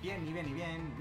Bien, y bien, y bien.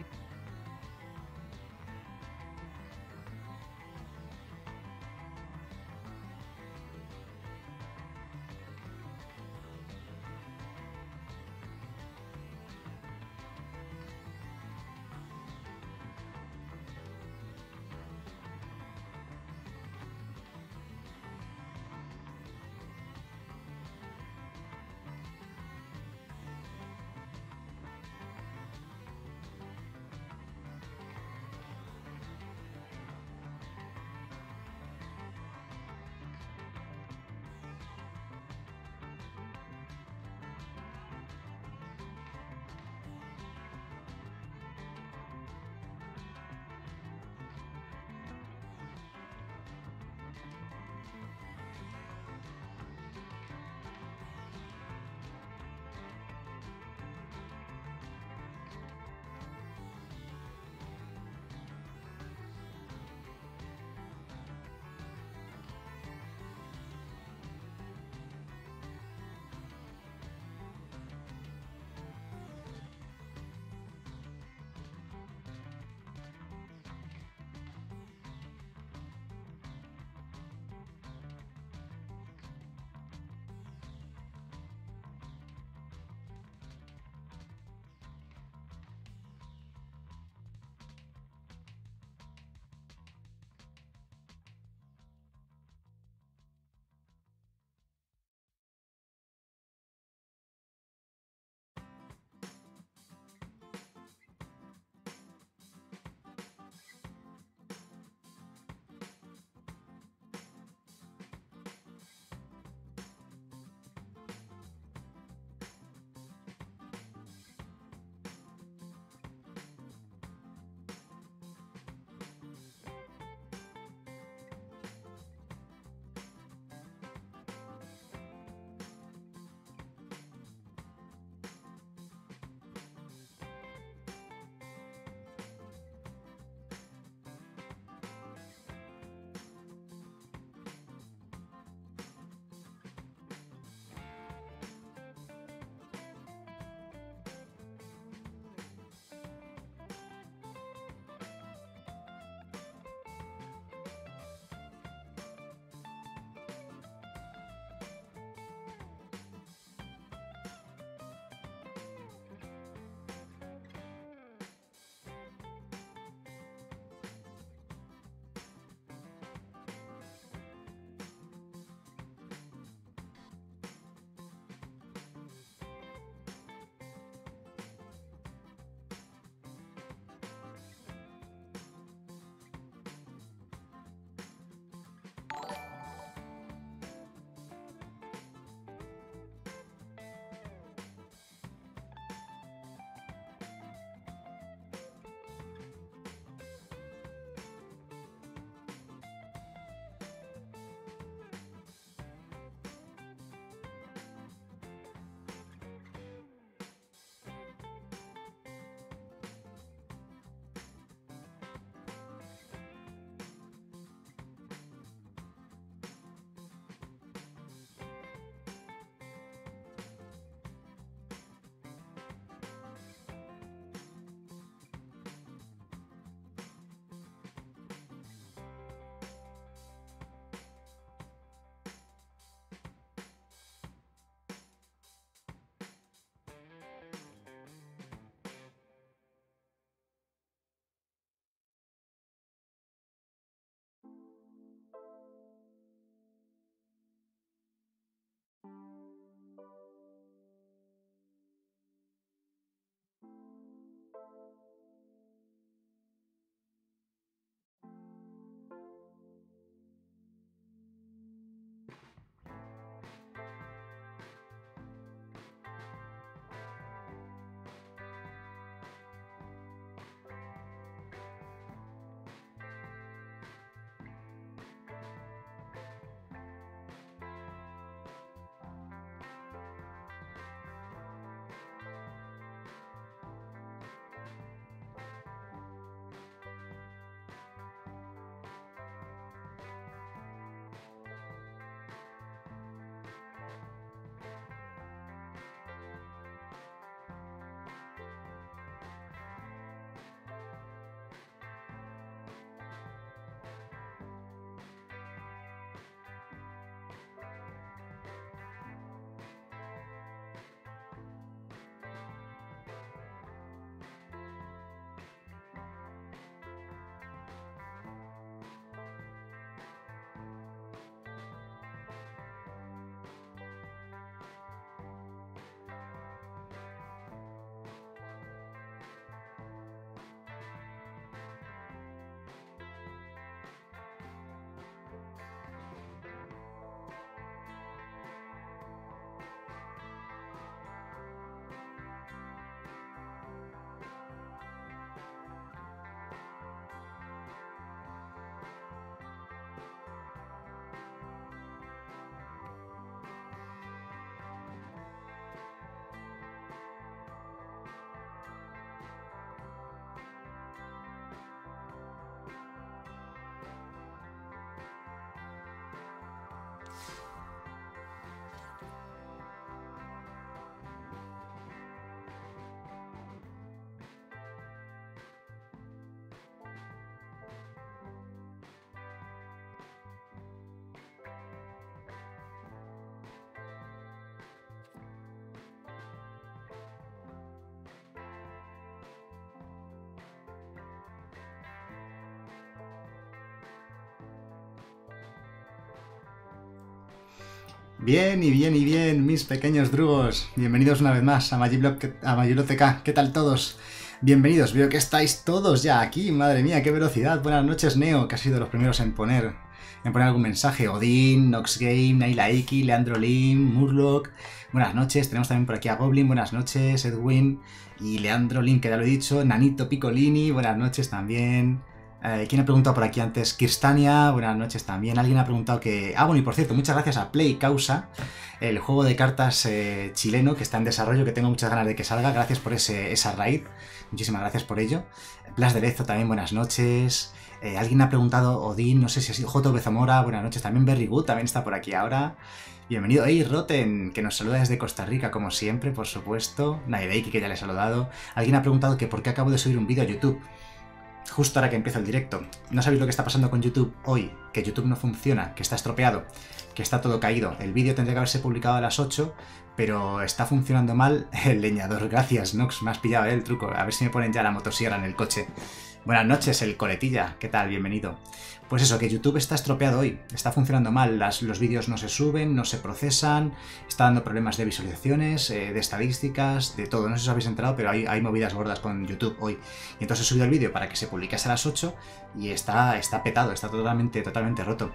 Bien y bien y bien, mis pequeños drugos. Bienvenidos una vez más a MagiBlock ¿Qué tal todos? Bienvenidos, veo que estáis todos ya aquí. Madre mía, qué velocidad. Buenas noches, Neo, que ha sido los primeros en poner algún mensaje. Odín, Noxgame, Naila Iki, Leandro Lim, Murloc. Buenas noches. Tenemos también por aquí a Goblin. Buenas noches, Edwin. Y Leandro Lim, que ya lo he dicho. Nanito Piccolini. Buenas noches también. ¿Quién ha preguntado por aquí antes? Kirstania, buenas noches también. Alguien ha preguntado que... Ah, bueno, y por cierto, muchas gracias a Play Causa, el juego de cartas chileno que está en desarrollo, que tengo muchas ganas de que salga. Gracias por esa raid. Muchísimas gracias por ello. Blas de Lezo también, buenas noches. Alguien ha preguntado, Odín, no sé si ha sido JV Zamora, buenas noches. También Berry Good, también está por aquí ahora. Bienvenido. Hey, Roten, que nos saluda desde Costa Rica, como siempre, por supuesto. Naideiki, que ya le he saludado. Alguien ha preguntado que por qué acabo de subir un vídeo a YouTube. Justo ahora que empiezo el directo. ¿No sabéis lo que está pasando con YouTube hoy? Que YouTube no funciona, que está estropeado, que está todo caído. El vídeo tendría que haberse publicado a las 8, pero está funcionando mal el leñador. Gracias, Nox, me has pillado el truco. A ver si me ponen ya la motosierra en el coche. Buenas noches, el coletilla. ¿Qué tal? Bienvenido. Pues eso, que YouTube está estropeado hoy. Está funcionando mal. Los vídeos no se suben, no se procesan. Está dando problemas de visualizaciones, de estadísticas, de todo. No sé si os habéis enterado, pero hay movidas gordas con YouTube hoy. Y entonces he subido el vídeo para que se publicase a las 8 y está petado, está totalmente roto.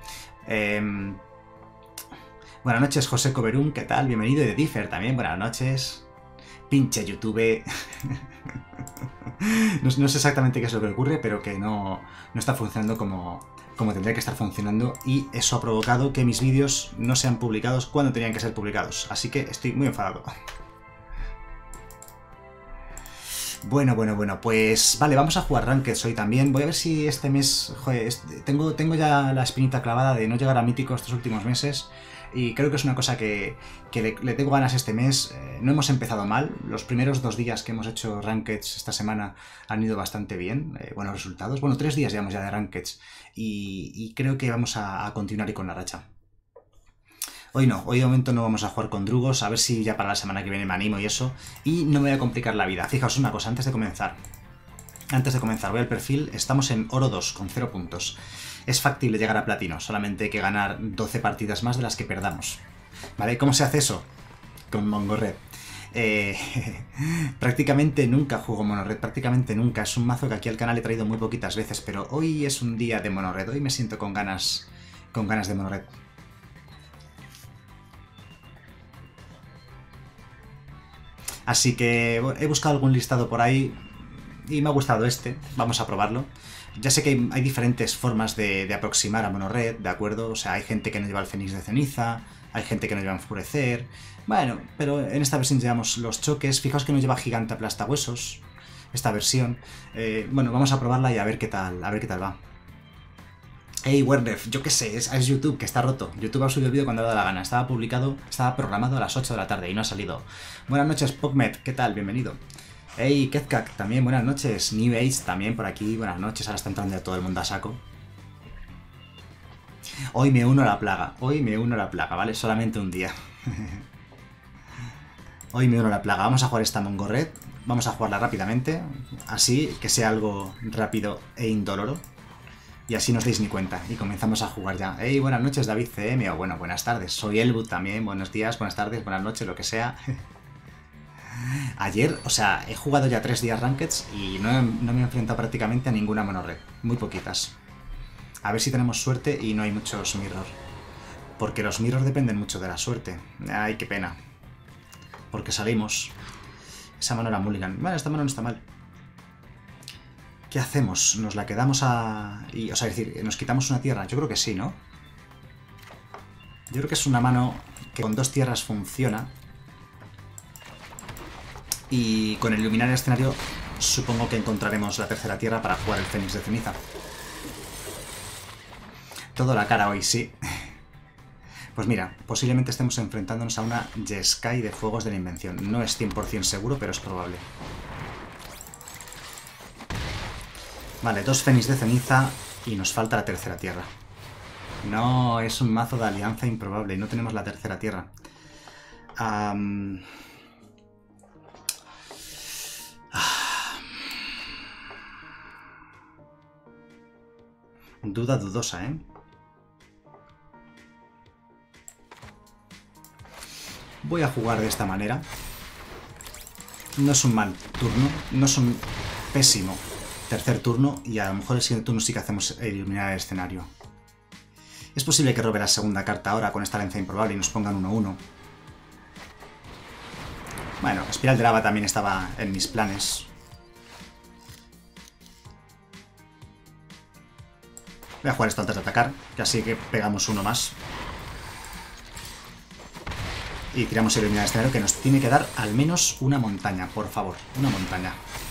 Buenas noches, José Coberún. ¿Qué tal? Bienvenido. Y de Differ también. Buenas noches. Pinche YouTube. No sé exactamente qué es lo que ocurre, pero que no está funcionando como tendría que estar funcionando, y eso ha provocado que mis vídeos no sean publicados cuando tenían que ser publicados. Así que estoy muy enfadado. Bueno, pues vale, vamos a jugar Rankeds hoy también. Voy a ver si este mes... Joder, tengo ya la espinita clavada de no llegar a mítico estos últimos meses. Y creo que es una cosa que le tengo ganas este mes. No hemos empezado mal. Los primeros 2 días que hemos hecho Rankeds esta semana han ido bastante bien. Buenos resultados. Bueno, 3 días llevamos ya de Rankeds. Y creo que vamos a continuar y con la racha. Hoy no, hoy de momento no vamos a jugar con drugos, a ver si ya para la semana que viene me animo y eso. Y no me voy a complicar la vida. Fijaos una cosa, antes de comenzar, voy al perfil, estamos en oro 2, con 0 puntos. Es factible llegar a platino, solamente hay que ganar 12 partidas más de las que perdamos. ¿Vale? ¿Cómo se hace eso? Con Mongored. Prácticamente nunca juego Monored, prácticamente nunca. Es un mazo que aquí al canal he traído muy poquitas veces, pero hoy es un día de Monored, hoy me siento con ganas de Monored. Así que bueno, he buscado algún listado por ahí y me ha gustado este. Vamos a probarlo. Ya sé que hay diferentes formas de aproximar a Monored, ¿de acuerdo? O sea, hay gente que no lleva el Fénix de Ceniza, hay gente que no lleva Enfurecer. Bueno, pero en esta versión llevamos los choques. Fijaos que no lleva Gigante Aplastahuesos, esta versión. Bueno, vamos a probarla y a ver qué tal va. Hey, Wernef, yo qué sé, es YouTube, que está roto. YouTube ha subido el vídeo cuando le da la gana. Estaba programado a las 8 de la tarde y no ha salido. Buenas noches, Pogmet, ¿qué tal? Bienvenido. Hey, Kezkak, también buenas noches. New Age, también por aquí, buenas noches. Ahora está entrando ya todo el mundo a saco. Hoy me uno a la plaga, ¿vale? Solamente un día. Hoy me uno a la plaga. Vamos a jugar esta Mongored. Vamos a jugarla rápidamente. Así, que sea algo rápido e indoloro. Y así no os dais ni cuenta. Y comenzamos a jugar ya. Hey, buenas noches, David CM. O bueno, buenas tardes. Soy Elwood también. Buenos días, buenas tardes, buenas noches, lo que sea. Ayer, o sea, he jugado ya 3 días Rankeds y no me he enfrentado prácticamente a ninguna Monored. Muy poquitas. A ver si tenemos suerte y no hay muchos mirror. Porque los mirror dependen mucho de la suerte. Ay, qué pena. Porque salimos. Esa mano era mulligan. Bueno, esta mano no está mal. ¿Qué hacemos? ¿Nos la quedamos o sea, es decir, ¿nos quitamos una tierra? Yo creo que sí, ¿no? Yo creo que es una mano que con 2 tierras funciona. Y con el iluminar el escenario supongo que encontraremos la tercera tierra para jugar el Fénix de Ceniza. Todo la cara hoy, sí. Pues mira, posiblemente estemos enfrentándonos a una Jeskai de Fuegos de la Invención. No es 100% seguro, pero es probable. Vale, 2 Fénix de Ceniza y nos falta la tercera tierra. No, es un mazo de alianza improbable y no tenemos la tercera tierra. Duda dudosa, ¿eh? Voy a jugar de esta manera. No es un mal turno, no es un pésimo tercer turno, y a lo mejor el siguiente turno sí que hacemos iluminar el escenario. Es posible que robe la segunda carta ahora con esta alianza improbable y nos pongan 1-1. Bueno, Espiral de Lava también estaba en mis planes. Voy a jugar esto antes de atacar, que así que pegamos uno más. Y tiramos el iluminar el escenario, que nos tiene que dar al menos una montaña, por favor. Una montaña.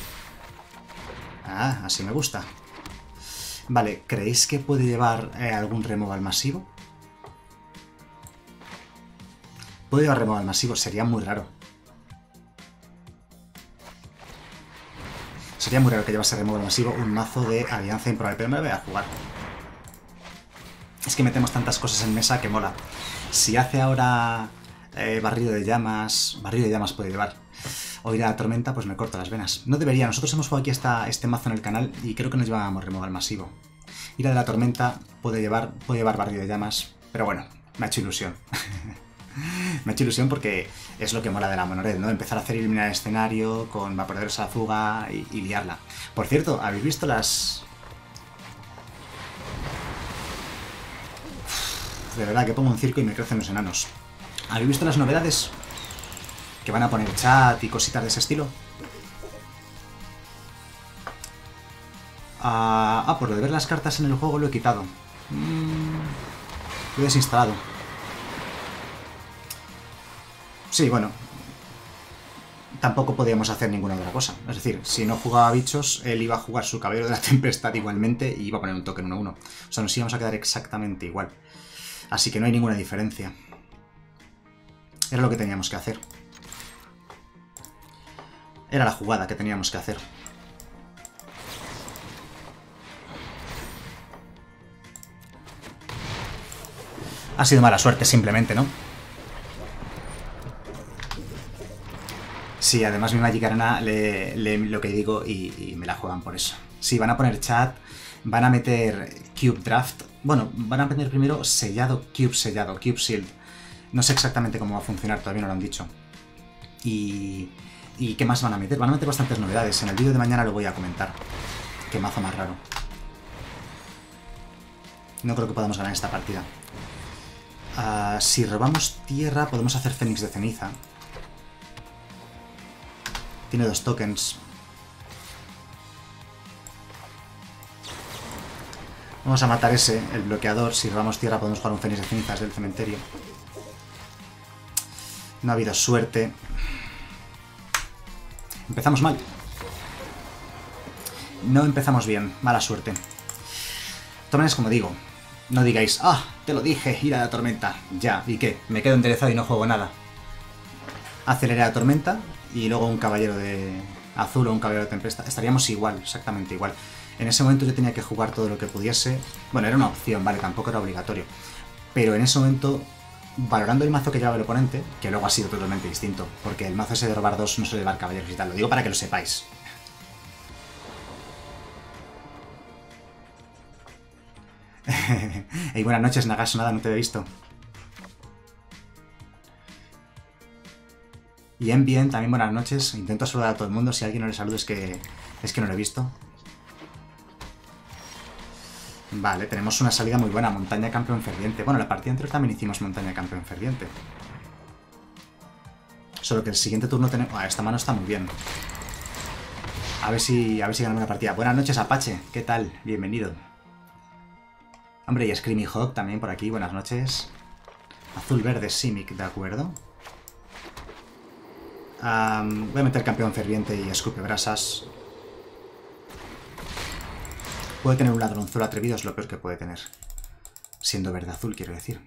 Ah, así me gusta. Vale, ¿creéis que puede llevar algún removal masivo? Puede llevar removal masivo, sería muy raro. Sería muy raro que llevase removal masivo un mazo de alianza improbable, pero me lo voy a jugar. Es que metemos tantas cosas en mesa que mola. Si hace ahora barrido de llamas puede llevar. O ir a la tormenta, pues me corto las venas. No debería, nosotros hemos jugado aquí este mazo en el canal y creo que nos llevábamos removal masivo. Ir a la tormenta puede llevar barrido de llamas, pero bueno, me ha hecho ilusión. Me ha hecho ilusión porque es lo que mola de la monored, ¿no? Empezar a hacer iluminar el escenario con vaporeros a la fuga y liarla. Por cierto, ¿habéis visto las...? De verdad que pongo un circo y me crecen los enanos. ¿Habéis visto las novedades? Que van a poner chat y cositas de ese estilo. Por lo de ver las cartas en el juego lo he quitado. Lo he desinstalado. Sí, bueno. Tampoco podíamos hacer ninguna otra cosa. Es decir, si no jugaba bichos, él iba a jugar su Caballero de la Tempestad igualmente y iba a poner un token 1-1. O sea, nos íbamos a quedar exactamente igual. Así que no hay ninguna diferencia. Era lo que teníamos que hacer. Era la jugada que teníamos que hacer. Ha sido mala suerte simplemente, ¿no? Sí, además mi Magic Arena lee lo que digo y me la juegan por eso. Sí, van a poner chat, van a meter Cube Draft. Bueno, van a meter primero sellado, Cube Shield. No sé exactamente cómo va a funcionar, todavía no lo han dicho. ¿Y qué más van a meter? Van a meter bastantes novedades. En el vídeo de mañana lo voy a comentar. Qué mazo más raro. No creo que podamos ganar esta partida. Si robamos tierra, podemos hacer Fénix de Ceniza. Tiene 2 tokens. Vamos a matar ese, el bloqueador. Si robamos tierra podemos jugar un Fénix de Cenizas del cementerio. No ha habido suerte. Empezamos mal. No empezamos bien. Mala suerte. Tomen, como digo. No digáis, te lo dije, ir a la tormenta. Ya, ¿y qué? Me quedo enderezado y no juego nada. Aceleré a la tormenta y luego un caballero de azul o un caballero de tempestad. Estaríamos igual, exactamente igual. En ese momento yo tenía que jugar todo lo que pudiese. Bueno, era una opción, vale, tampoco era obligatorio. Pero en ese momento, valorando el mazo que llevaba el oponente, que luego ha sido totalmente distinto, porque el mazo ese de robar 2 no suele llevar caballeros y tal. Lo digo para que lo sepáis. Hey, buenas noches, Nagaso, nada, no te he visto. Y en bien, también buenas noches. Intento saludar a todo el mundo. Si a alguien no le saludo es que no lo he visto. Vale, tenemos una salida muy buena. Montaña campeón ferviente. Bueno, la partida anterior también hicimos montaña campeón ferviente. Solo que el siguiente turno tenemos... esta mano está muy bien. A ver si ganamos la partida. Buenas noches, Apache. ¿Qué tal? Bienvenido. Hombre, y Screamy Hawk también por aquí. Buenas noches. Azul, verde, Simic, de acuerdo. Voy a meter campeón ferviente y escupe brasas. Puede tener un ladronzuelo atrevido, es lo peor que puede tener. Siendo verde azul, quiero decir.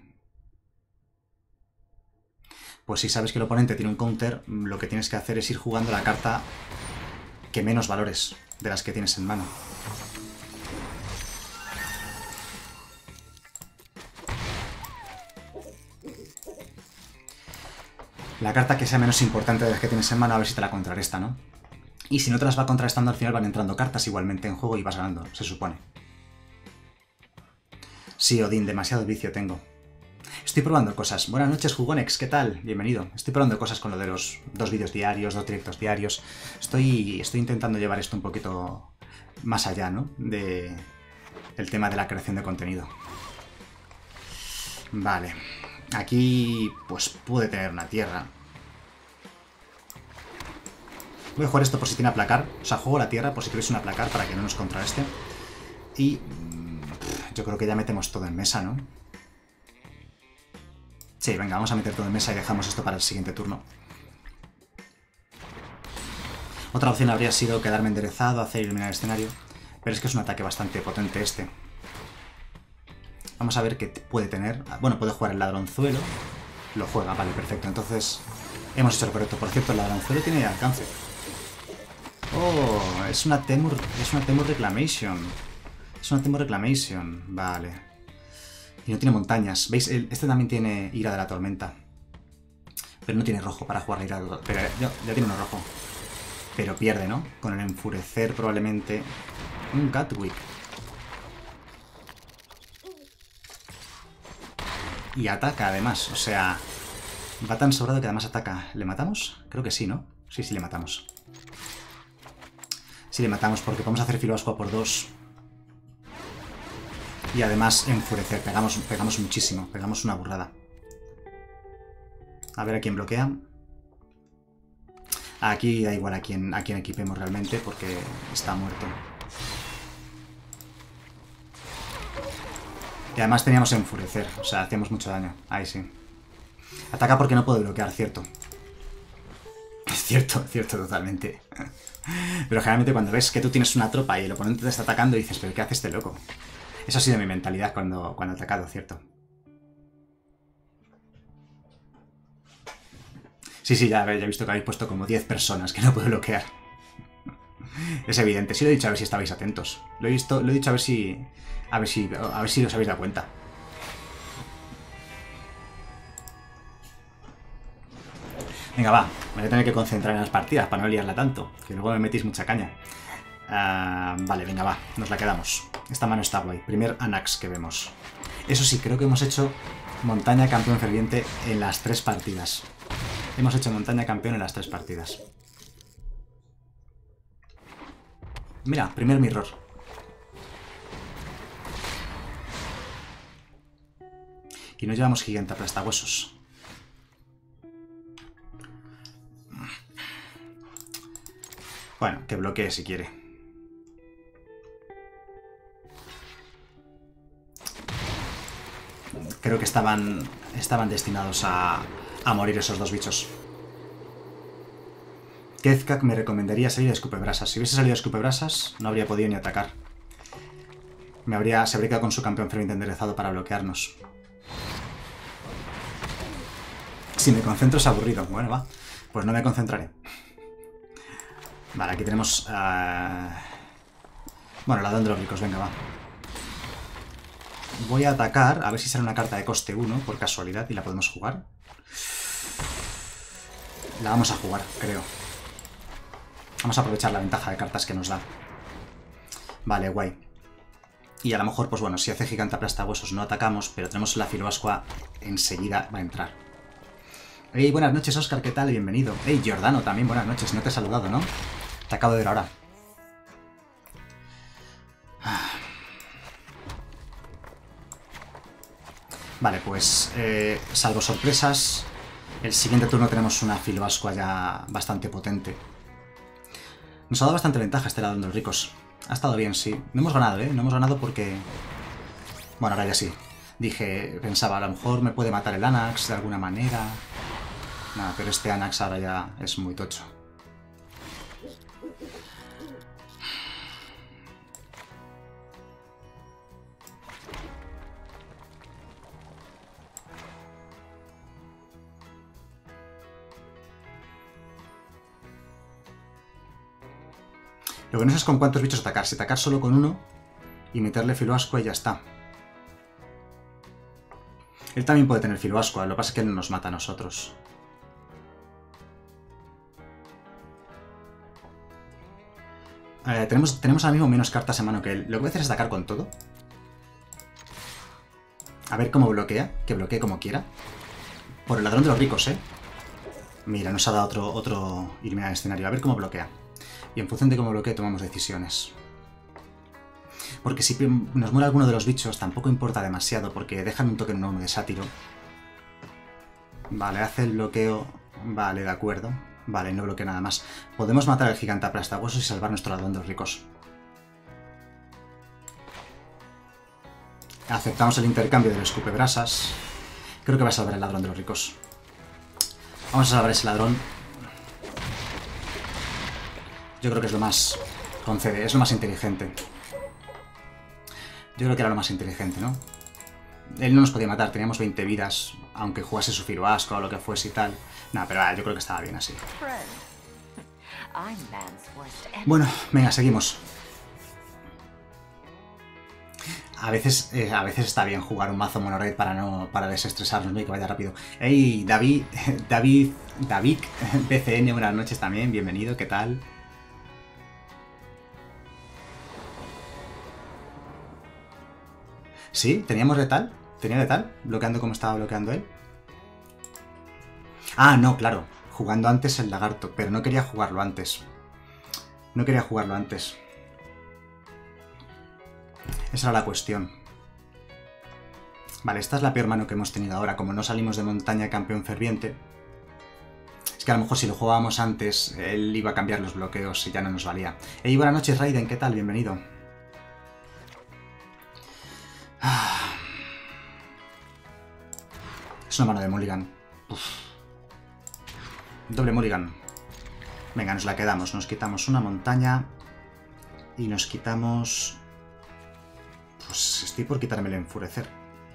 Pues si sabes que el oponente tiene un counter, lo que tienes que hacer es ir jugando la carta que menos valores de las que tienes en mano. La carta que sea menos importante de las que tienes en mano, a ver si te la contrarresta, ¿no? Y si no te las va contrarrestando, al final van entrando cartas igualmente en juego y vas ganando, se supone. Sí, Odín, demasiado vicio tengo. Estoy probando cosas. Buenas noches, Jugonex, ¿qué tal? Bienvenido. Estoy probando cosas con lo de los 2 vídeos diarios, 2 directos diarios. Estoy intentando llevar esto un poquito más allá, ¿no? Del tema de la creación de contenido. Vale. Aquí, pues, puede tener una tierra. Voy a jugar esto por si tiene aplacar. O sea, juego la tierra por si queréis un aplacar para que no nos contrarreste. Y yo creo que ya metemos todo en mesa, ¿no? Sí, venga, vamos a meter todo en mesa y dejamos esto para el siguiente turno. Otra opción habría sido quedarme enderezado, hacer iluminar el escenario. Pero es que es un ataque bastante potente este. Vamos a ver qué puede tener. Bueno, puede jugar el ladronzuelo. Lo juega, vale, perfecto. Entonces, hemos hecho lo correcto. Por cierto, el ladronzuelo tiene alcance. Oh, es una Temur Reclamation. Es una Temur Reclamation, vale. Y no tiene montañas. ¿Veis? Este también tiene ira de la tormenta. Pero no tiene rojo para jugar la ira de la tormenta. Pero ya tiene uno rojo. Pero pierde, ¿no? Con el enfurecer probablemente. Un Catwick. Y ataca además. O sea, va tan sobrado que además ataca. ¿Le matamos? Creo que sí, ¿no? Sí, le matamos. Sí, le matamos porque podemos hacer filo ascua por 2. Y además enfurecer. Pegamos muchísimo. Pegamos una burrada. A ver a quién bloquea. Aquí da igual a quién equipemos realmente porque está muerto. Y además teníamos enfurecer. O sea, hacíamos mucho daño. Ahí sí. Ataca porque no puede bloquear, cierto. Es cierto totalmente. Pero generalmente cuando ves que tú tienes una tropa y el oponente te está atacando dices, ¿pero qué hace este loco? Eso ha sido mi mentalidad cuando he atacado, ¿cierto? Sí, ya he visto que habéis puesto como 10 personas que no puedo bloquear. Es evidente. Sí lo he dicho a ver si estabais atentos. Lo he dicho a ver si... A ver si os habéis dado cuenta. Venga, va. Me voy a tener que concentrar en las partidas para no liarla tanto. Que luego me metís mucha caña. Vale, venga, va. Nos la quedamos. Esta mano está guay. Primer Anax que vemos. Eso sí, creo que hemos hecho montaña campeón ferviente en las 3 partidas. Hemos hecho montaña campeón en las 3 partidas. Mira, primer mirror. Y nos llevamos gigante aplastahuesos. Bueno, que bloquee si quiere. Creo que estaban destinados a morir esos 2 bichos. Kezkak me recomendaría salir de escupebrasas. Si hubiese salido de escupebrasas, no habría podido ni atacar. Se habría quedado con su campeón ferviente enderezado para bloquearnos. Si me concentro es aburrido. Bueno, va. Pues no me concentraré. Vale, aquí tenemos... Bueno, ladrón de los ricos. Venga, va. Voy a atacar, a ver si sale una carta de coste 1, por casualidad, y la podemos jugar. La vamos a jugar, creo. Vamos a aprovechar la ventaja de cartas que nos da. Vale, guay. Y a lo mejor, pues bueno, si hace gigante aplastahuesos no atacamos, pero tenemos la filoascua enseguida va a entrar. Hey, buenas noches, Oscar, ¿qué tal? Bienvenido. Hey, Giordano, también buenas noches. No te he saludado, ¿no? Te acabo de ver ahora. Vale, pues, salvo sorpresas, el siguiente turno tenemos una filoascua ya bastante potente. Nos ha dado bastante ventaja este lado de los ricos. Ha estado bien, sí. No hemos ganado, ¿eh? No hemos ganado porque... Bueno, ahora ya sí. Pensaba, a lo mejor me puede matar el Anax de alguna manera. Nada, pero este Anax ahora ya es muy tocho. Lo que no sé es con cuántos bichos atacar. Si atacar solo con uno y meterle filoascua y ya está. Él también puede tener filoascua, lo que pasa es que él no nos mata a nosotros. Tenemos ahora mismo menos cartas en mano que él. Lo que voy a hacer es atacar con todo. A ver cómo bloquea, que bloquee como quiera. Por el ladrón de los ricos, ¿eh? Mira, nos ha dado otro eliminar el escenario. A ver cómo bloquea. Y en función de cómo bloquee tomamos decisiones. Porque si nos muere alguno de los bichos tampoco importa demasiado, porque dejan un token 1-1 de sátiro. Vale, hace el bloqueo. Vale, de acuerdo. Vale, no bloquea nada más. Podemos matar al gigante aplastahuesos y salvar nuestro ladrón de los ricos. Aceptamos el intercambio del escupebrasas. Creo que va a salvar el ladrón de los ricos. Vamos a salvar ese ladrón. Yo creo que es lo más... concede, es lo más inteligente. Yo creo que era lo más inteligente, ¿no? Él no nos podía matar, teníamos 20 vidas, aunque jugase su Firoasco o lo que fuese y tal. Nah, pero yo creo que estaba bien así. Bueno, venga, seguimos. A veces está bien jugar un mazo monoraid para desestresarnos, ¿no? Y que vaya rápido. ¡Hey, David, BCN, buenas noches también, bienvenido, ¿qué tal? ¿Sí? ¿Teníamos letal? ¿Tenía letal? ¿Bloqueando como estaba bloqueando él? Ah, no, claro. Jugando antes el lagarto, pero no quería jugarlo antes. No quería jugarlo antes. Esa era la cuestión. Vale, esta es la peor mano que hemos tenido ahora. Como no salimos de montaña campeón ferviente, es que a lo mejor si lo jugábamos antes, él iba a cambiar los bloqueos y ya no nos valía. Hey, buenas noches, Raiden, ¿qué tal? Bienvenido. Es una mano de mulligan. Uf. Doble mulligan. Venga, nos la quedamos. Nos quitamos una montaña. Y nos quitamos... Pues estoy por quitarme el enfurecer.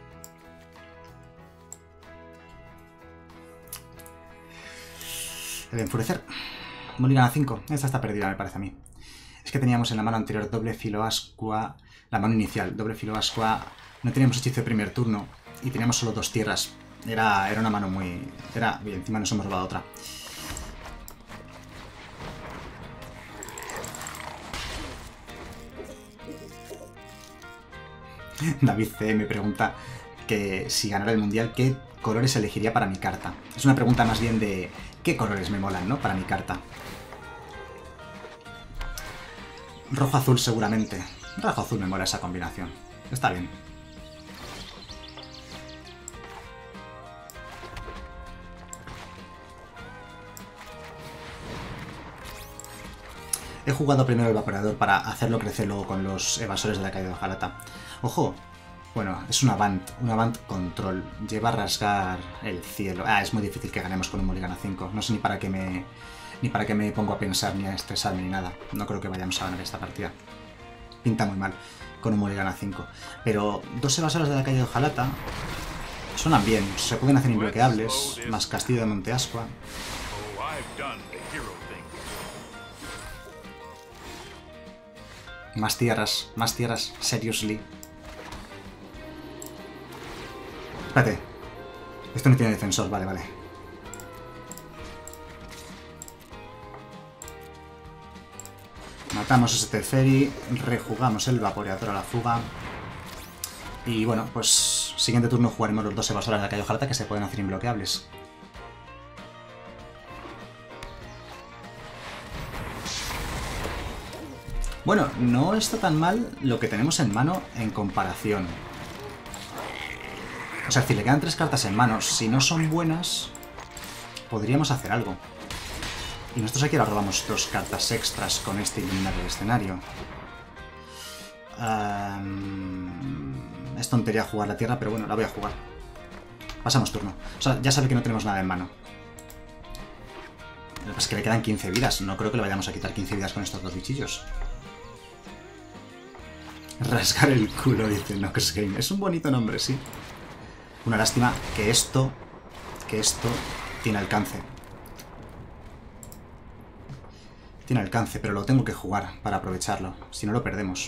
El enfurecer. Mulligan a 5. Esta está perdida, me parece a mí. Es que teníamos en la mano anterior doble filoascua. La mano inicial, doble filoascua. No teníamos hechizo de primer turno. Y teníamos solo 2 tierras. Era una mano muy... Y encima nos hemos robado otra. David C. me pregunta que si ganara el mundial, ¿qué colores elegiría para mi carta? Es una pregunta más bien de qué colores me molan, ¿no? Para mi carta. Rojo-azul seguramente. Rojo-azul me mola esa combinación. Está bien. He jugado primero el evaporador para hacerlo crecer luego con los evasores de la calle de Ojalata. ¡Ojo! Bueno, es un Avant Control. Lleva a rasgar el cielo. Es muy difícil que ganemos con un mulligan a 5. No sé ni para qué me pongo a pensar, ni a estresarme, ni nada. No creo que vayamos a ganar esta partida. Pinta muy mal con un mulligan a 5. Pero 2 evasores de la calle de Ojalata suenan bien. Se pueden hacer imbloqueables, más castillo de Monte Ascua. Más tierras, seriously. Espérate. Esto no tiene defensor, vale. Matamos ese Teferi, rejugamos el vaporeador a la fuga. Y bueno, pues siguiente turno jugaremos los 2 evasores de la calle Ojalata que se pueden hacer imbloqueables. Bueno, no está tan mal lo que tenemos en mano en comparación. O sea, si le quedan 3 cartas en mano, si no son buenas, podríamos hacer algo. Y nosotros aquí ahora robamos 2 cartas extras con este eliminar el escenario. Es tontería jugar la tierra, pero bueno, la voy a jugar. Pasamos turno. O sea, ya sabe que no tenemos nada en mano. Lo que pasa es que le quedan 15 vidas. No creo que le vayamos a quitar 15 vidas con estos 2 bichillos. Rasgar el culo, dice Nox Game. Es un bonito nombre, sí. Una lástima que esto tiene alcance. Tiene alcance, pero lo tengo que jugar para aprovecharlo. Si no, lo perdemos.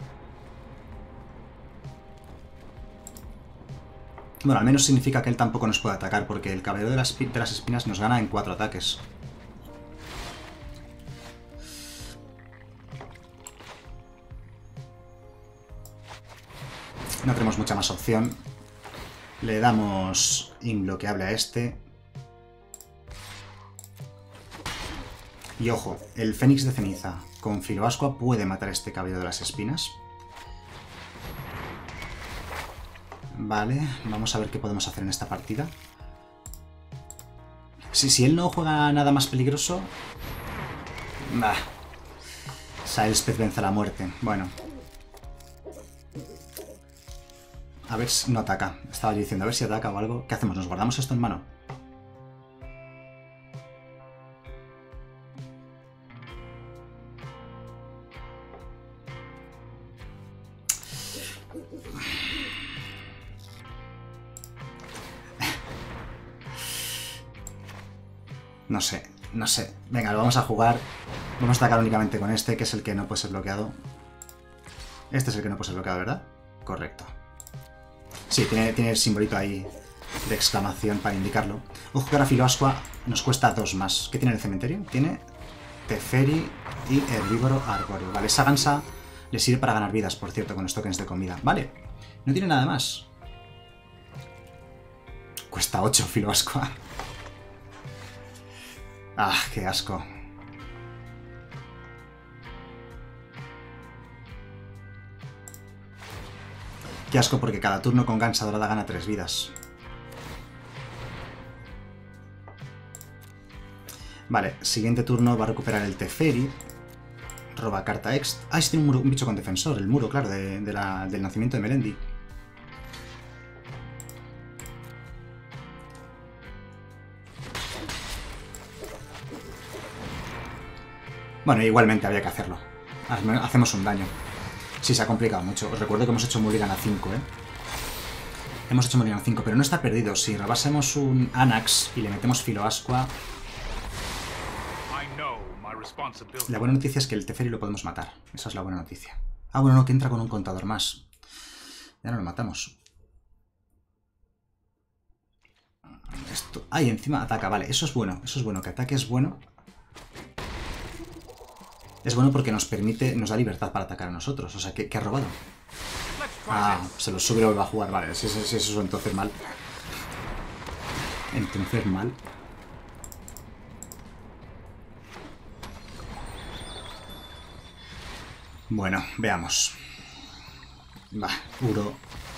Bueno, al menos significa que él tampoco nos puede atacar, porque el caballero de las espinas nos gana en 4 ataques. No tenemos mucha más opción. Le damos inbloqueable a este. Y ojo, el Fénix de Ceniza con Filoascua puede matar a este Caballero de las Espinas. Vale, vamos a ver qué podemos hacer en esta partida. Si él no juega nada más peligroso... Bah. Saelspeth vence a la muerte. Bueno. A ver si no ataca. Estaba yo diciendo, a ver si ataca o algo. ¿Qué hacemos? ¿Nos guardamos esto en mano? No sé, no sé. Venga, lo vamos a jugar. Vamos a atacar únicamente con este, que es el que no puede ser bloqueado. Este es el que no puede ser bloqueado, ¿verdad? Correcto. Sí, tiene el simbolito ahí de exclamación para indicarlo. Ojo que ahora Filoascua nos cuesta 2 más. ¿Qué tiene en el cementerio? Tiene Teferi y Herbívoro Arbóreo. Vale, esa gansa le sirve para ganar vidas, por cierto, con los tokens de comida. Vale, no tiene nada más. Cuesta 8 Filoascua. Ah, qué asco. Qué asco porque cada turno con gansa dorada gana 3 vidas. Vale, siguiente turno va a recuperar el Teferi. Roba carta extra. Ah, este tiene un bicho con defensor, el muro, claro, del nacimiento de Melendi. Bueno, igualmente había que hacerlo. Hacemos un daño. Sí, se ha complicado mucho. Os recuerdo que hemos hecho Mulligan a 5, ¿eh? Hemos hecho Mulligan a 5, pero no está perdido. Si robásemos un Anax y le metemos Filoascua... La buena noticia es que el Teferi lo podemos matar. Esa es la buena noticia. Ah, bueno, no, que entra con un contador más. Ya no lo matamos. Esto... Ah, y encima ataca, vale. Eso es bueno, que ataque es bueno. Es bueno porque nos permite, nos da libertad para atacar a nosotros. O sea, ¿qué ha robado? Ah, se lo sube y lo va a jugar. Vale, si eso es entonces mal. Entonces mal. Bueno, veamos. Va, Uro.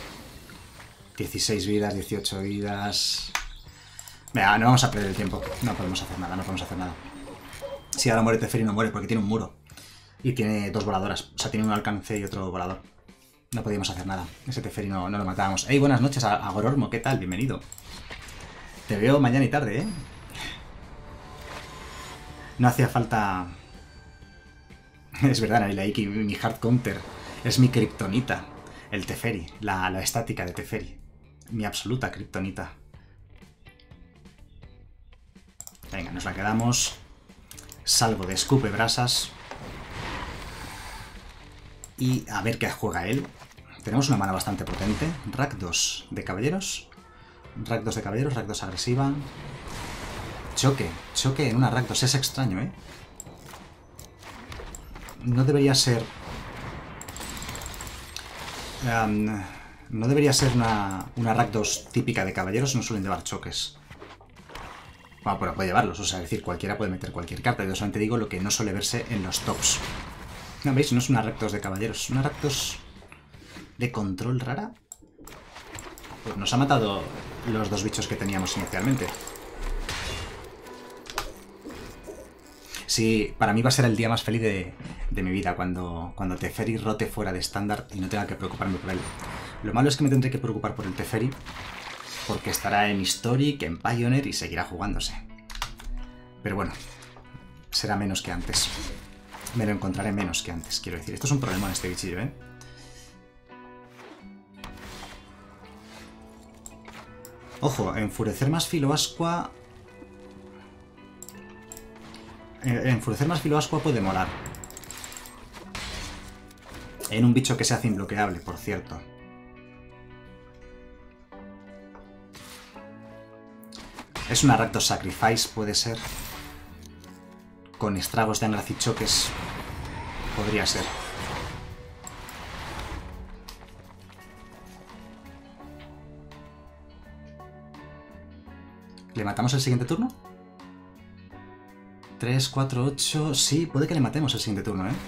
16 vidas, 18 vidas... Venga, no vamos a perder el tiempo. No podemos hacer nada, no podemos hacer nada. Si ahora muere Teferi no muere porque tiene un muro. Y tiene 2 voladoras. O sea, tiene un alcance y otro volador. No podíamos hacer nada. Ese Teferi no lo matábamos. ¡Hey, buenas noches a Gorormo! ¿Qué tal? Bienvenido. Te veo mañana y tarde, ¿eh? No hacía falta... Es verdad, Nailaiki, mi hard counter. Es mi kriptonita. El Teferi. La estática de Teferi. Mi absoluta kriptonita. Venga, nos la quedamos. Salvo de escupe brasas. Y a ver qué juega él. Tenemos una mana bastante potente. Rack 2 de caballeros. Rack 2 de caballeros, Rack 2 agresiva. Choque en una Rack 2. Es extraño, ¿eh? No debería ser... no debería ser una Rack 2 típica de caballeros. No suelen llevar choques. Bueno, pero puede llevarlos. O sea, es decir, cualquiera puede meter cualquier carta. Yo solamente digo lo que no suele verse en los tops. ¿No veis? No es una Rack 2 de caballeros. Es una Rack 2 de control rara. Pues nos ha matado los 2 bichos que teníamos inicialmente. Sí, para mí va a ser el día más feliz de mi vida cuando Teferi rote fuera de estándar y no tenga que preocuparme por él. Lo malo es que me tendré que preocupar por el Teferi porque estará en Historic, en Pioneer y seguirá jugándose. Pero bueno, será menos que antes. Me lo encontraré menos que antes, quiero decir. Esto es un problema en este bichillo, ¿eh? Ojo, enfurecer más Filoascua... Enfurecer más Filoascua puede molar. En un bicho que se hace imbloqueable, por cierto. Es una Rakdos Sacrifice, puede ser. Con estragos de Angrath y choques. Podría ser. ¿Le matamos el siguiente turno? 3, 4, 8... Sí, puede que le matemos el siguiente turno, ¿eh?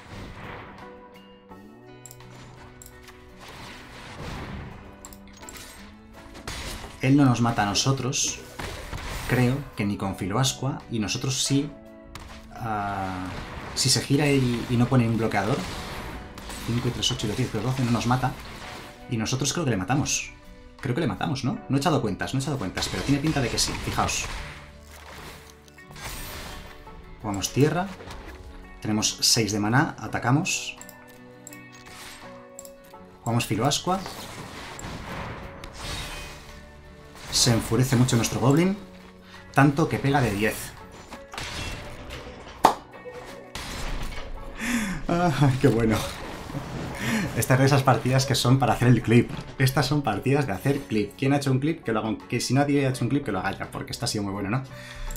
Él no nos mata a nosotros, creo que ni con Filoascua, y nosotros sí. Si se gira y no pone un bloqueador, 5 y 3, 8 y 10, 12, no nos mata. Y nosotros creo que le matamos. Creo que le matamos, ¿no? No he echado cuentas, pero tiene pinta de que sí, fijaos. Jugamos tierra. Tenemos 6 de maná, atacamos. Jugamos Filoascua. Se enfurece mucho nuestro Goblin, tanto que pega de 10. ¡Ay, qué bueno! Estas es de esas partidas que son para hacer el clip. Estas son partidas de hacer clip. ¿Quién ha hecho un clip? Que lo haga. Que si nadie ha hecho un clip, que lo haga ya, porque esta ha sido muy bueno, ¿no?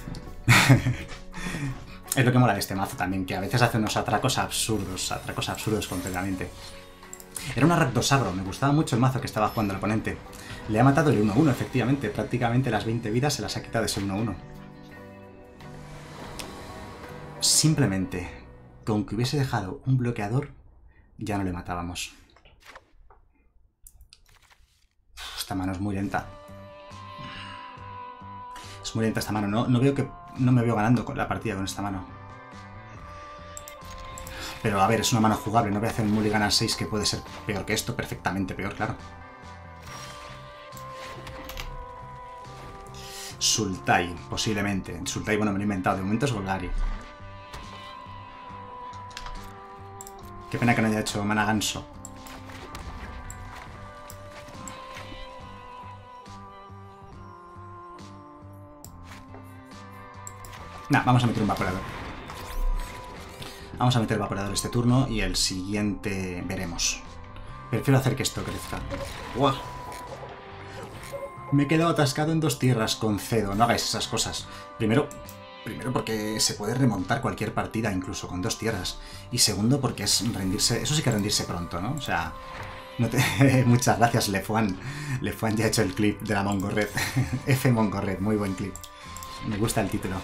Es lo que mola de este mazo también, que a veces hace unos atracos absurdos completamente. Era un Rakdos agro, me gustaba mucho el mazo que estaba jugando el oponente. Le ha matado el 1-1, efectivamente. Prácticamente las 20 vidas se las ha quitado ese 1-1. Simplemente, con que hubiese dejado un bloqueador, ya no le matábamos. Esta mano es muy lenta. Es muy lenta esta mano. No me veo ganando con la partida con esta mano. Pero a ver, es una mano jugable. No voy a hacer un mulligan a 6 que puede ser peor que esto. Perfectamente peor, claro. Sultai, posiblemente. Sultai, bueno, me lo he inventado. De momento es Golgari. Qué pena que no haya hecho mana ganso. Nah, vamos a meter un vaporador. Vamos a meter vaporador este turno y el siguiente veremos. Prefiero hacer que esto crezca. ¡Wow! Me he quedado atascado en 2 tierras con Cedo. No hagáis esas cosas. Primero porque se puede remontar cualquier partida incluso con 2 tierras. Y segundo porque es rendirse... Eso sí que rendirse pronto, ¿no? O sea... Muchas gracias, Lefuan. Lefuan ya ha hecho el clip de la Mongorred. F Mongorred, muy buen clip. Me gusta el título.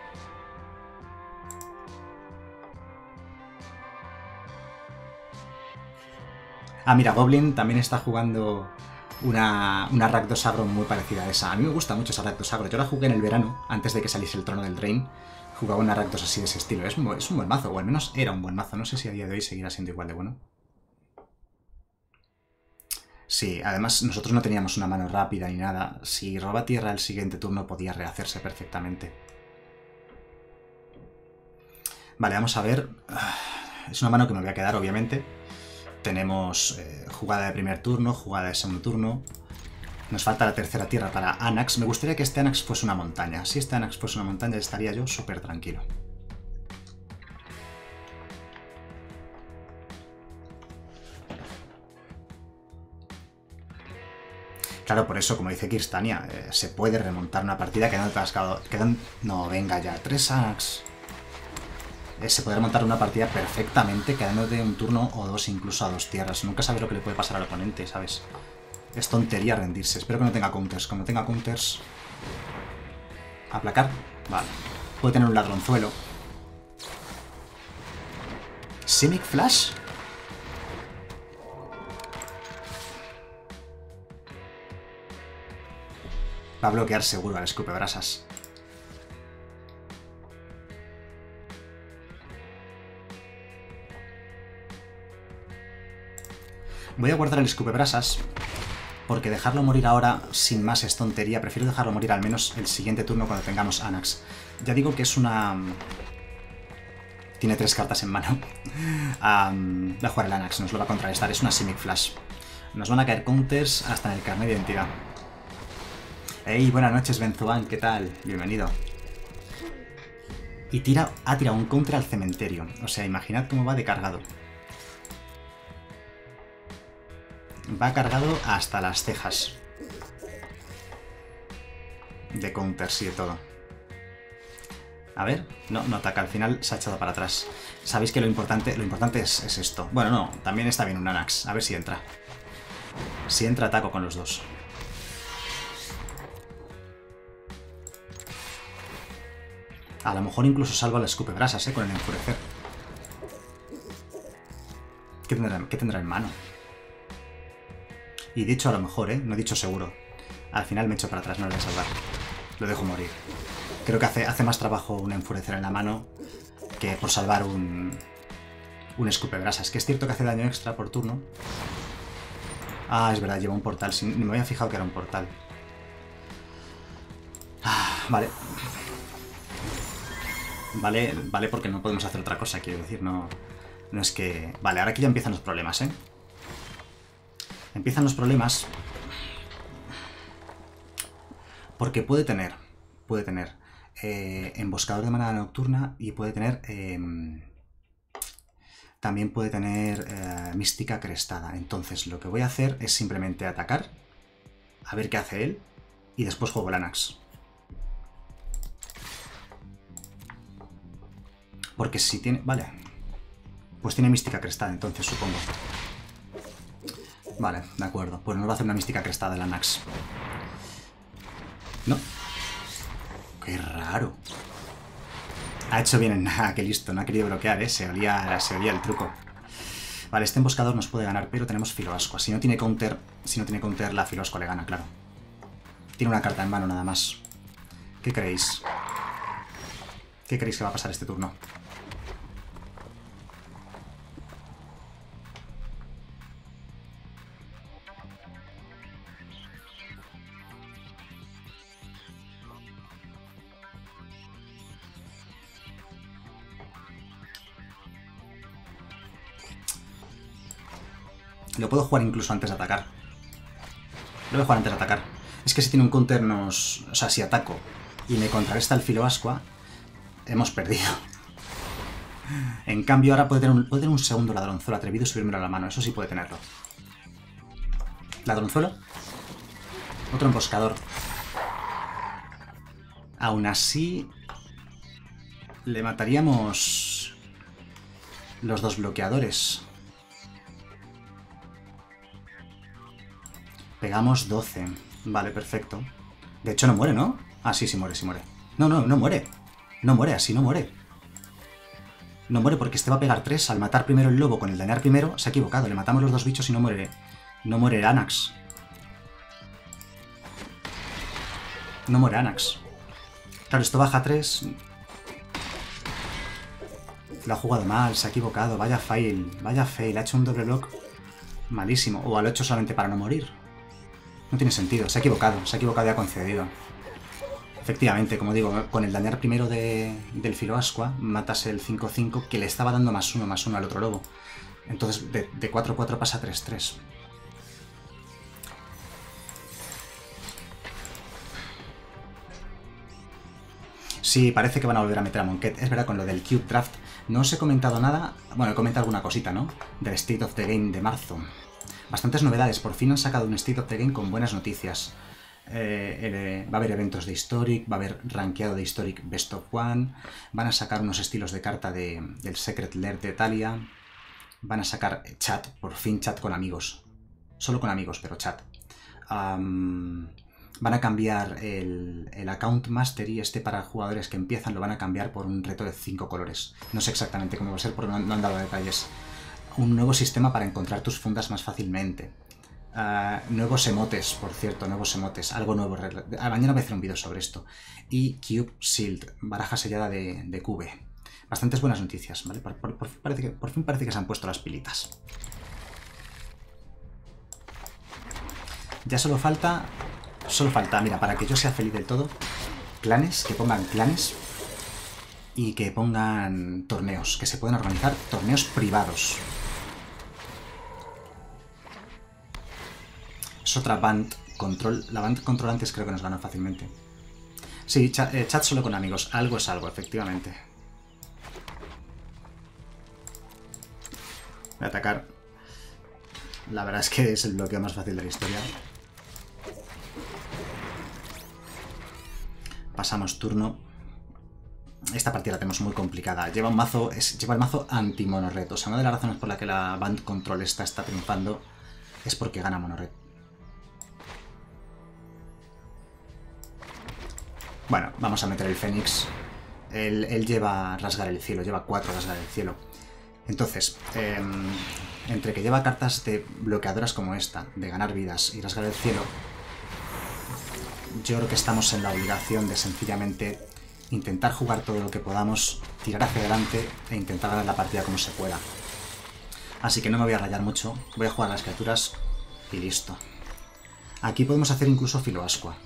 Ah, mira, Goblin también está jugando una Rakdos agro muy parecida a esa. A mí me gusta mucho esa Rakdos agro. Yo la jugué en el verano, antes de que saliese el Trono del Drain. Jugaba una Rakdos así de ese estilo. Es un buen mazo, o al menos era un buen mazo. No sé si a día de hoy seguirá siendo igual de bueno. Sí, además nosotros no teníamos una mano rápida ni nada. Si roba tierra el siguiente turno podía rehacerse perfectamente. Vale, vamos a ver. Es una mano que me voy a quedar, obviamente. Tenemos jugada de primer turno, jugada de segundo turno. Nos falta la tercera tierra para Anax. Me gustaría que este Anax fuese una montaña. Si este Anax fuese una montaña estaría yo súper tranquilo. Claro, por eso, como dice Kirstania, se puede remontar una partida quedando atascado. No, venga ya, 3 Anax. Se puede remontar una partida perfectamente quedando de un turno o 2 incluso a 2 tierras. Nunca sabes lo que le puede pasar al oponente, ¿sabes? Es tontería rendirse. Espero que no tenga counters. Como tenga counters... ¿Aplacar? Vale. Puede tener un ladronzuelo. ¿Simic Flash? Va a bloquear seguro al escupebrasas. Voy a guardar el escupebrasas, porque dejarlo morir ahora sin más es tontería. Prefiero dejarlo morir al menos el siguiente turno cuando tengamos Anax. Ya digo que es una... Tiene 3 cartas en mano. Voy a jugar el Anax, nos lo va a contrarrestar. Es una Simic Flash. Nos van a caer counters hasta en el carnet de identidad. Hey, buenas noches, Benzoan, ¿qué tal? Bienvenido. Y ha tirado un counter al cementerio. O sea, imaginad cómo va de cargado. Va cargado hasta las cejas. De counters y de todo. A ver, no ataca, al final se ha echado para atrás. Sabéis que lo importante es esto. Bueno, no, también está bien un Anax. A ver si entra. Si entra, ataco con los dos. A lo mejor incluso salva la escupebrasas, con el enfurecer. ¿Qué tendrá en mano? Y dicho a lo mejor, no he dicho seguro. Al final me echo para atrás, no lo voy a salvar. Lo dejo morir. Creo que hace más trabajo un enfurecer en la mano que por salvar un escupebrasas. Que es cierto que hace daño extra por turno. Ah, es verdad, lleva un portal. Ni me había fijado que era un portal. Vale. Vale, porque no podemos hacer otra cosa, quiero decir, no es que... Vale, ahora aquí ya empiezan los problemas, Empiezan los problemas porque puede tener emboscador de manada nocturna y puede tener... también puede tener mística crestada. Entonces lo que voy a hacer es simplemente atacar, a ver qué hace él, y después juego el Anax. Porque si tiene... Vale. Pues tiene mística crestada, entonces, supongo. Vale, de acuerdo. Pues nos va a hacer una mística crestada el Anax. No. Qué raro. Ha hecho bien en nada, qué listo. No ha querido bloquear, Se olía el truco. Vale, este emboscador nos puede ganar, pero tenemos filoascua. Si no tiene counter, la filoascua le gana, claro. Tiene una carta en mano nada más. ¿Qué creéis? ¿Qué creéis que va a pasar este turno? Lo puedo jugar incluso antes de atacar. Lo voy a jugar antes de atacar. Es que si tiene un counter O sea, si ataco y me contrarresta el filoascua, hemos perdido. En cambio, ahora puede tener un segundo ladronzuelo atrevido y subírmelo a la mano. Eso sí puede tenerlo. Ladronzuelo. Otro emboscador. Aún así... le mataríamos... los dos bloqueadores. Pegamos 12. Vale, perfecto. De hecho no muere, ¿no? Ah, sí, sí muere, sí muere. No muere. No muere, así no muere. No muere porque este va a pegar 3. Al matar primero el lobo con el dañar primero, se ha equivocado. Le matamos los dos bichos y no muere. No muere Anax. No muere Anax. Claro, esto baja 3. Lo ha jugado mal, se ha equivocado. Vaya fail. Vaya fail. Ha hecho un doble block malísimo. O lo ha hecho solamente para no morir. No tiene sentido. Se ha equivocado y ha concedido. Efectivamente, como digo, con el dañar primero del filoascua, matas el 5-5 que le estaba dando +1/+1 al otro lobo. Entonces de 4-4 pasa a 3-3. Sí, parece que van a volver a meter a Monket. Es verdad, con lo del Cube Draft no os he comentado nada. Bueno, he comentado alguna cosita, ¿no? Del State of the Game de marzo. Bastantes novedades. Por fin han sacado un State of the Game con buenas noticias. Va a haber eventos de Historic, va a haber rankeado de Historic Best of One, van a sacar unos estilos de carta del Secret Lair de Talia, van a sacar chat, por fin chat con amigos, solo con amigos, pero chat. Van a cambiar el Account Mastery, para jugadores que empiezan, lo van a cambiar por un reto de 5 colores. No sé exactamente cómo va a ser porque no han dado detalles. Un nuevo sistema para encontrar tus fundas más fácilmente. Nuevos emotes, por cierto, nuevos emotes, algo nuevo. Mañana voy a hacer un vídeo sobre esto. Y Cube Shield, baraja sellada de Cube. Bastantes buenas noticias, ¿vale? Por fin parece que se han puesto las pilitas. Ya solo falta, mira, para que yo sea feliz del todo, clanes, que pongan clanes y que pongan torneos, que se puedan organizar torneos privados. Es otra Band Control. La Band Control antes creo que nos ganó fácilmente. Sí, chat solo con amigos. Algo es algo, efectivamente. Voy a atacar. La verdad es que es el bloqueo más fácil de la historia. Pasamos turno. Esta partida la tenemos muy complicada. Lleva el mazo anti-monored. O sea, una de las razones por la que la Band Control está triunfando es porque gana monored. Bueno, vamos a meter el Fénix. él lleva rasgar el cielo, lleva 4 rasgar el cielo. Entonces, entre que lleva cartas de bloqueadoras como esta, de ganar vidas y rasgar el cielo, yo creo que estamos en la obligación de sencillamente intentar jugar todo lo que podamos, tirar hacia adelante e intentar ganar la partida como se pueda. Así que no me voy a rayar mucho, voy a jugar a las criaturas y listo. Aquí podemos hacer incluso filoascua.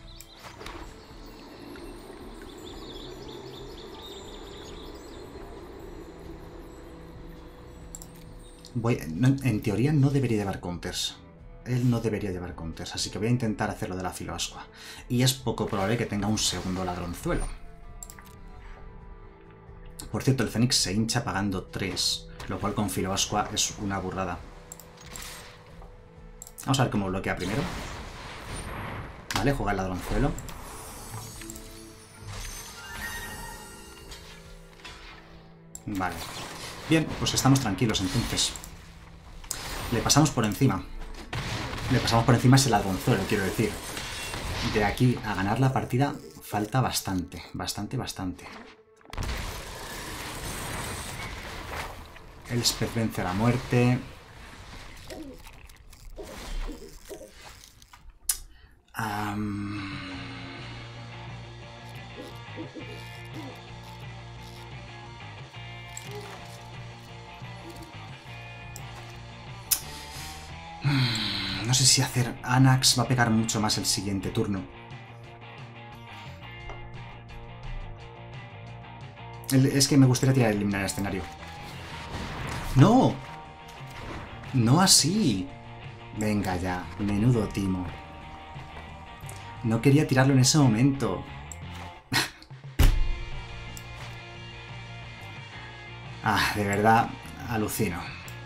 En teoría no debería llevar counters. Él no debería llevar counters, así que voy a intentar hacerlo de la filoascua. Y es poco probable que tenga un segundo ladronzuelo. Por cierto, el Fénix se hincha pagando 3, lo cual con filoascua es una burrada. Vamos a ver cómo bloquea primero. Vale, juega el ladronzuelo. Vale. Bien, pues estamos tranquilos entonces. Le pasamos por encima. Le pasamos por encima ese ladronzuelo, quiero decir. De aquí a ganar la partida falta bastante, bastante. Elspeth vence a la muerte. No sé si hacer Anax va a pegar mucho más el siguiente turno. Es que me gustaría tirar eliminar el escenario. ¡No! ¡No así! Venga ya, menudo timo. No quería tirarlo en ese momento. Ah, de verdad, alucino.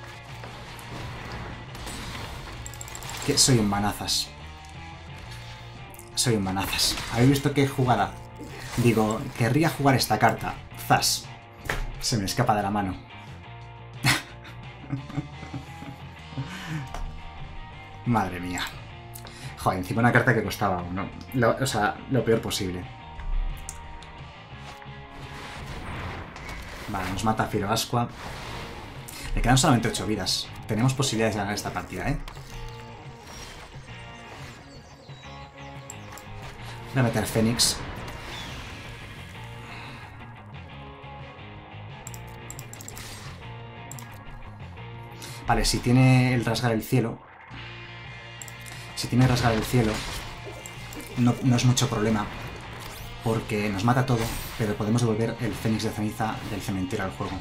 Que soy un manazas. Soy un manazas. ¿Habéis visto qué jugada? Digo, querría jugar esta carta. ¡Zas! Se me escapa de la mano. Madre mía. Joder, encima una carta que costaba uno. O sea, lo peor posible. Vale, nos mata filoascua. Le quedan solamente 8 vidas. Tenemos posibilidades de ganar esta partida, ¿eh? Voy a meter Fénix. Vale, si tiene el rasgar el cielo... Si tiene rasgar el cielo, no es mucho problema, porque nos mata todo, pero podemos devolver el Fénix de ceniza del cementerio al juego.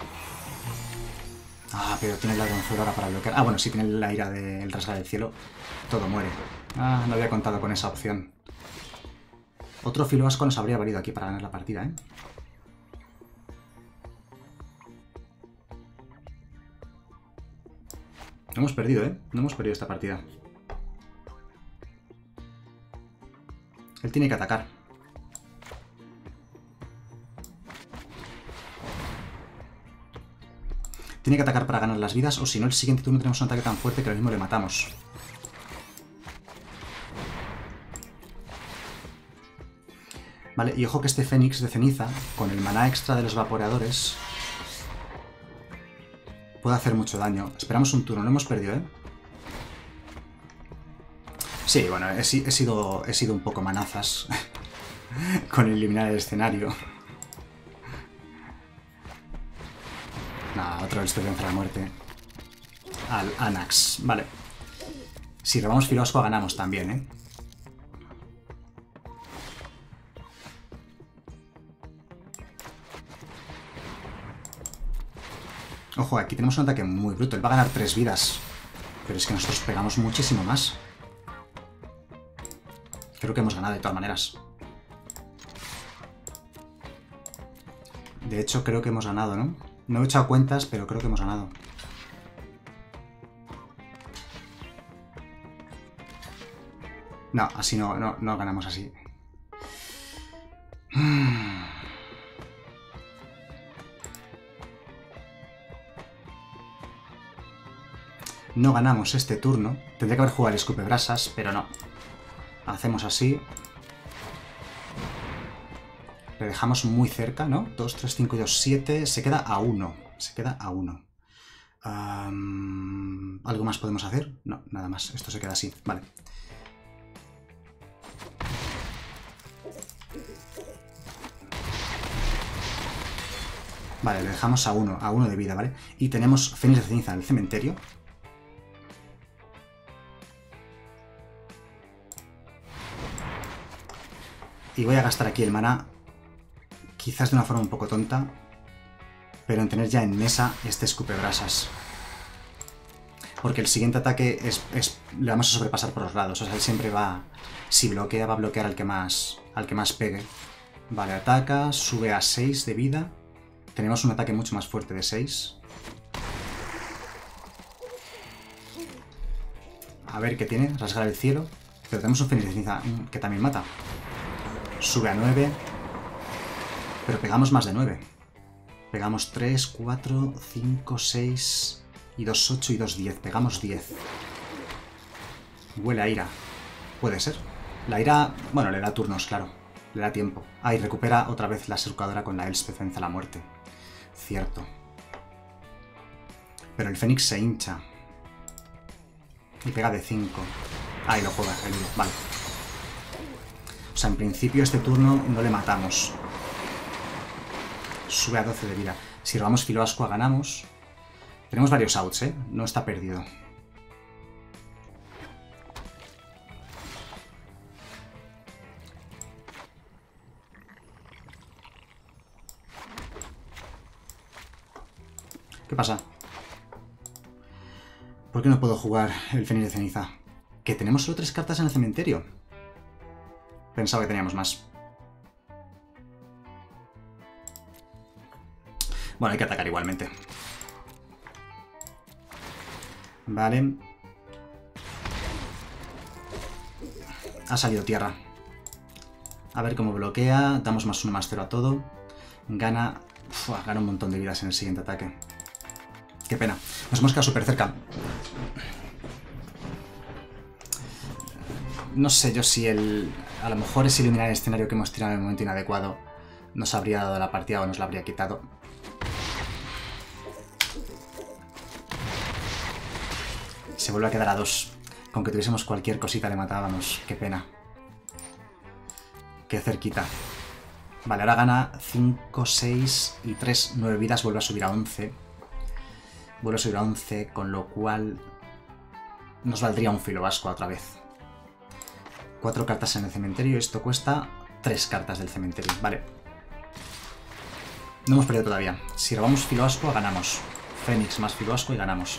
Ah, pero tiene el ladronzuelo ahora para bloquear. Ah, bueno, si tiene la ira del rasgar el cielo, todo muere. Ah, no había contado con esa opción. Otro filoasco nos habría valido aquí para ganar la partida, ¿eh? No hemos perdido, ¿eh? No hemos perdido esta partida. Él tiene que atacar. Tiene que atacar para ganar las vidas, o si no, el siguiente turno tenemos un ataque tan fuerte que lo mismo le matamos. Vale, y ojo que este Fénix de ceniza, con el maná extra de los vaporeadores, puede hacer mucho daño. Esperamos un turno, no hemos perdido, ¿eh? Sí, bueno, he sido un poco manazas con eliminar el escenario. Nada, otro Elspeth vence a la muerte. Al Anax, vale. Si robamos filoascua ganamos también, ¿eh? Ojo, aquí tenemos un ataque muy bruto. Él va a ganar 3 vidas. Pero es que nosotros pegamos muchísimo más. Creo que hemos ganado de todas maneras. De hecho, creo que hemos ganado, ¿no? No he echado cuentas, pero creo que hemos ganado. No, así no ganamos así. No ganamos este turno. Tendría que haber jugado el escupebrasas, pero no. Hacemos así. Le dejamos muy cerca, ¿no? 2, 3, 5 y 2, 7. Se queda a 1. Se queda a 1. ¿Algo más podemos hacer? No, nada más. Esto se queda así. Vale. Vale, le dejamos a 1 de vida, ¿vale? Y tenemos Fénix de Ceniza en el cementerio. Y voy a gastar aquí el maná, quizás de una forma un poco tonta, pero en tener ya en mesa este escupebrasas. Porque el siguiente ataque le vamos a sobrepasar por los lados. O sea, él siempre va... Si bloquea, va a bloquear al que más pegue. Vale, ataca, sube a 6 de vida. Tenemos un ataque mucho más fuerte de 6. A ver qué tiene, rasgar el cielo. Pero tenemos un Fénix de Ceniza que también mata. Sube a 9. Pero pegamos más de 9. Pegamos 3, 4, 5, 6... Y 2, 8 y 2, 10. Pegamos 10. Huele a ira. Puede ser. La ira... Bueno, le da turnos, claro. Le da tiempo. Ah, y recupera otra vez la Seducadora con la Elspeth vence a la muerte. Cierto. Pero el Fénix se hincha. Y pega de 5. Ah, y lo juega el hilo. Vale. O sea, en principio este turno no le matamos. Sube a 12 de vida. Si robamos Filoascua ganamos. Tenemos varios outs, ¿eh? No está perdido. ¿Qué pasa? ¿Por qué no puedo jugar el Fénix de Ceniza? ¿Que tenemos solo 3 cartas en el cementerio? Pensaba que teníamos más. Bueno, hay que atacar igualmente. Vale. Ha salido tierra. A ver cómo bloquea. Damos +1, +0 a todo. Gana... gana un montón de vidas en el siguiente ataque. Qué pena. Nos hemos quedado súper cerca. No sé yo si el... A lo mejor ese iluminar el escenario que hemos tirado en el momento inadecuado nos habría dado la partida o nos la habría quitado. Se vuelve a quedar a 2. Con que tuviésemos cualquier cosita le matábamos. Qué pena. Qué cerquita. Vale, ahora gana 5, 6 y 3, 9 vidas. Vuelve a subir a 11. Vuelve a subir a 11, con lo cual nos valdría un Filoascua otra vez. 4 cartas en el cementerio. Esto cuesta 3 cartas del cementerio. Vale. No hemos perdido todavía. Si robamos Filoascua, ganamos. Fénix más Filoascua y ganamos.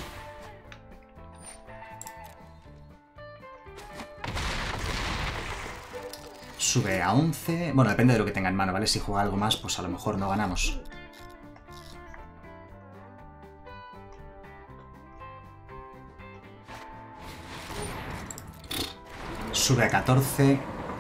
Sube a 11. Bueno, depende de lo que tenga en mano, ¿vale? Si juega algo más, pues a lo mejor no ganamos. Sube a 14.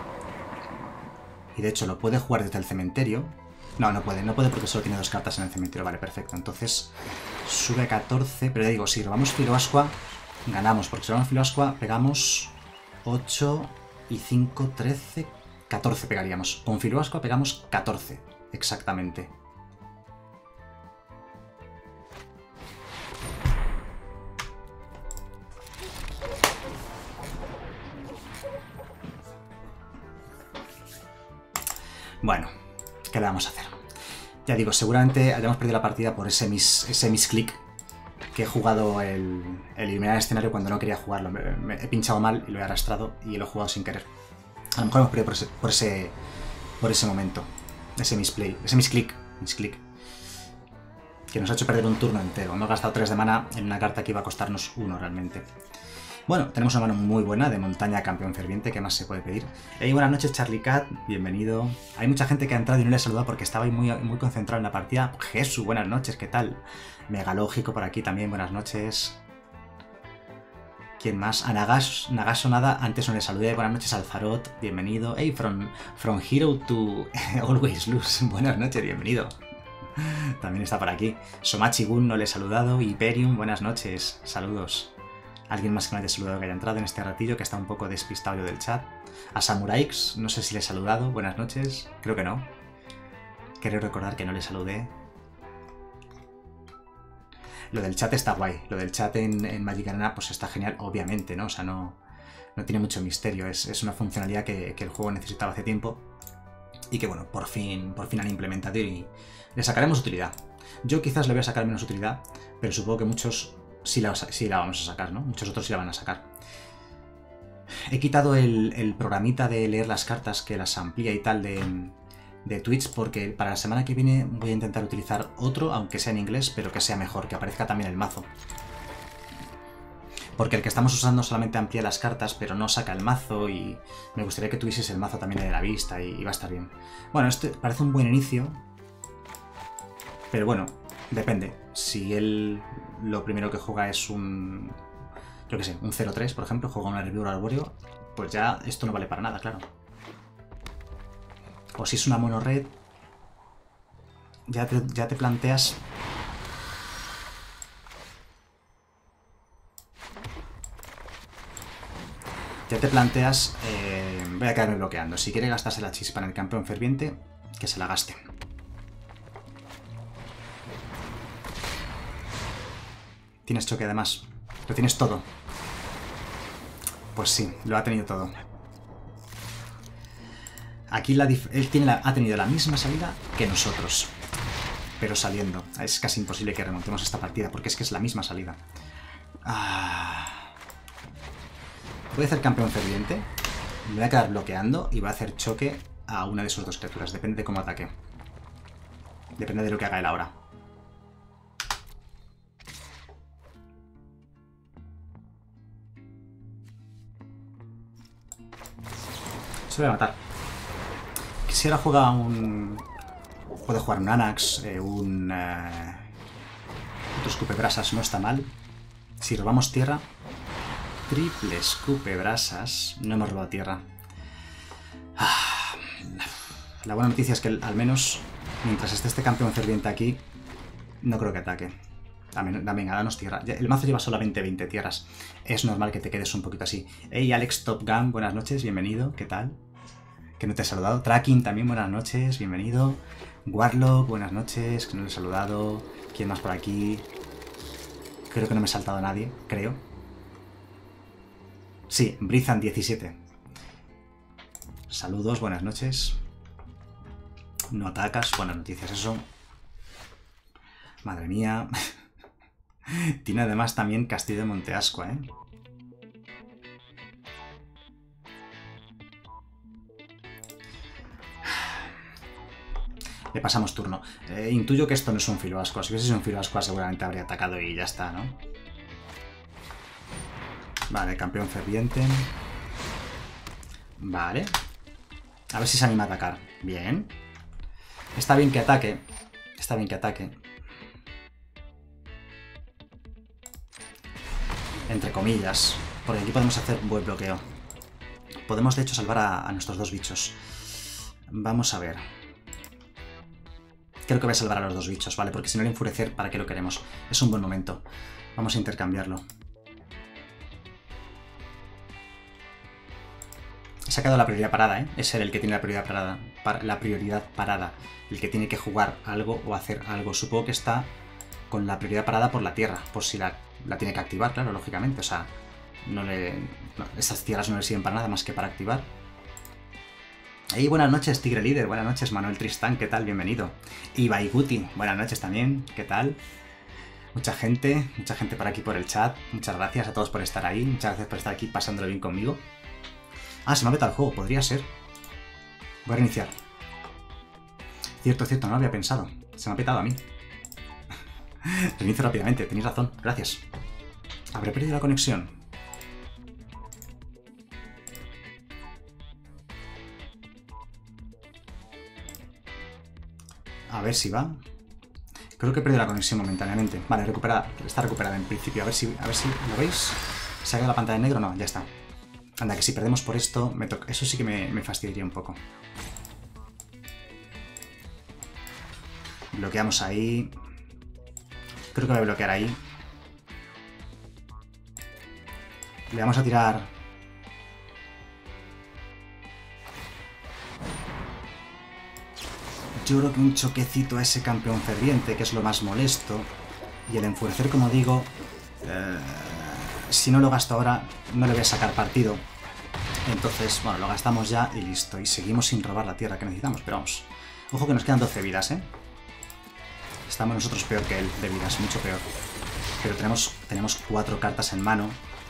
Y de hecho lo puede jugar desde el cementerio. No, no puede porque solo tiene 2 cartas en el cementerio. Vale, perfecto. Entonces sube a 14. Pero ya digo, si robamos Filoascua, ganamos. Porque si robamos Filoascua, pegamos 8 y 5, 13, 14 pegaríamos. Con Filoascua pegamos 14, exactamente. Bueno, ¿qué le vamos a hacer? Ya digo, seguramente hayamos perdido la partida por ese misclick que he jugado el iluminar el escenario cuando no quería jugarlo. Me he pinchado mal y lo he arrastrado y lo he jugado sin querer. A lo mejor hemos perdido por ese momento. Ese misplay, ese misclick. Que nos ha hecho perder un turno entero. Hemos gastado 3 de mana en una carta que iba a costarnos 1 realmente. Bueno, tenemos una mano muy buena de montaña campeón ferviente. ¿Qué más se puede pedir? Hey, buenas noches, Charlie Cat. Bienvenido. Hay mucha gente que ha entrado y no le he saludado porque estaba muy concentrado en la partida. Jesús, buenas noches, ¿qué tal? Megalógico por aquí también, buenas noches. ¿Quién más? A Nagash Nada, antes no le saludé. Buenas noches, Alfarot, bienvenido. Hey, from hero to always lose. Buenas noches, bienvenido. También está por aquí. Somachi-gun no le he saludado. Hyperium, buenas noches, saludos. Alguien más que no haya saludado que haya entrado en este ratillo, que está un poco despistado yo del chat. A Samuraix, no sé si le he saludado. Buenas noches, creo que no. Quiero recordar que no le saludé. Lo del chat está guay. Lo del chat en Magic Arena pues está genial, obviamente, ¿no? O sea, no tiene mucho misterio. Es una funcionalidad que el juego necesitaba hace tiempo. Y que, bueno, por fin han implementado y le sacaremos utilidad. Yo quizás le voy a sacar menos utilidad, pero supongo que muchos sí la vamos a sacar, ¿no? Muchos otros sí la van a sacar. He quitado el programita de leer las cartas que las amplía y tal de Twitch, porque para la semana que viene voy a intentar utilizar otro, aunque sea en inglés, pero que sea mejor, que aparezca también el mazo. Porque el que estamos usando solamente amplía las cartas, pero no saca el mazo, y me gustaría que tuvieses el mazo también de la vista y va a estar bien. Bueno, este parece un buen inicio, pero bueno, depende. Si él lo primero que juega es un... yo qué sé, un 0-3, por ejemplo, juega un herbívoro arbóreo, pues ya esto no vale para nada, claro. O si es una mono red, ya te planteas... voy a quedarme bloqueando. Si quiere gastarse la chispa en el campeón ferviente, que se la gaste. Tienes choque además. Lo tienes todo. Pues sí, lo ha tenido todo. Aquí él ha tenido la misma salida que nosotros. Pero saliendo. Es casi imposible que remontemos esta partida, porque es que es la misma salida. Voy a hacer campeón ferviente. Me voy a quedar bloqueando y voy a hacer choque a una de sus dos criaturas. Depende de cómo ataque. Depende de lo que haga él ahora. Se lo voy a matar. Si ahora juega un... puede jugar un Anax, un escupebrasas, no está mal. Si robamos tierra... triple escupebrasas. No hemos robado tierra. La buena noticia es que al menos, mientras esté este campeón ferviente aquí, no creo que ataque. Venga, danos tierra. El mazo lleva solamente 20 tierras. Es normal que te quedes un poquito así. Hey, Alex Top Gun, buenas noches, bienvenido. ¿Qué tal? Que no te he saludado. Tracking también, buenas noches, bienvenido. Warlock, buenas noches, que no le he saludado. ¿Quién más por aquí? Creo que no me he saltado a nadie, creo. Sí, Brizan 17. Saludos, buenas noches. No atacas, buenas noticias eso. Madre mía. Tiene además también Castillo de Monteascua, ¿eh? Le pasamos turno. Intuyo que esto no es un filoascua. Si hubiese sido un filoascua seguramente habría atacado y ya está, ¿no? Vale, campeón ferviente. Vale. A ver si se anima a atacar. Bien. Está bien que ataque. Está bien que ataque. Entre comillas. Porque aquí podemos hacer un buen bloqueo. Podemos de hecho salvar a nuestros dos bichos. Vamos a ver. Creo que voy a salvar a los dos bichos, ¿vale? Porque si no el enfurecer, ¿para qué lo queremos? Es un buen momento. Vamos a intercambiarlo. He sacado la prioridad parada, ¿eh? Es él el que tiene la prioridad parada. El que tiene que jugar algo o hacer algo. Supongo que está con la prioridad parada por la tierra. Por si la tiene que activar, claro, lógicamente. O sea, esas tierras no le sirven para nada más que para activar. Hey, buenas noches, Tigre Líder. Buenas noches, Manuel Tristán. ¿Qué tal? Bienvenido. Y Baiguti. Buenas noches también. ¿Qué tal? Mucha gente por aquí por el chat. Muchas gracias a todos por estar ahí. Muchas gracias por estar aquí pasándolo bien conmigo. Ah, se me ha petado el juego. Podría ser. Voy a reiniciar. Cierto, no lo había pensado. Se me ha petado a mí. Reinicio rápidamente. Tenéis razón. Gracias. ¿Habré perdido la conexión? A ver si va. Creo que he perdido la conexión momentáneamente. Vale, recuperada. Está recuperada en principio. A ver si lo veis. ¿Se ha quedado la pantalla en negro? No, ya está. Anda, que si perdemos por esto, eso sí que me fastidiaría un poco. Bloqueamos ahí. Creo que voy a bloquear ahí. Le vamos a tirar... Yo creo que un choquecito a ese campeón ferviente, que es lo más molesto. Y el enfurecer, como digo, si no lo gasto ahora, no le voy a sacar partido. Entonces, bueno, lo gastamos ya y listo. Y seguimos sin robar la tierra que necesitamos. Pero vamos, ojo que nos quedan 12 vidas, ¿eh? Estamos nosotros peor que él de vidas, mucho peor. Pero tenemos 4 cartas en mano.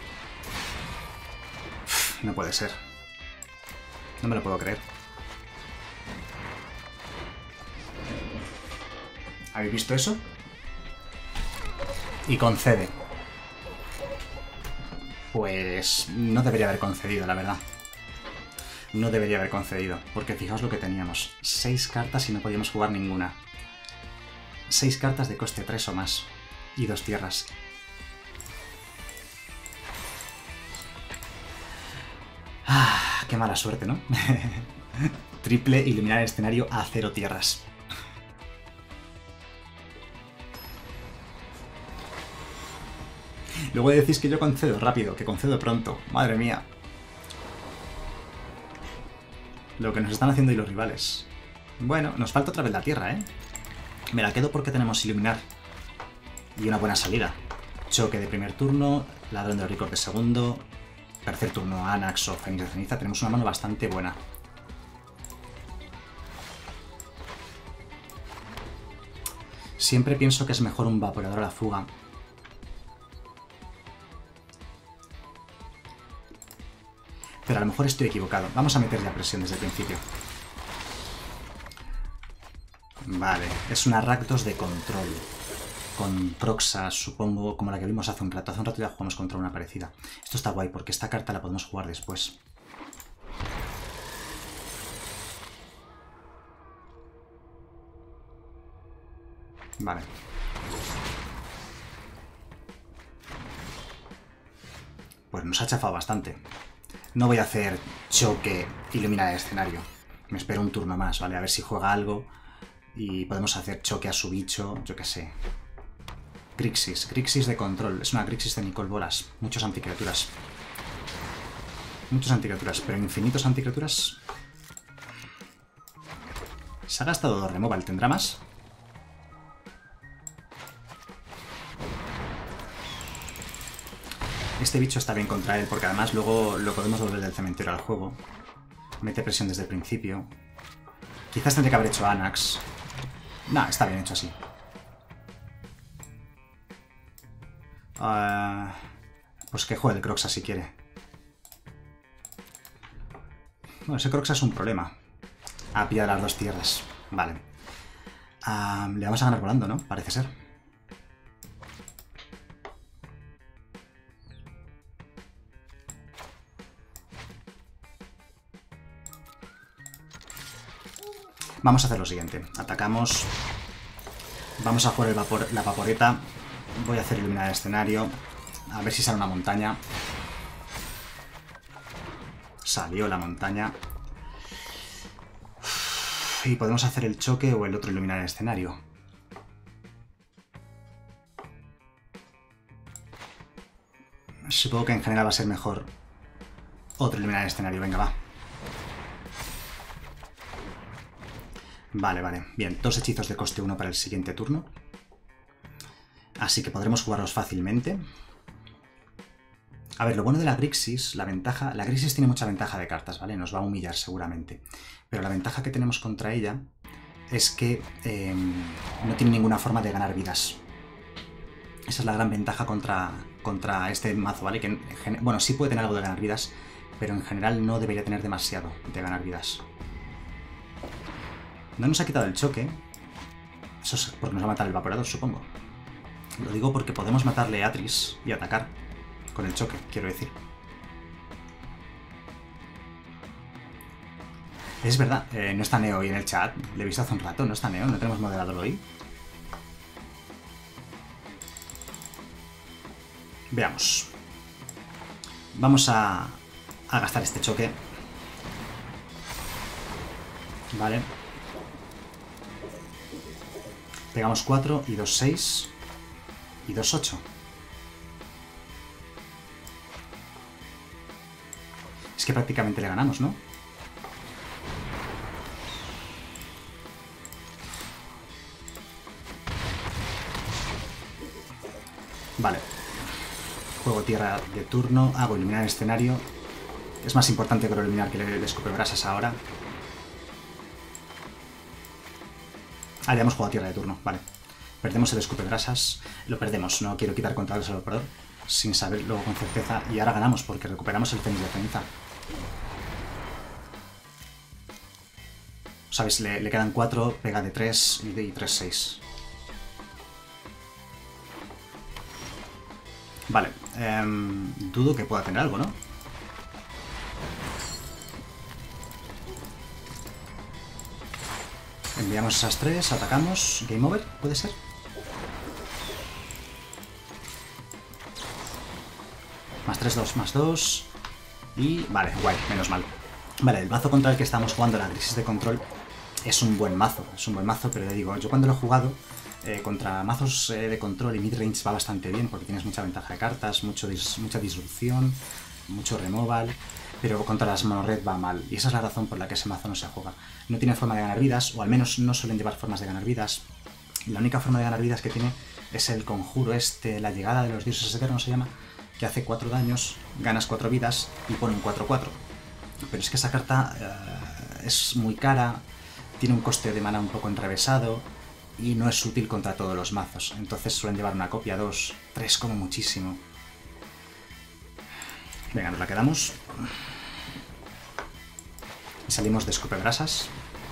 Uf, no puede ser. No me lo puedo creer. ¿Habéis visto eso? Y concede. Pues no debería haber concedido, la verdad. No debería haber concedido, porque fijaos lo que teníamos. 6 cartas y no podíamos jugar ninguna. 6 cartas de coste 3 o más. Y 2 tierras. Ah, qué mala suerte, ¿no? Triple iluminar el escenario a 0 tierras. Luego decís que yo concedo rápido, que concedo pronto. Madre mía. Lo que nos están haciendo y los rivales. Bueno, nos falta otra vez la tierra, ¿eh? Me la quedo porque tenemos iluminar. Y una buena salida. Choque de primer turno, ladrón de récord de segundo, tercer turno Anax o Fénix de ceniza. Tenemos una mano bastante buena. Siempre pienso que es mejor un vaporador a la fuga. Pero a lo mejor estoy equivocado. Vamos a meter ya presión desde el principio. Vale, es una Rakdos de control. Con Proxa, supongo, como la que vimos hace un rato. Hace un rato ya jugamos contra una parecida. Esto está guay porque esta carta la podemos jugar después. Vale. Pues nos ha chafado bastante. No voy a hacer choque, iluminar el escenario. Me espero un turno más, ¿vale? A ver si juega algo y podemos hacer choque a su bicho, yo qué sé. Grixis, Grixis de control. Es una Grixis de Nicol Bolas. Muchos anticriaturas. Muchos anticriaturas, pero infinitos anticriaturas. Se ha gastado 2 removal, ¿tendrá más? Este bicho está bien contra él, porque además luego lo podemos volver del cementerio al juego. Mete presión desde el principio. Quizás tendría que haber hecho Anax. Nah, está bien hecho así. Pues que juegue el Croxa si quiere. Bueno, ese Croxa es un problema. Ha pillado las 2 tierras. Vale. Le vamos a ganar volando, ¿no? Parece ser. Vamos a hacer lo siguiente. Atacamos. Vamos a jugar la vaporeta. Voy a hacer iluminar el escenario. A ver si sale una montaña. Salió la montaña. Y podemos hacer el choque o el otro iluminar el escenario. Supongo que en general va a ser mejor otro iluminar el escenario. Venga, va. Vale, vale. Bien, 2 hechizos de coste 1 para el siguiente turno. Así que podremos jugarlos fácilmente. A ver, lo bueno de la Grixis, la ventaja... La Grixis tiene mucha ventaja de cartas, ¿vale? Nos va a humillar seguramente. Pero la ventaja que tenemos contra ella es que no tiene ninguna forma de ganar vidas. Esa es la gran ventaja contra este mazo, ¿vale? Que bueno, sí puede tener algo de ganar vidas, pero en general no debería tener demasiado de ganar vidas. No nos ha quitado el choque. Eso es porque nos va a matar el evaporador, supongo. Lo digo porque podemos matarle a Atris y atacar con el choque, quiero decir. Es verdad, no está Neo hoy en el chat. Le he visto hace un rato, no está Neo, no tenemos moderador hoy. Veamos. Vamos a gastar este choque. Vale. Pegamos 4 y 2, 6 y 2, 8. Es que prácticamente le ganamos, ¿no? Vale. Juego tierra de turno. Hago eliminar el escenario. Es más importante que lo eliminar que el escupebrasas ahora. Ah, ya hemos jugado tierra de turno. Vale. Perdemos el escupebrasas. Lo perdemos. No quiero quitar contra el operador sin saberlo con certeza. Y ahora ganamos porque recuperamos el fénix de ceniza. ¿Sabes? Le quedan 4, pega de 3 y 3, 6. Vale. Dudo que pueda tener algo, ¿no? Enviamos esas 3, atacamos. Game over, ¿puede ser? Más 3, 2, más 2. Y... vale, guay, menos mal. Vale, el mazo contra el que estamos jugando, la crisis de control, es un buen mazo. Es un buen mazo, pero le digo, yo cuando lo he jugado, contra mazos de control y midrange va bastante bien, porque tienes mucha ventaja de cartas, mucha disrupción, mucho removal, pero contra las mono-red va mal. Y esa es la razón por la que ese mazo no se juega. No tiene forma de ganar vidas, o al menos no suelen llevar formas de ganar vidas. La única forma de ganar vidas que tiene es el conjuro la llegada de los dioses eternos se llama, que hace 4 daños, ganas 4 vidas y pone un 4-4. Pero es que esa carta es muy cara, tiene un coste de mana un poco enrevesado y no es útil contra todos los mazos. Entonces suelen llevar una copia, 2, 3 como muchísimo. Venga, nos la quedamos. Y salimos de escupebrasas.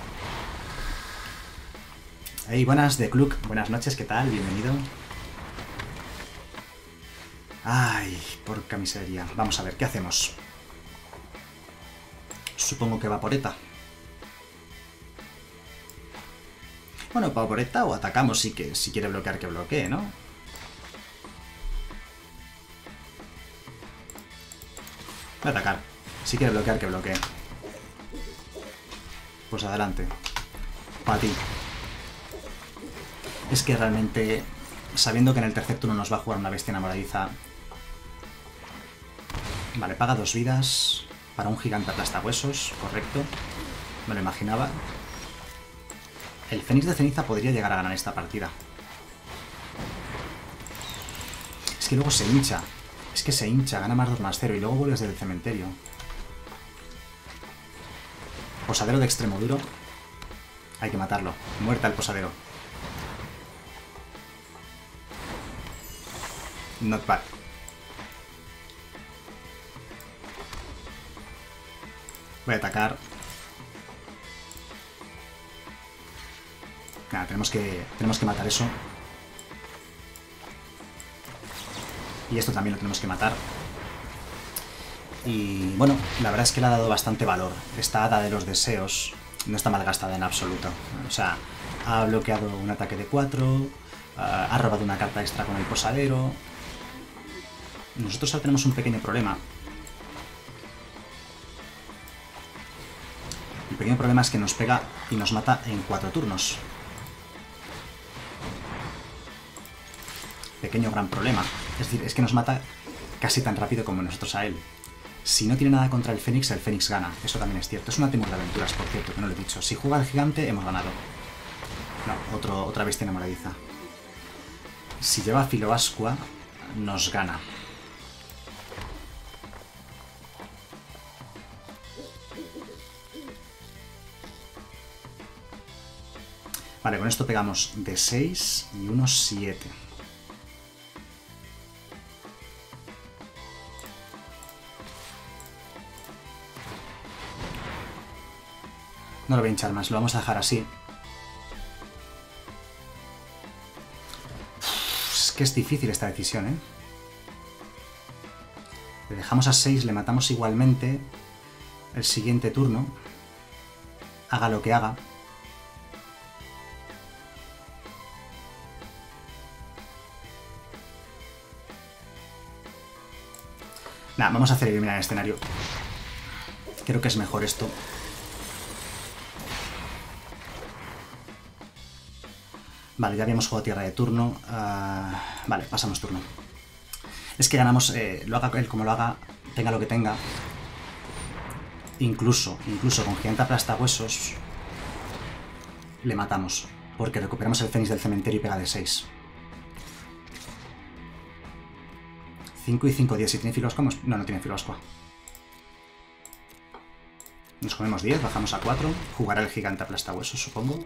Hey, buenas de Cluck, buenas noches, ¿qué tal? Bienvenido. Ay, porca miseria. Vamos a ver, ¿qué hacemos? Supongo que vaporeta. Bueno, vaporeta o atacamos si quiere bloquear que bloquee, ¿no? Voy a atacar. Si quiere bloquear que bloquee. Pues adelante. Para ti. Es que realmente, sabiendo que en el tercer turno nos va a jugar una bestia enamoradiza... Vale, paga 2 vidas para un gigante aplastahuesos, correcto. Me lo imaginaba. El Fénix de Ceniza podría llegar a ganar esta partida. Es que luego se hincha. Es que se hincha, gana más 2 más 0 y luego vuelves del cementerio. Posadero de extremo duro. Hay que matarlo. Muerta el posadero. Not bad. Voy a atacar. Nada, tenemos que matar eso. Y esto también lo tenemos que matar. Y bueno, la verdad es que le ha dado bastante valor. Esta hada de los deseos no está mal gastada en absoluto. O sea, ha bloqueado un ataque de 4, ha robado una carta extra con el posadero. Nosotros ahora tenemos un pequeño problema. El pequeño problema es que nos pega y nos mata en 4 turnos. Pequeño gran problema. Es decir, es que nos mata casi tan rápido como nosotros a él. Si no tiene nada contra el Fénix gana. Eso también es cierto. Es una Timur de aventuras, por cierto, que no lo he dicho. Si juega al gigante, hemos ganado. No, otra bestia enamoradiza. Si lleva Filoascua, nos gana. Vale, con esto pegamos de 6 y unos 7. No lo voy a hinchar más, lo vamos a dejar así. Es que es difícil esta decisión, ¿eh? Le dejamos a 6, le matamos igualmente el siguiente turno. Haga lo que haga. Nada, vamos a hacer eliminar el escenario. Creo que es mejor esto. Vale, ya habíamos jugado tierra de turno. Vale, pasamos turno. Es que ganamos, lo haga él como lo haga, tenga lo que tenga. Incluso con gigante aplastahuesos le matamos. Porque recuperamos el Fénix del cementerio y pega de 6. 5 y 5, 10. Si tiene filo ascua, no, no tiene filo ascua. Nos comemos 10, bajamos a 4. Jugará el gigante aplastahuesos, supongo.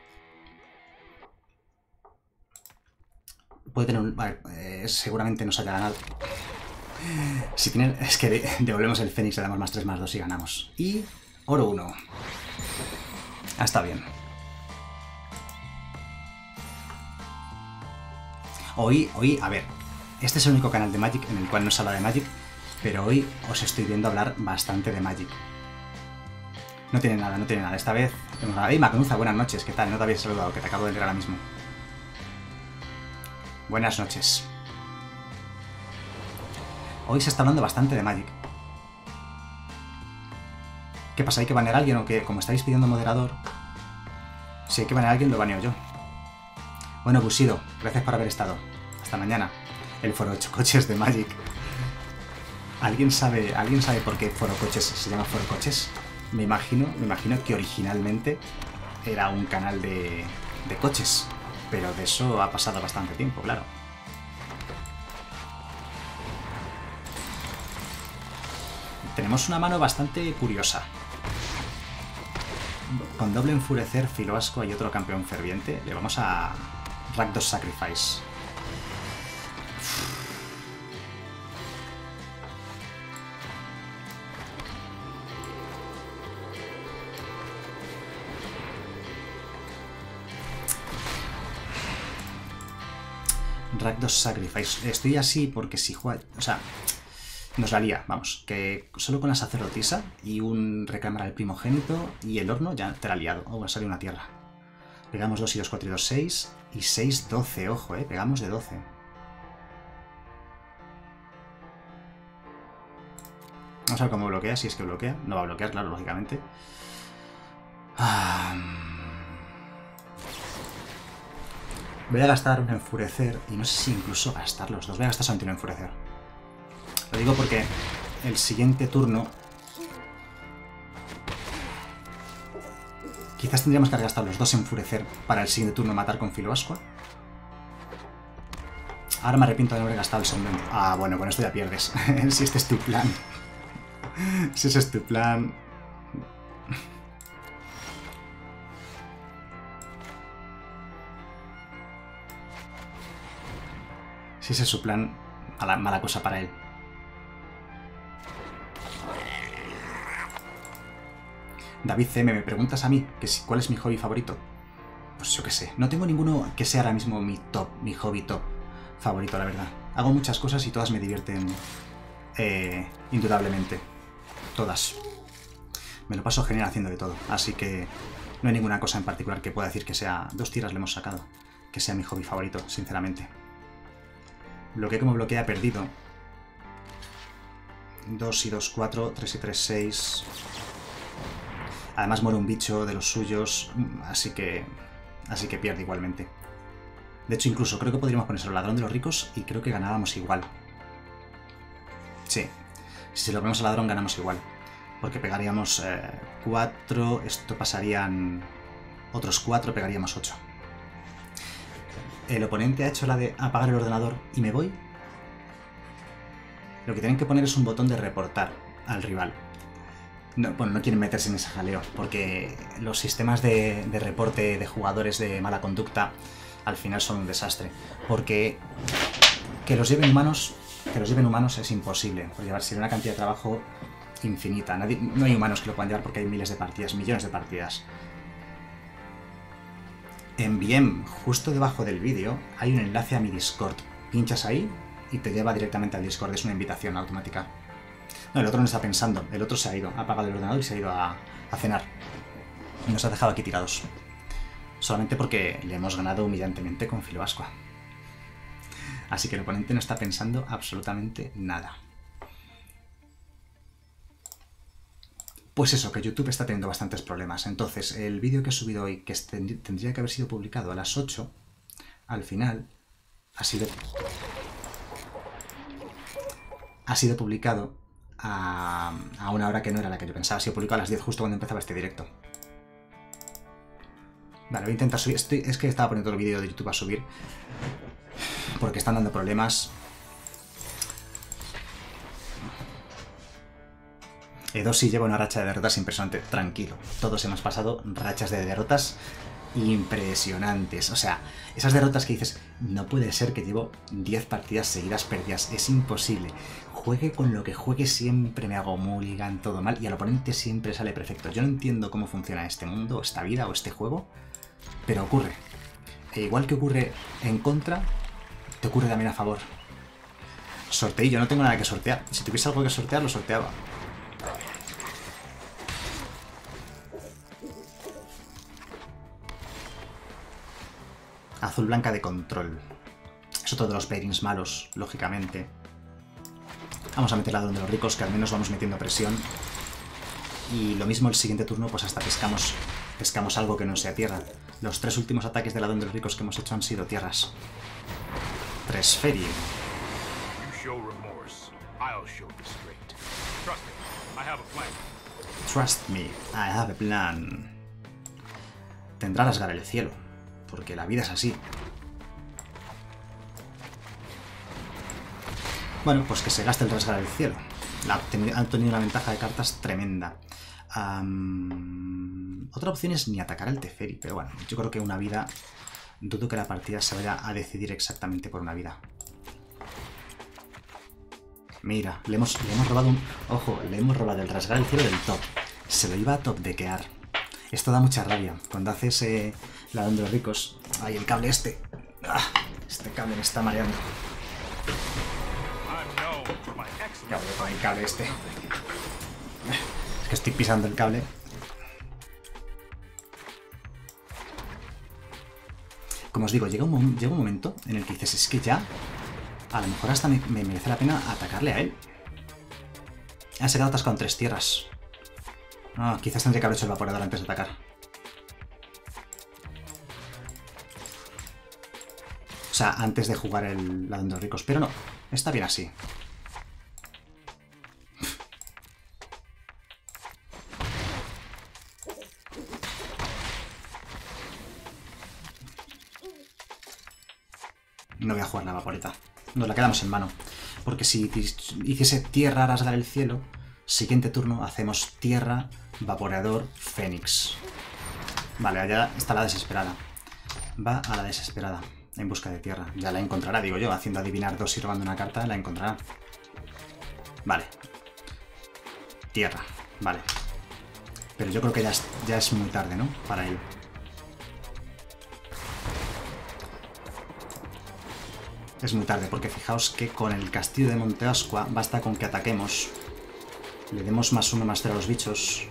Puede tener un... Vale, seguramente nos haya ganado. Si tiene... Es que devolvemos el Fénix, le damos más 3, más 2 y ganamos. Y... oro 1. Ah, está bien. Hoy, a ver, este es el único canal de Magic en el cual no se habla de Magic, pero hoy os estoy viendo hablar bastante de Magic. No tiene nada, no tiene nada. Esta vez... ¡Hey, Magnuza! Buenas noches, ¿qué tal? No te había saludado, que te acabo de entrar ahora mismo. Buenas noches. Hoy se está hablando bastante de Magic. ¿Qué pasa? ¿Hay que banear a alguien o qué? Como estáis pidiendo moderador... Si hay que banear a alguien, lo baneo yo. Bueno, Bushido, gracias por haber estado. Hasta mañana. El foro 8 coches de Magic. ¿Alguien sabe por qué foro coches se llama foro coches? Me imagino que originalmente era un canal de coches, pero de eso ha pasado bastante tiempo, claro. Tenemos una mano bastante curiosa. Con doble enfurecer, filo ascua y otro campeón ferviente, le vamos a Rakdos Sacrifice. Rakdos Sacrifice. Estoy así porque si juega... O sea, nos la lía, vamos. Que solo con la sacerdotisa y un reclamar al primogénito y el horno ya te la ha liado. Oh, ha salido una tierra. Pegamos 2 y 2, 4 y 2, 6. Y 6, 12, ojo, pegamos de 12. Vamos a ver cómo bloquea, si es que bloquea. No va a bloquear, claro, lógicamente. Voy a gastar un enfurecer y no sé si incluso gastar los dos. Voy a gastar solamente un enfurecer. Lo digo porque el siguiente turno... Quizás tendríamos que haber gastado los dos enfurecer para el siguiente turno matar con filo ascua. Ahora me arrepiento de no haber gastado el segundo. Ah, bueno, con esto ya pierdes. Si este es tu plan. Si ese es tu plan... Si ese es su plan, mala cosa para él. David CM, ¿me preguntas a mí cuál es mi hobby favorito? Pues yo qué sé. No tengo ninguno que sea ahora mismo mi hobby top favorito, la verdad. Hago muchas cosas y todas me divierten indudablemente. Todas. Me lo paso genial haciendo de todo. Así que no hay ninguna cosa en particular que pueda decir que sea... 2 tiras le hemos sacado. Que sea mi hobby favorito, sinceramente. Bloqueé como bloquea perdido. 2 y 2, 4, 3 y 3, 6. Además muere un bicho de los suyos, así que pierde igualmente. De hecho, incluso creo que podríamos ponerse al ladrón de los ricos y creo que ganábamos igual. Sí, si se lo ponemos al ladrón ganamos igual. Porque pegaríamos 4, esto pasarían otros 4, pegaríamos 8. El oponente ha hecho la de apagar el ordenador y me voy. Lo que tienen que poner es un botón de reportar al rival. No, bueno, no quieren meterse en ese jaleo, porque los sistemas de reporte de jugadores de mala conducta al final son un desastre. Porque que los lleven humanos es imposible, por llevarse una cantidad de trabajo infinita. No hay humanos que lo puedan llevar porque hay miles de partidas, millones de partidas. En Bien, justo debajo del vídeo, hay un enlace a mi Discord. Pinchas ahí y te lleva directamente al Discord, es una invitación automática. No, el otro no está pensando, el otro se ha ido, ha apagado el ordenador y se ha ido a cenar. Y nos ha dejado aquí tirados. Solamente porque le hemos ganado humillantemente con filo ascua. Así que el oponente no está pensando absolutamente nada. Pues eso, que YouTube está teniendo bastantes problemas. Entonces, el vídeo que he subido hoy, que tendría que haber sido publicado a las 8, al final ha sido publicado a una hora que no era la que yo pensaba. Ha sido publicado a las 10, justo cuando empezaba este directo. Vale, voy a intentar subir. Es que estaba poniendo el vídeo de YouTube a subir porque están dando problemas. Edosi lleva una racha de derrotas impresionante. Tranquilo, todos hemos pasado rachas de derrotas impresionantes. O sea, esas derrotas que dices, no puede ser que llevo 10 partidas seguidas perdidas, es imposible. Juegue con lo que juegue, siempre me hago mulligan, todo mal, y al oponente siempre sale perfecto. Yo no entiendo cómo funciona este mundo, esta vida o este juego, pero ocurre. E igual que ocurre en contra, te ocurre también a favor. Sorteillo, no tengo nada que sortear. Si tuviese algo que sortear, lo sorteaba. Azul blanca de control. Es otro de los pairings malos, lógicamente. Vamos a meter la donde los ricos, que al menos vamos metiendo presión. Y lo mismo el siguiente turno, pues hasta pescamos algo que no sea tierra. Los 3 últimos ataques de la donde los ricos que hemos hecho han sido tierras. 3 Feri. Trust me, I have a plan. Tendrá rasgar el cielo, porque la vida es así. Bueno, pues que se gaste el rasgar el cielo. Han tenido una ventaja de cartas tremenda. Otra opción es ni atacar al Teferi, pero bueno, yo creo que una vida... Dudo que la partida se vaya a decidir exactamente por una vida. Mira, le hemos robado un... Ojo, le hemos robado el rasgar el cielo del top. Se lo iba a top dequear. Esto da mucha rabia. Cuando haces la donde los ricos... Ay, el cable este. Este cable me está mareando. Ya voy con el cable este. Es que estoy pisando el cable. Como os digo, llega un momento en el que dices, es que ya... A lo mejor hasta me merece la pena atacarle a él. Se quedado atascado en 3 tierras. Quizás tendría que haber hecho el evaporador antes de atacar. O sea, antes de jugar la de los ricos. Pero no, está bien así. No voy a jugar la vaporeta. Nos la quedamos en mano. Porque si hiciese tierra, rasgar el cielo, siguiente turno hacemos tierra, vaporeador, fénix. Vale, allá está la desesperada. Va a la desesperada, en busca de tierra. Ya la encontrará, digo yo, haciendo adivinar 2 y robando una carta, la encontrará. Vale. Tierra, vale. Pero yo creo que ya es muy tarde, ¿no? Para él. Es muy tarde, porque fijaos que con el castillo de Monteascua basta con que ataquemos. Le demos +1, +0 a los bichos.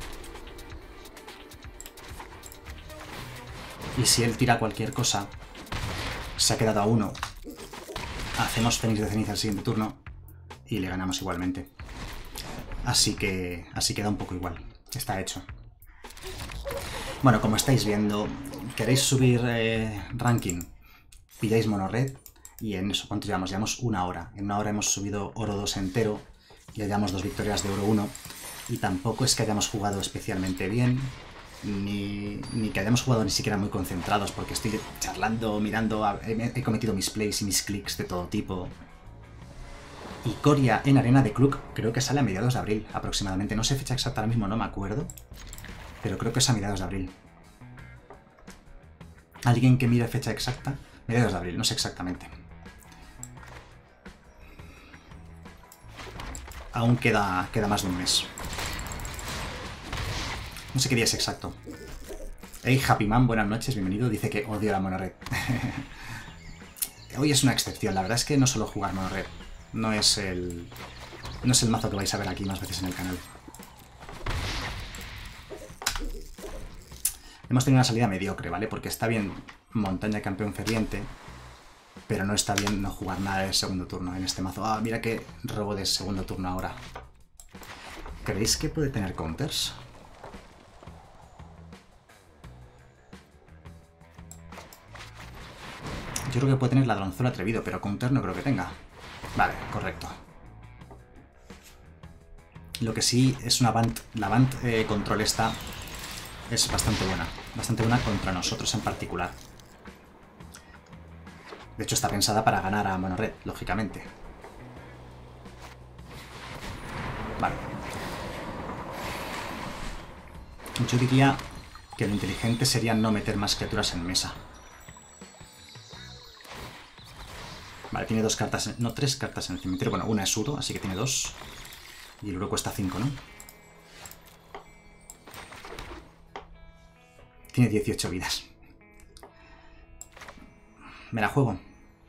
Y si él tira cualquier cosa, se ha quedado a 1. Hacemos Fénix de Ceniza el siguiente turno y le ganamos igualmente. Así que da un poco igual. Está hecho. Bueno, como estáis viendo, queréis subir ranking, pilláis mono red. Y en eso, ¿cuánto llevamos? Llevamos 1 hora. En 1 hora hemos subido oro 2 entero. Ya llevamos 2 victorias de oro 1. Y tampoco es que hayamos jugado especialmente bien. Ni que hayamos jugado ni siquiera muy concentrados. Porque estoy charlando, mirando. He cometido mis plays y mis clics de todo tipo. Y Coria en Arena de Club creo que sale a mediados de abril aproximadamente. No sé fecha exacta ahora mismo, no me acuerdo. Pero creo que es a mediados de abril. ¿Alguien que mire fecha exacta? Mediados de abril, no sé exactamente. Aún queda más de un mes. No sé qué día es exacto. Hey, Happy Man, buenas noches, bienvenido. Dice que odio la monored. Hoy es una excepción, la verdad es que no suelo jugar monored. No es el mazo que vais a ver aquí más veces en el canal. Hemos tenido una salida mediocre, ¿vale? Porque está bien montaña campeón ferviente, pero no está bien no jugar nada de segundo turno en este mazo. Mira qué robo de segundo turno ahora. ¿Creéis que puede tener counters? Yo creo que puede tener ladronzuelo atrevido, pero counter no creo que tenga. Vale, correcto. Lo que sí es una Bant. La Bant control esta es bastante buena. Bastante buena contra nosotros en particular. De hecho está pensada para ganar a mono red, lógicamente. Vale. Yo diría que lo inteligente sería no meter más criaturas en mesa. Vale, tiene 2 cartas, no, 3 cartas en el cementerio. Bueno, una es Uro, así que tiene 2. Y el Uro cuesta 5, ¿no? Tiene 18 vidas. Me la juego.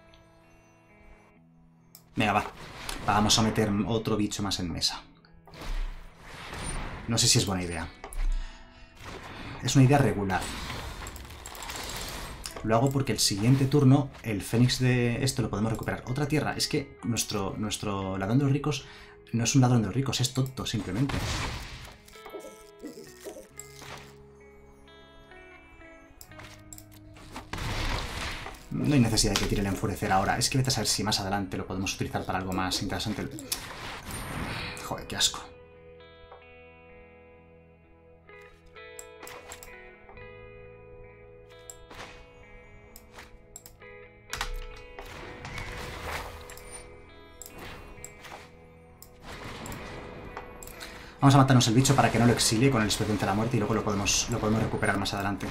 Venga, va. Vamos a meter otro bicho más en mesa. No sé si es buena idea. Es una idea regular. Lo hago porque el siguiente turno, el Fénix de esto lo podemos recuperar. Otra tierra. Es que nuestro ladrón de los ricos no es un ladrón de los ricos, es tonto, simplemente. No hay necesidad de que tire el enfurecer ahora. Es que vete a saber si más adelante lo podemos utilizar para algo más interesante. Joder, qué asco. Vamos a matarnos el bicho para que no lo exilie con el expediente de la muerte y luego lo podemos recuperar más adelante.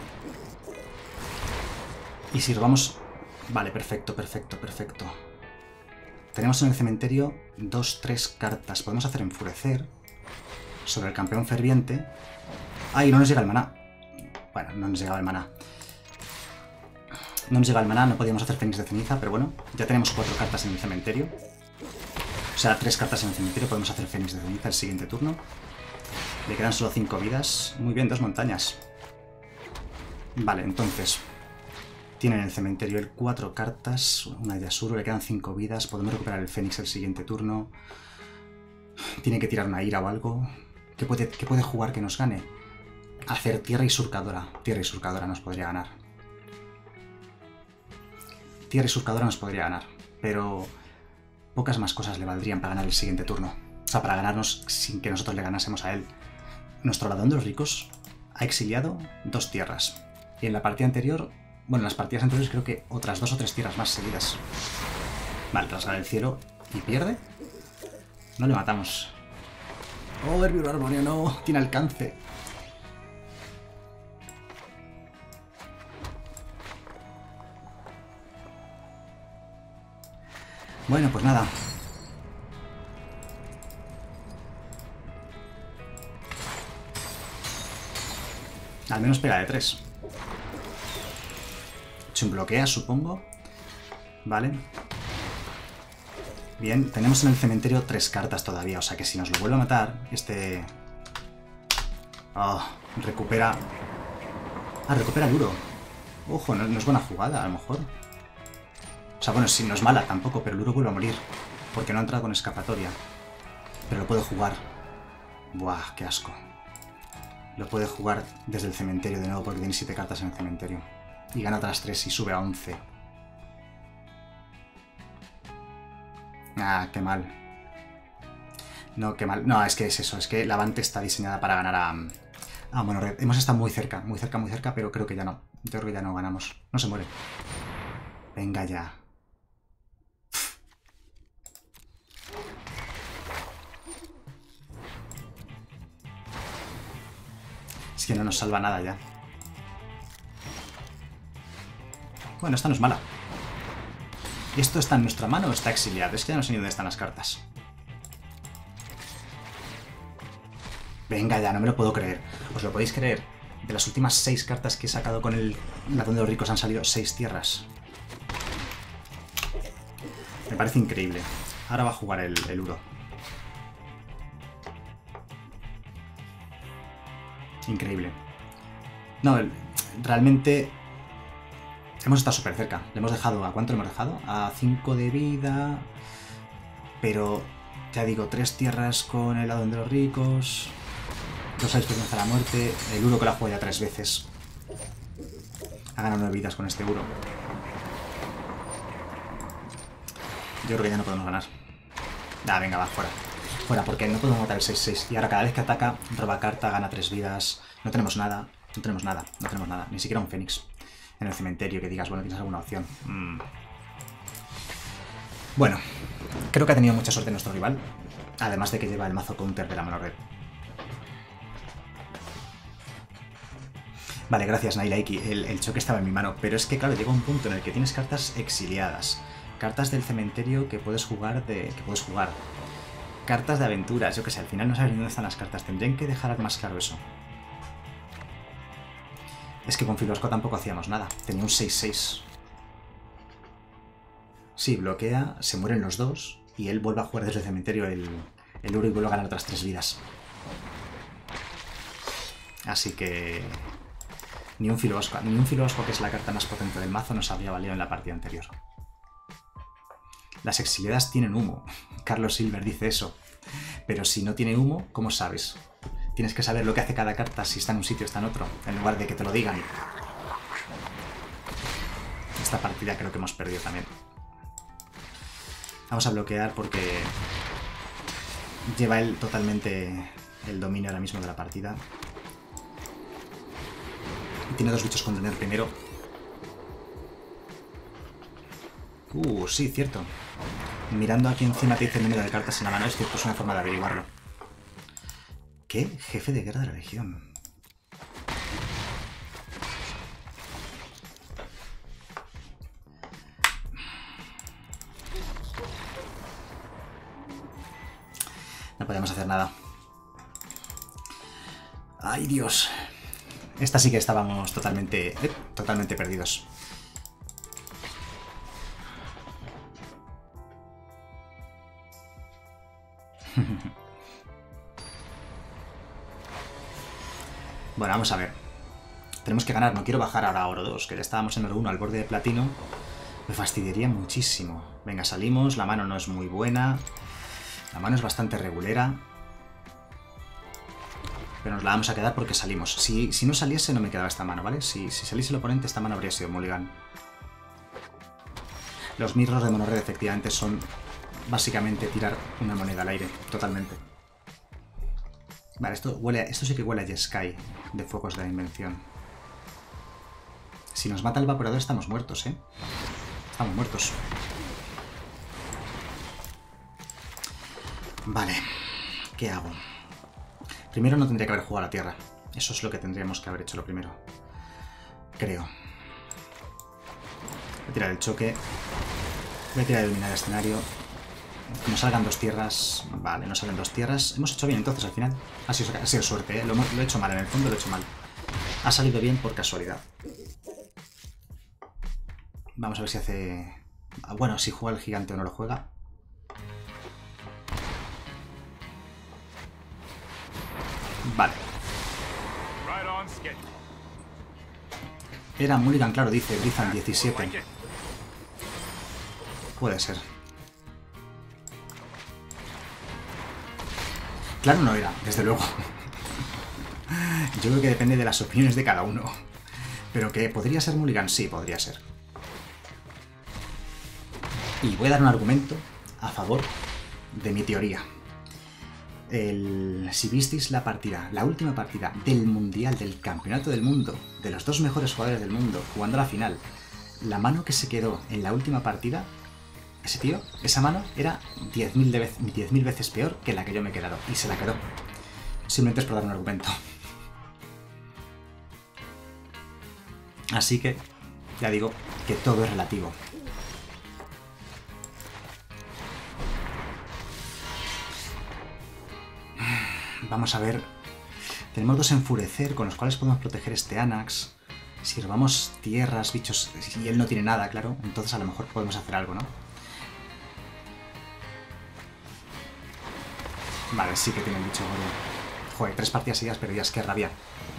Y si robamos... Vale, perfecto, perfecto, perfecto. Tenemos en el cementerio 2, 3 cartas. Podemos hacer enfurecer sobre el campeón ferviente. ¡Ay, no nos llega el maná! Bueno, no nos llegaba el maná. No nos llega el maná, no podíamos hacer Fénix de ceniza, pero bueno, ya tenemos 4 cartas en el cementerio. O sea, 3 cartas en el cementerio, podemos hacer Fénix de ceniza el siguiente turno. Le quedan solo 5 vidas. Muy bien, 2 montañas. Vale, entonces... Tiene en el cementerio el 4 cartas, una de Asuro, le quedan 5 vidas, podemos recuperar el Fénix el siguiente turno. Tiene que tirar una ira o algo. ¿Qué puede jugar que nos gane? Hacer Tierra y Surcadora. Tierra y Surcadora nos podría ganar. Tierra y Surcadora nos podría ganar, pero pocas más cosas le valdrían para ganar el siguiente turno. O sea, para ganarnos sin que nosotros le ganásemos a él. Nuestro ladrón de los ricos ha exiliado 2 tierras. Y en la partida anterior... Bueno, en las partidas anteriores creo que otras 2 o 3 tierras más seguidas. Vale, rasgar el cielo y pierde. No le matamos. Oh, Herbívoro Arbóreo, no. Tiene alcance. Bueno, pues nada. Al menos pega de 3. Se bloquea, supongo. Vale. Bien, tenemos en el cementerio 3 cartas todavía, o sea que si nos lo vuelve a matar, este... Oh, recupera... Ah, recupera el Uro. Ojo, no es buena jugada, a lo mejor. O sea, bueno, si no es mala tampoco, pero el Uro vuelve a morir. Porque no ha entrado con escapatoria. Pero lo puede jugar. Buah, qué asco. Lo puede jugar desde el cementerio de nuevo porque tiene 7 cartas en el cementerio. Y gana otras 3 y sube a 11. Ah, qué mal. No, qué mal. No, es que es eso. Es que la Vante está diseñada para ganar a... Ah, bueno, hemos estado muy cerca, pero creo que ya no. Yo creo que ya no ganamos. No se muere. Venga ya. Es que no nos salva nada ya. Bueno, esta no es mala. ¿Esto está en nuestra mano o está exiliado? Es que ya no sé ni dónde están las cartas. Venga ya, no me lo puedo creer. ¿Os lo podéis creer? De las últimas 6 cartas que he sacado con el ladrón de los ricos han salido 6 tierras. Me parece increíble. Ahora va a jugar el Uro. Increíble. No, realmente... Hemos estado súper cerca. Le hemos dejado... ¿A cuánto le hemos dejado? A 5 de vida. Pero, ya digo, 3 tierras con el ladrón de los ricos. 2 a experiencia a la muerte. El Uro que la juega ya 3 veces. Ha ganado 9 vidas con este Uro. Yo creo que ya no podemos ganar. Ah, venga, va, fuera. Fuera, porque no podemos matar el 6-6. Y ahora cada vez que ataca, roba carta, gana 3 vidas. No tenemos nada. No tenemos nada. No tenemos nada. Ni siquiera un Fénix en el cementerio que digas, bueno, tienes alguna opción. Bueno, creo que ha tenido mucha suerte nuestro rival. Además de que lleva el mazo counter de la mano red. Vale, gracias Nailaiki, el choque estaba en mi mano, pero es que claro, llega un punto en el que tienes cartas exiliadas, cartas del cementerio que puedes jugar, cartas de aventuras, yo que sé, al final no sabes ni dónde están las cartas, tendrían que dejar más claro eso. Es que con Filosco tampoco hacíamos nada, tenía un 6-6. Sí, bloquea, se mueren los dos y él vuelve a jugar desde el cementerio el Uro y vuelve a ganar otras 3 vidas. Así que... Ni un Filosco, que es la carta más potente del mazo, nos habría valido en la partida anterior. Las exiliadas tienen humo. Carlos Silver dice eso. Pero si no tiene humo, ¿cómo sabes? Tienes que saber lo que hace cada carta, si está en un sitio o está en otro, en lugar de que te lo digan. Esta partida creo que hemos perdido también. Vamos a bloquear porque lleva él totalmente el dominio ahora mismo de la partida. Y tiene 2 bichos con tener primero. Sí, cierto. Mirando aquí encima te dice el número de cartas en la mano, es cierto, es una forma de averiguarlo. ¿Qué? Jefe de guerra de la Legión. No podemos hacer nada. ¡Ay, Dios! Esta sí que estábamos totalmente perdidos. Bueno, vamos a ver. Tenemos que ganar, no quiero bajar ahora a oro 2, que ya estábamos en oro 1 al borde de platino. Me fastidiaría muchísimo. Venga, salimos, la mano no es muy buena. La mano es bastante regulera. Pero nos la vamos a quedar porque salimos. Si no saliese no me quedaba esta mano, ¿vale? Si saliese el oponente esta mano habría sido mulligan. Los mirrors de mono red efectivamente son básicamente tirar una moneda al aire, totalmente. Vale, esto sí que huele a Jeskai de Fuegos de la Invención. Si nos mata el evaporador estamos muertos, ¿eh? Estamos muertos. Vale, ¿qué hago? Primero no tendría que haber jugado a la tierra. Eso es lo que tendríamos que haber hecho lo primero. Creo. Voy a tirar el choque. Voy a tirar el dominar el escenario. Que nos salgan 2 tierras. Vale, nos salen 2 tierras. Hemos hecho bien entonces al final. Ha sido suerte, ¿eh? Lo he hecho mal, en el fondo lo he hecho mal. Ha salido bien por casualidad. Vamos a ver si hace... Bueno, si juega el gigante o no lo juega. Vale. Era mulligan, claro, dice Brizan 17. Puede ser. Claro no era, desde luego. Yo creo que depende de las opiniones de cada uno. Pero que podría ser mulligan, sí, podría ser. Y voy a dar un argumento a favor de mi teoría. Si visteis la partida, la última partida del Mundial, del Campeonato del Mundo, de los 2 mejores jugadores del mundo, jugando a la final, la mano que se quedó en la última partida, ese tío, esa mano era 10.000 veces peor que la que yo me he quedado. Y se la quedó. Simplemente es por dar un argumento. Así que, ya digo, que todo es relativo. Vamos a ver. Tenemos 2 enfurecer con los cuales podemos proteger este Anax. Si robamos tierras, bichos, y él no tiene nada, claro, entonces a lo mejor podemos hacer algo, ¿no? Vale, sí que tiene el bicho gordo. Joder, 3 partidas seguidas perdidas, qué rabia.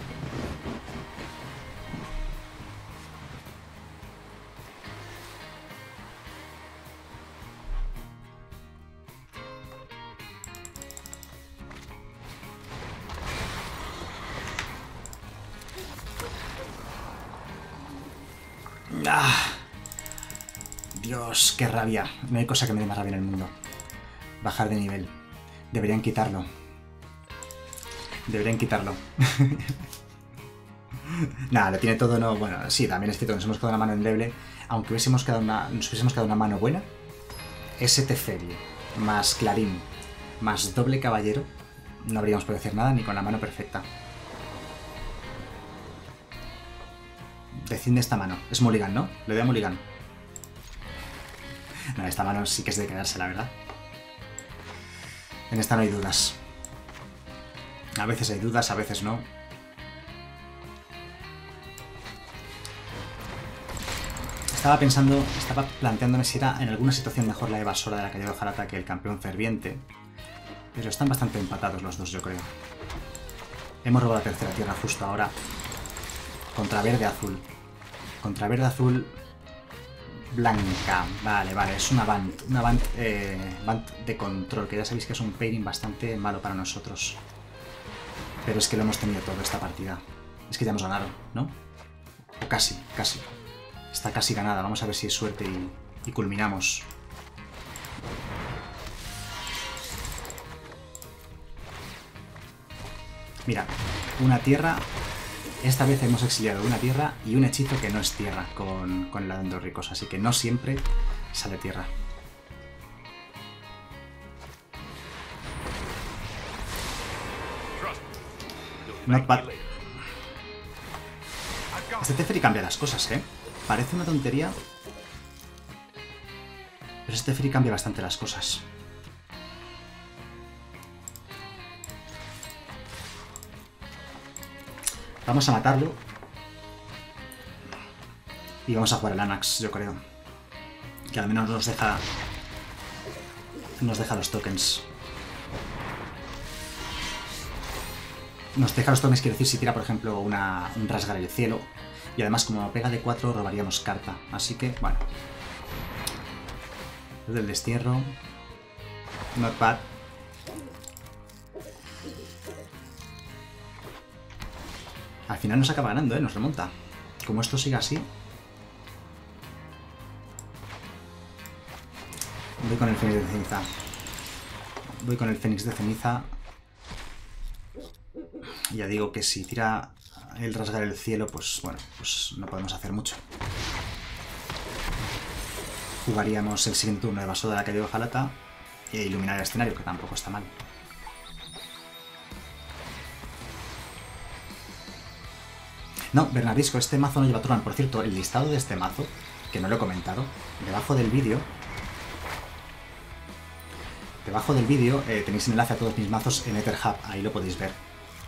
¡Ah! Dios, qué rabia. No hay cosa que me dé más rabia en el mundo. Bajar de nivel. Deberían quitarlo. Deberían quitarlo. Nada, lo tiene todo, no. Bueno, sí, también es cierto, nos hemos quedado una mano endeble. Aunque nos hubiésemos quedado una mano buena. Ese Teferi, más Clarín, más doble caballero, no habríamos podido hacer nada ni con la mano perfecta. Decidme esta mano. Es mulligan, ¿no? Le doy a mulligan. No, esta mano sí que es de quedarse, la verdad. En esta no hay dudas. A veces hay dudas, a veces no. Estaba planteándome si era en alguna situación mejor la evasora de la calle de Ojalata que el campeón ferviente. Pero están bastante empatados los dos, yo creo. Hemos robado la tercera tierra justo ahora. Contra verde-azul. Contra verde-azul... Blanca. Vale, vale. Es una Bant. Una Bant de control, que ya sabéis que es un pairing bastante malo para nosotros. Pero es que lo hemos tenido todo esta partida. Es que ya hemos ganado, ¿no? O casi, casi. Está casi ganada. Vamos a ver si es suerte y culminamos. Mira, una tierra. Esta vez hemos exiliado una tierra y un hechizo que no es tierra con el ladrón de los ricos. Así que no siempre sale tierra. Not bad. Este Teferi cambia las cosas, ¿eh? Parece una tontería. Pero este Teferi cambia bastante las cosas. Vamos a matarlo. Y vamos a jugar el Anax, yo creo. Que al menos nos deja los tokens. Nos deja los tokens, quiere decir, si tira, por ejemplo, un rasgar el cielo. Y además, como pega de 4, robaríamos carta. Así que, bueno. Es del destierro. Not bad. Al final nos acaba ganando, ¿eh? Nos remonta. Como esto siga así... Voy con el Fénix de Ceniza. Voy con el Fénix de Ceniza. Ya digo que si tira el rasgar el cielo, pues bueno, pues no podemos hacer mucho. Jugaríamos el siguiente turno de Vaso de la calle de Ojalata e iluminar el escenario, que tampoco está mal. No, Bernardisco, este mazo no lleva turno. Por cierto, el listado de este mazo, que no lo he comentado, debajo del vídeo tenéis enlace a todos mis mazos en EtherHub, ahí lo podéis ver.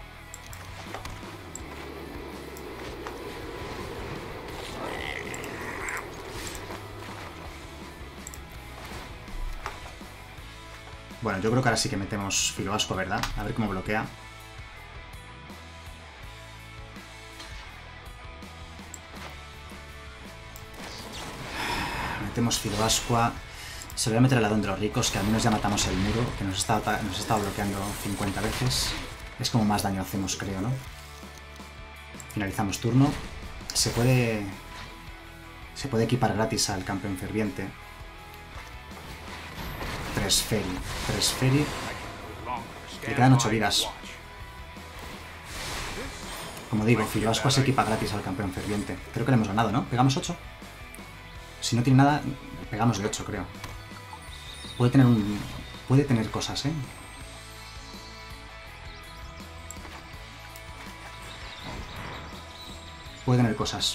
Bueno, yo creo que ahora sí que metemos Filoasco, ¿verdad? A ver cómo bloquea. Metemos Filoasqua. Se lo voy a meter al ladrón de los ricos, que al menos ya matamos el muro, que nos está bloqueando 50 veces. Es como más daño hacemos, creo, ¿no? Finalizamos turno. Se puede equipar gratis al campeón ferviente. 3 Feri. Le quedan 8 vidas. Como digo, Filoasqua se equipa gratis al campeón ferviente. Creo que le hemos ganado, ¿no? ¿Pegamos 8? Si no tiene nada, pegamos de 8, creo. Puede tener cosas, ¿eh? Puede tener cosas.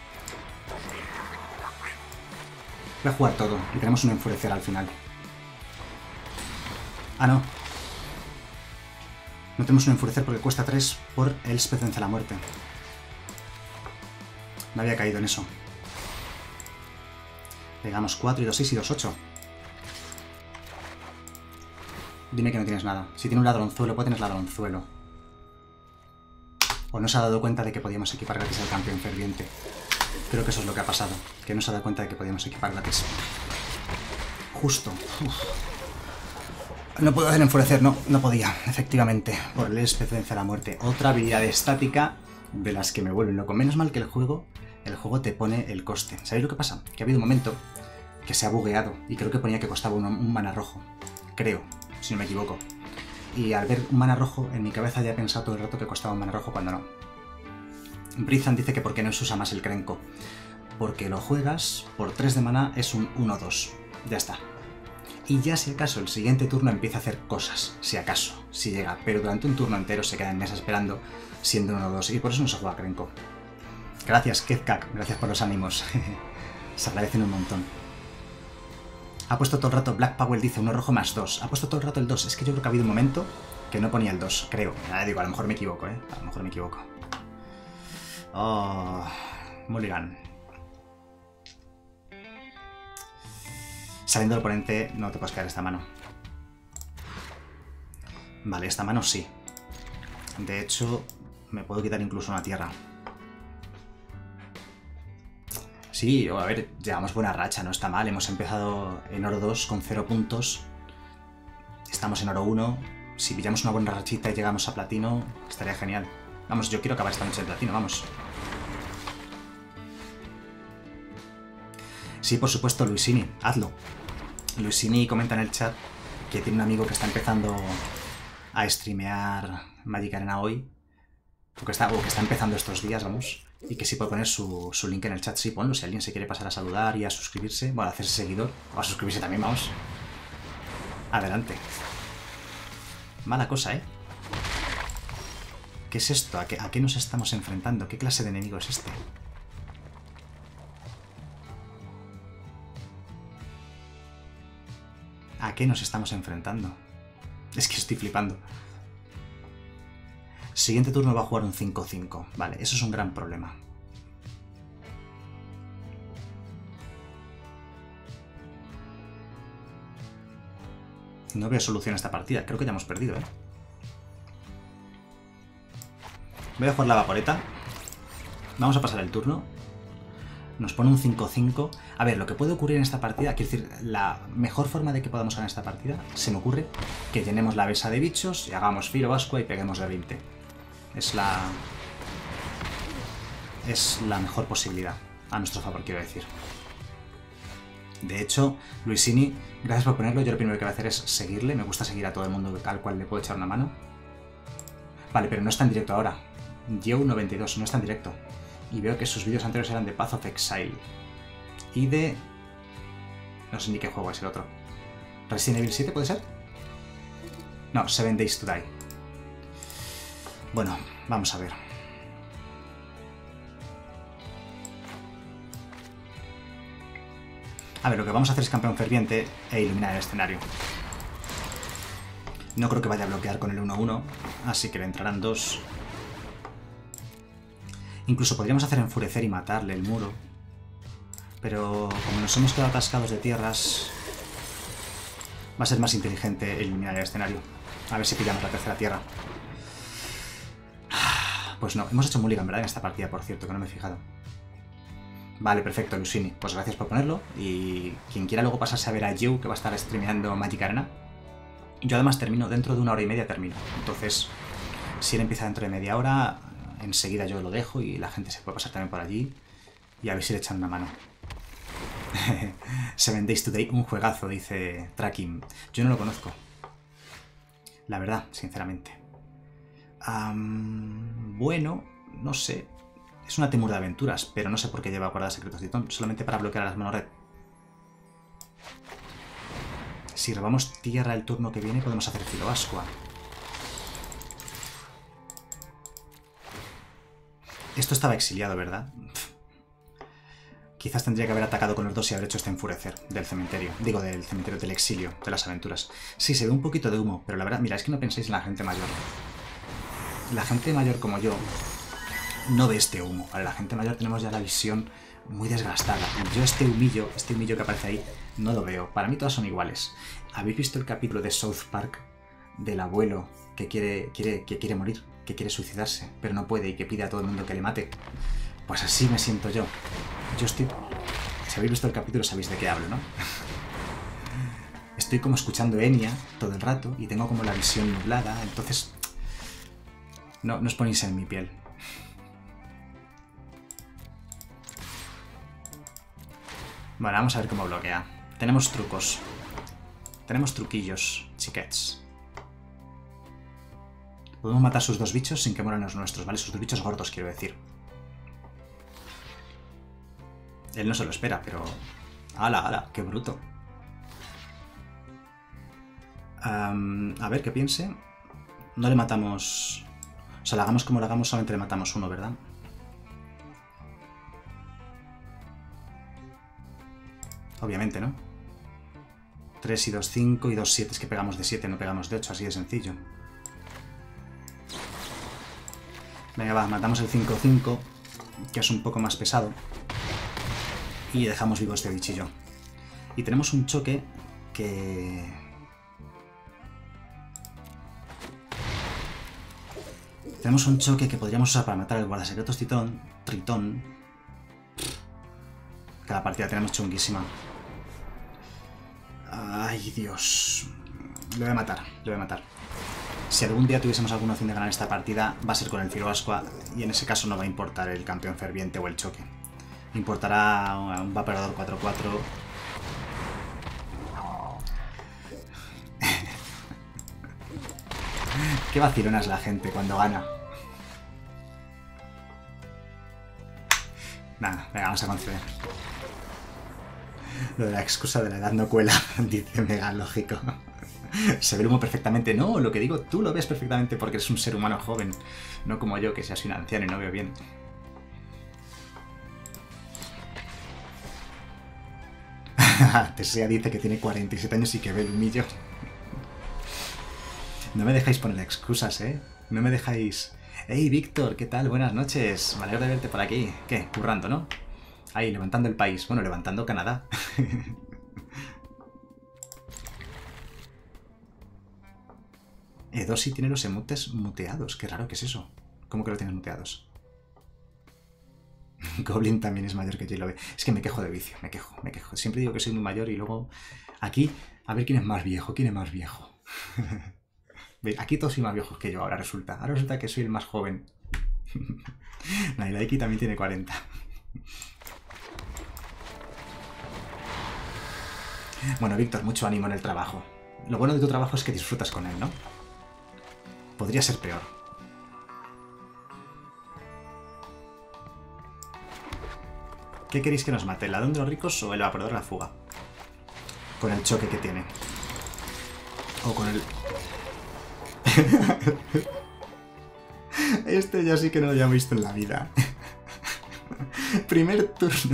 Voy a jugar todo y tenemos un enfurecer al final. Ah, no. No tenemos un enfurecer porque cuesta 3 por el Elspeth vence la muerte. No había caído en eso. Pegamos 4 y 2, 6 y 2, 8. Dime que no tienes nada. Si tiene un ladronzuelo, puede tener ladronzuelo. O no se ha dado cuenta de que podíamos equipar gratis al campeón ferviente. Creo que eso es lo que ha pasado. Que no se ha dado cuenta de que podíamos equipar gratis. Justo. Uf. No puedo hacer enfurecer, no podía, efectivamente. Por el Elspeth vence la muerte. Otra habilidad estática de las que me vuelven loco. Menos mal que el juego te pone el coste. ¿Sabéis lo que pasa? Que ha habido un momento que se ha bugueado y creo que ponía que costaba un mana rojo. Creo, si no me equivoco. Y al ver un mana rojo, en mi cabeza ya he pensado todo el rato que costaba un mana rojo cuando no. Brizan dice que por qué no se usa más el Krenko. Porque lo juegas, por 3 de mana es un 1-2. Ya está. Y ya si acaso el siguiente turno empieza a hacer cosas. Si acaso, si llega. Pero durante un turno entero se queda en mesa esperando, siendo 1-2. Y por eso no se juega Krenko. Gracias, Kezkak. Gracias por los ánimos. Se agradecen un montón. Ha puesto todo el rato Black Powell, dice, uno rojo más 2. Ha puesto todo el rato el 2. Es que yo creo que ha habido un momento que no ponía el 2, creo. Digo, a lo mejor me equivoco, ¿eh? A lo mejor me equivoco. Oh, Mulligan. Saliendo del oponente, no te puedes caer esta mano. Vale, esta mano sí. De hecho, me puedo quitar incluso una tierra. Sí, a ver, llevamos buena racha, no está mal. Hemos empezado en oro 2 con 0 puntos. Estamos en oro 1. Si pillamos una buena rachita y llegamos a platino, estaría genial. Vamos, yo quiero acabar esta noche en platino, vamos. Sí, por supuesto, Luisini, hazlo. Luisini comenta en el chat que tiene un amigo que está empezando a streamear Magic Arena hoy. O que está empezando estos días, vamos. Y que sí puede poner su link en el chat. Sí, ponlo, si alguien se quiere pasar a saludar y a suscribirse. Bueno, a hacerse seguidor. O a suscribirse también, vamos. Adelante. Mala cosa, ¿eh? ¿Qué es esto? ¿A qué nos estamos enfrentando? ¿Qué clase de enemigo es este? ¿A qué nos estamos enfrentando? Es que estoy flipando. Siguiente turno va a jugar un 5-5. Vale, eso es un gran problema. No veo solución a esta partida. Creo que ya hemos perdido, ¿eh? Voy a jugar la vaporeta. Vamos a pasar el turno. Nos pone un 5-5. A ver, lo que puede ocurrir en esta partida, quiero decir, la mejor forma de que podamos ganar esta partida, se me ocurre que llenemos la mesa de bichos y hagamos Firo Vascua y peguemos de 20. Es la mejor posibilidad. A nuestro favor, quiero decir. De hecho, Luisini, gracias por ponerlo. Yo lo primero que voy a hacer es seguirle. Me gusta seguir a todo el mundo al cual le puedo echar una mano. Vale, pero no está en directo ahora. Joe92 no está en directo. Y veo que sus vídeos anteriores eran de Path of Exile. Y de... no sé ni qué juego es el otro. ¿Resident Evil 7 puede ser? No, 7 Days to Die. Bueno, vamos a ver. A ver, lo que vamos a hacer es campeón ferviente e iluminar el escenario. No creo que vaya a bloquear con el 1-1, así que le entrarán 2. Incluso podríamos hacer enfurecer y matarle el muro. Pero como nos hemos quedado atascados de tierras, va a ser más inteligente iluminar el escenario. A ver si pillamos la tercera tierra. Pues no, hemos hecho mulligan, ¿verdad? En esta partida, por cierto, que no me he fijado. Vale, perfecto, Luisini. Pues gracias por ponerlo. Y quien quiera luego pasarse a ver a Joe, que va a estar streameando Magic Arena. Yo además termino, dentro de 1 hora y media termino. Entonces, si él empieza dentro de media hora, enseguida yo lo dejo y la gente se puede pasar también por allí. Y a ver si le echan una mano. 7 Days to Die, un juegazo, dice Tracking. Yo no lo conozco. La verdad, sinceramente. Bueno, no sé. Es una Temur de aventuras, pero no sé por qué lleva guardadas secretos de Titón. Solamente para bloquear a las monored. Si robamos tierra el turno que viene, podemos hacer Filo Vascua. Esto estaba exiliado, ¿verdad? Quizás tendría que haber atacado con los 2 y haber hecho este enfurecer del cementerio. Digo, del cementerio, del exilio, de las aventuras. Sí, se ve un poquito de humo, pero la verdad, mira, es que no penséis en la gente mayor. La gente mayor como yo no ve este humo. Vale, la gente mayor tenemos ya la visión muy desgastada. Yo este humillo que aparece ahí, no lo veo. Para mí todas son iguales. ¿Habéis visto el capítulo de South Park del abuelo que quiere morir, que quiere suicidarse, pero no puede y que pide a todo el mundo que le mate? Pues así me siento yo. Si habéis visto el capítulo sabéis de qué hablo, ¿no? Estoy como escuchando Enya todo el rato y tengo como la visión nublada, entonces no os ponéis en mi piel. Bueno, vamos a ver cómo bloquea. Tenemos trucos. Tenemos truquillos, chiquets. Podemos matar sus 2 bichos sin que mueran los nuestros, ¿vale? Sus 2 bichos gordos, quiero decir. Él no se lo espera, pero... ¡Hala, hala! ¡Qué bruto! A ver, ¿qué piense? No le matamos... O sea, la hagamos como la hagamos, solamente le matamos 1, ¿verdad? Obviamente, ¿no? 3 y 2, 5 y 2, 7. Es que pegamos de 7, no pegamos de 8, así de sencillo. Venga, va, matamos el 5-5, que es un poco más pesado. Y dejamos vivo este bichillo. Y tenemos un choque que... Tenemos un choque que podríamos usar para matar al guardasecretos Tritón. Que la partida tenemos chunguísima. Ay, Dios. Lo voy a matar, lo voy a matar. Si algún día tuviésemos alguna opción de ganar esta partida, va a ser con el Filoascua, y en ese caso no va a importar el campeón ferviente o el choque. Importará un Vaporador 4-4. Qué vacilona es la gente cuando gana. Nada, venga, vamos a conceder. Lo de la excusa de la edad no cuela, dice Mega, lógico. Se ve el humo perfectamente. No, lo que digo, tú lo ves perfectamente porque eres un ser humano joven. No como yo, que soy un anciano y no veo bien. Tesea dice que tiene 47 años y que ve el humillo. No me dejáis poner excusas, ¿eh? No me dejáis... ¡Hey, Víctor! ¿Qué tal? Buenas noches. Me alegro de verte por aquí. ¿Qué? Currando, ¿no? Ahí, levantando el país. Bueno, levantando Canadá. Edosi tiene los emotes muteados. Qué raro, ¿qué es eso? ¿Cómo que lo tienes muteados? Goblin también es mayor que J-Love. Es que me quejo de vicio, me quejo. Siempre digo que soy muy mayor y luego... Aquí, a ver quién es más viejo, Aquí todos soy más viejos que yo, ahora resulta. Ahora resulta que soy el más joven. Nailaiki también tiene 40. Bueno, Víctor, mucho ánimo en el trabajo. Lo bueno de tu trabajo es que disfrutas con él, ¿no? Podría ser peor. ¿Qué queréis que nos mate? ¿El ladrón de los ricos o el evaporador de la fuga? Con el choque que tiene. O con el... Este ya sí que no lo había visto en la vida. Primer turno.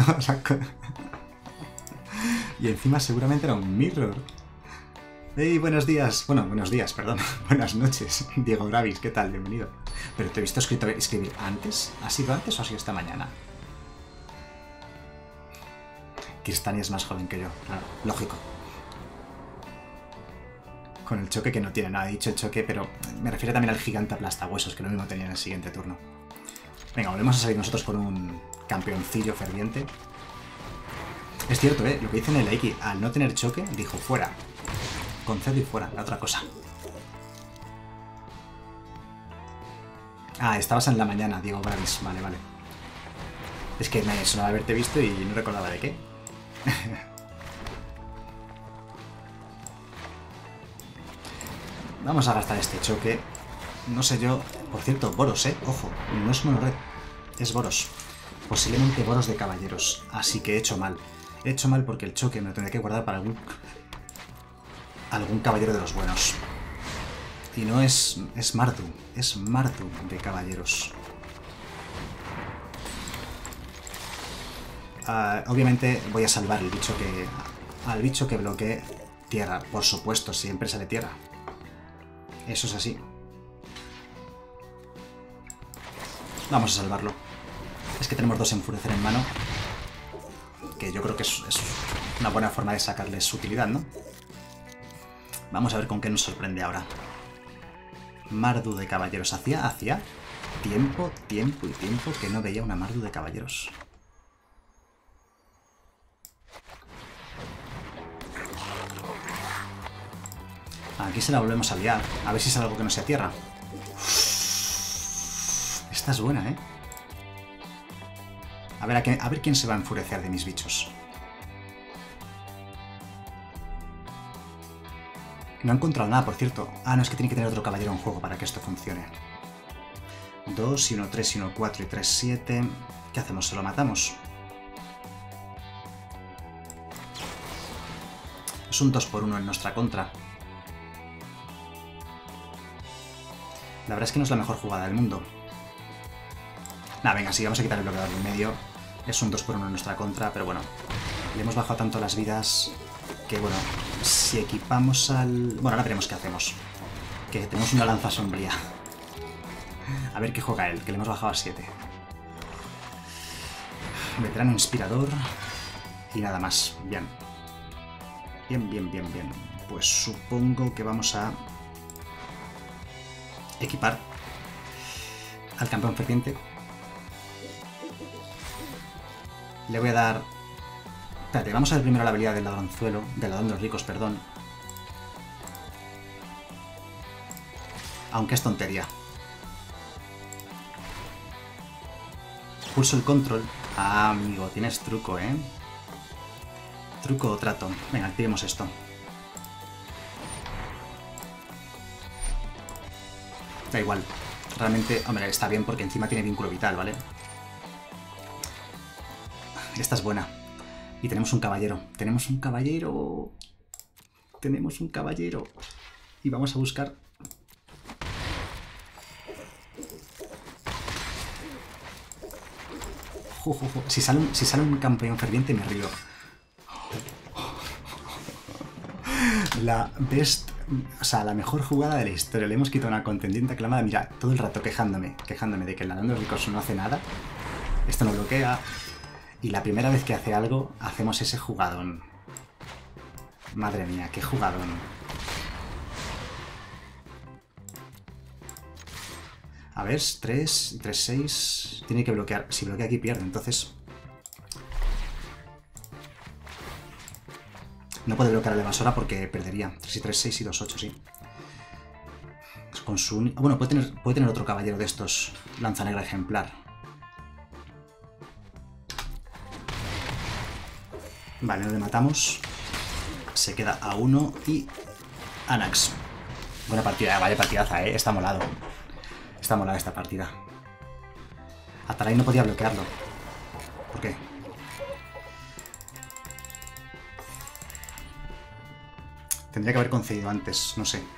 Y encima seguramente era un mirror. ¡Hey, buenos días! Bueno, buenos días, perdón. Buenas noches. Diego Bravis, ¿qué tal? Bienvenido. Pero te he visto escribir antes. ¿Ha sido antes o ha sido esta mañana? Kirstani es más joven que yo, claro, lógico. Con el choque que no tiene nada, he dicho el choque, pero me refiero también al gigante aplastahuesos, que lo mismo tenía en el siguiente turno. Venga, volvemos a salir nosotros con un campeoncillo ferviente. Es cierto, lo que dice en el X, al no tener choque, dijo fuera. Concedo y fuera, la otra cosa. Ah, estabas en la mañana, Diego Bravis, vale, vale. Es que me sonaba haberte visto y no recordaba de qué. Vamos a gastar este choque. No sé yo... Por cierto, Boros, ojo, no es mono red, es Boros. Posiblemente Boros de caballeros, así que he hecho mal. He hecho mal porque el choque me lo tendré que guardar para algún caballero de los buenos. Y no es Mardu, es Mardu de caballeros. Obviamente voy a salvar el bicho al bicho que bloquee tierra. Por supuesto, siempre sale tierra. Eso es así. Vamos a salvarlo. Es que tenemos dos enfurecer en mano. Que yo creo que es una buena forma de sacarles su utilidad, ¿no? Vamos a ver con qué nos sorprende ahora. Mardu de caballeros. Hacía tiempo que no veía una Mardu de caballeros. Aquí se la volvemos a liar. A ver si sale algo que no sea tierra. Esta es buena, ¿eh? A ver quién se va a enfurecer de mis bichos. No he encontrado nada, por cierto. Ah, no, es que tiene que tener otro caballero en juego para que esto funcione. 2, y 1, 3, y 1, 4, y 3, 7... ¿Qué hacemos? ¿Se lo matamos? Es un 2×1 en nuestra contra. La verdad es que no es la mejor jugada del mundo. Nah, venga, sí, vamos a quitar el bloqueador del medio. Es un 2×1 en nuestra contra, pero bueno. Le hemos bajado tanto las vidas que, bueno, si equipamos al... Bueno, ahora veremos qué hacemos. Que tenemos una lanza sombría. A ver qué juega él, que le hemos bajado a 7. Veterano inspirador. Y nada más. Bien. Bien, bien, bien, bien. Pues supongo que vamos a equipar al campeón ferviente. Le voy a dar... Espérate, vamos a ver primero la habilidad del ladronzuelo. Del ladrón de los ricos, perdón. Aunque es tontería. Pulso el control. Ah, amigo, tienes truco, ¿eh? Truco o trato. Venga, activemos esto. Da igual. Realmente, hombre, está bien porque encima tiene vínculo vital, ¿vale? Esta es buena. Y tenemos un caballero. Tenemos un caballero. Tenemos un caballero. Y vamos a buscar... Si sale un campeón ferviente me río. La best... O sea, la mejor jugada de la historia. Le hemos quitado una contendiente aclamada. Mira, todo el rato quejándome de que el ladrón de los ricos no hace nada. Esto no bloquea. Y la primera vez que hace algo, hacemos ese jugadón. Madre mía, qué jugadón. A ver, 3, 3, 6... Tiene que bloquear. Si bloquea aquí pierde, entonces... No puede bloquear a la evasora porque perdería. 3 y 3, 6 y 2, 8, sí. Con su... Bueno, puede tener otro caballero de estos. Lanza negra ejemplar. Vale, no le matamos. Se queda a 1 y... Anax. Buena partida, vaya partidaza, está molado. Está molada esta partida. Ataray no podía bloquearlo. ¿Por qué? Tendría que haber concedido antes, no sé.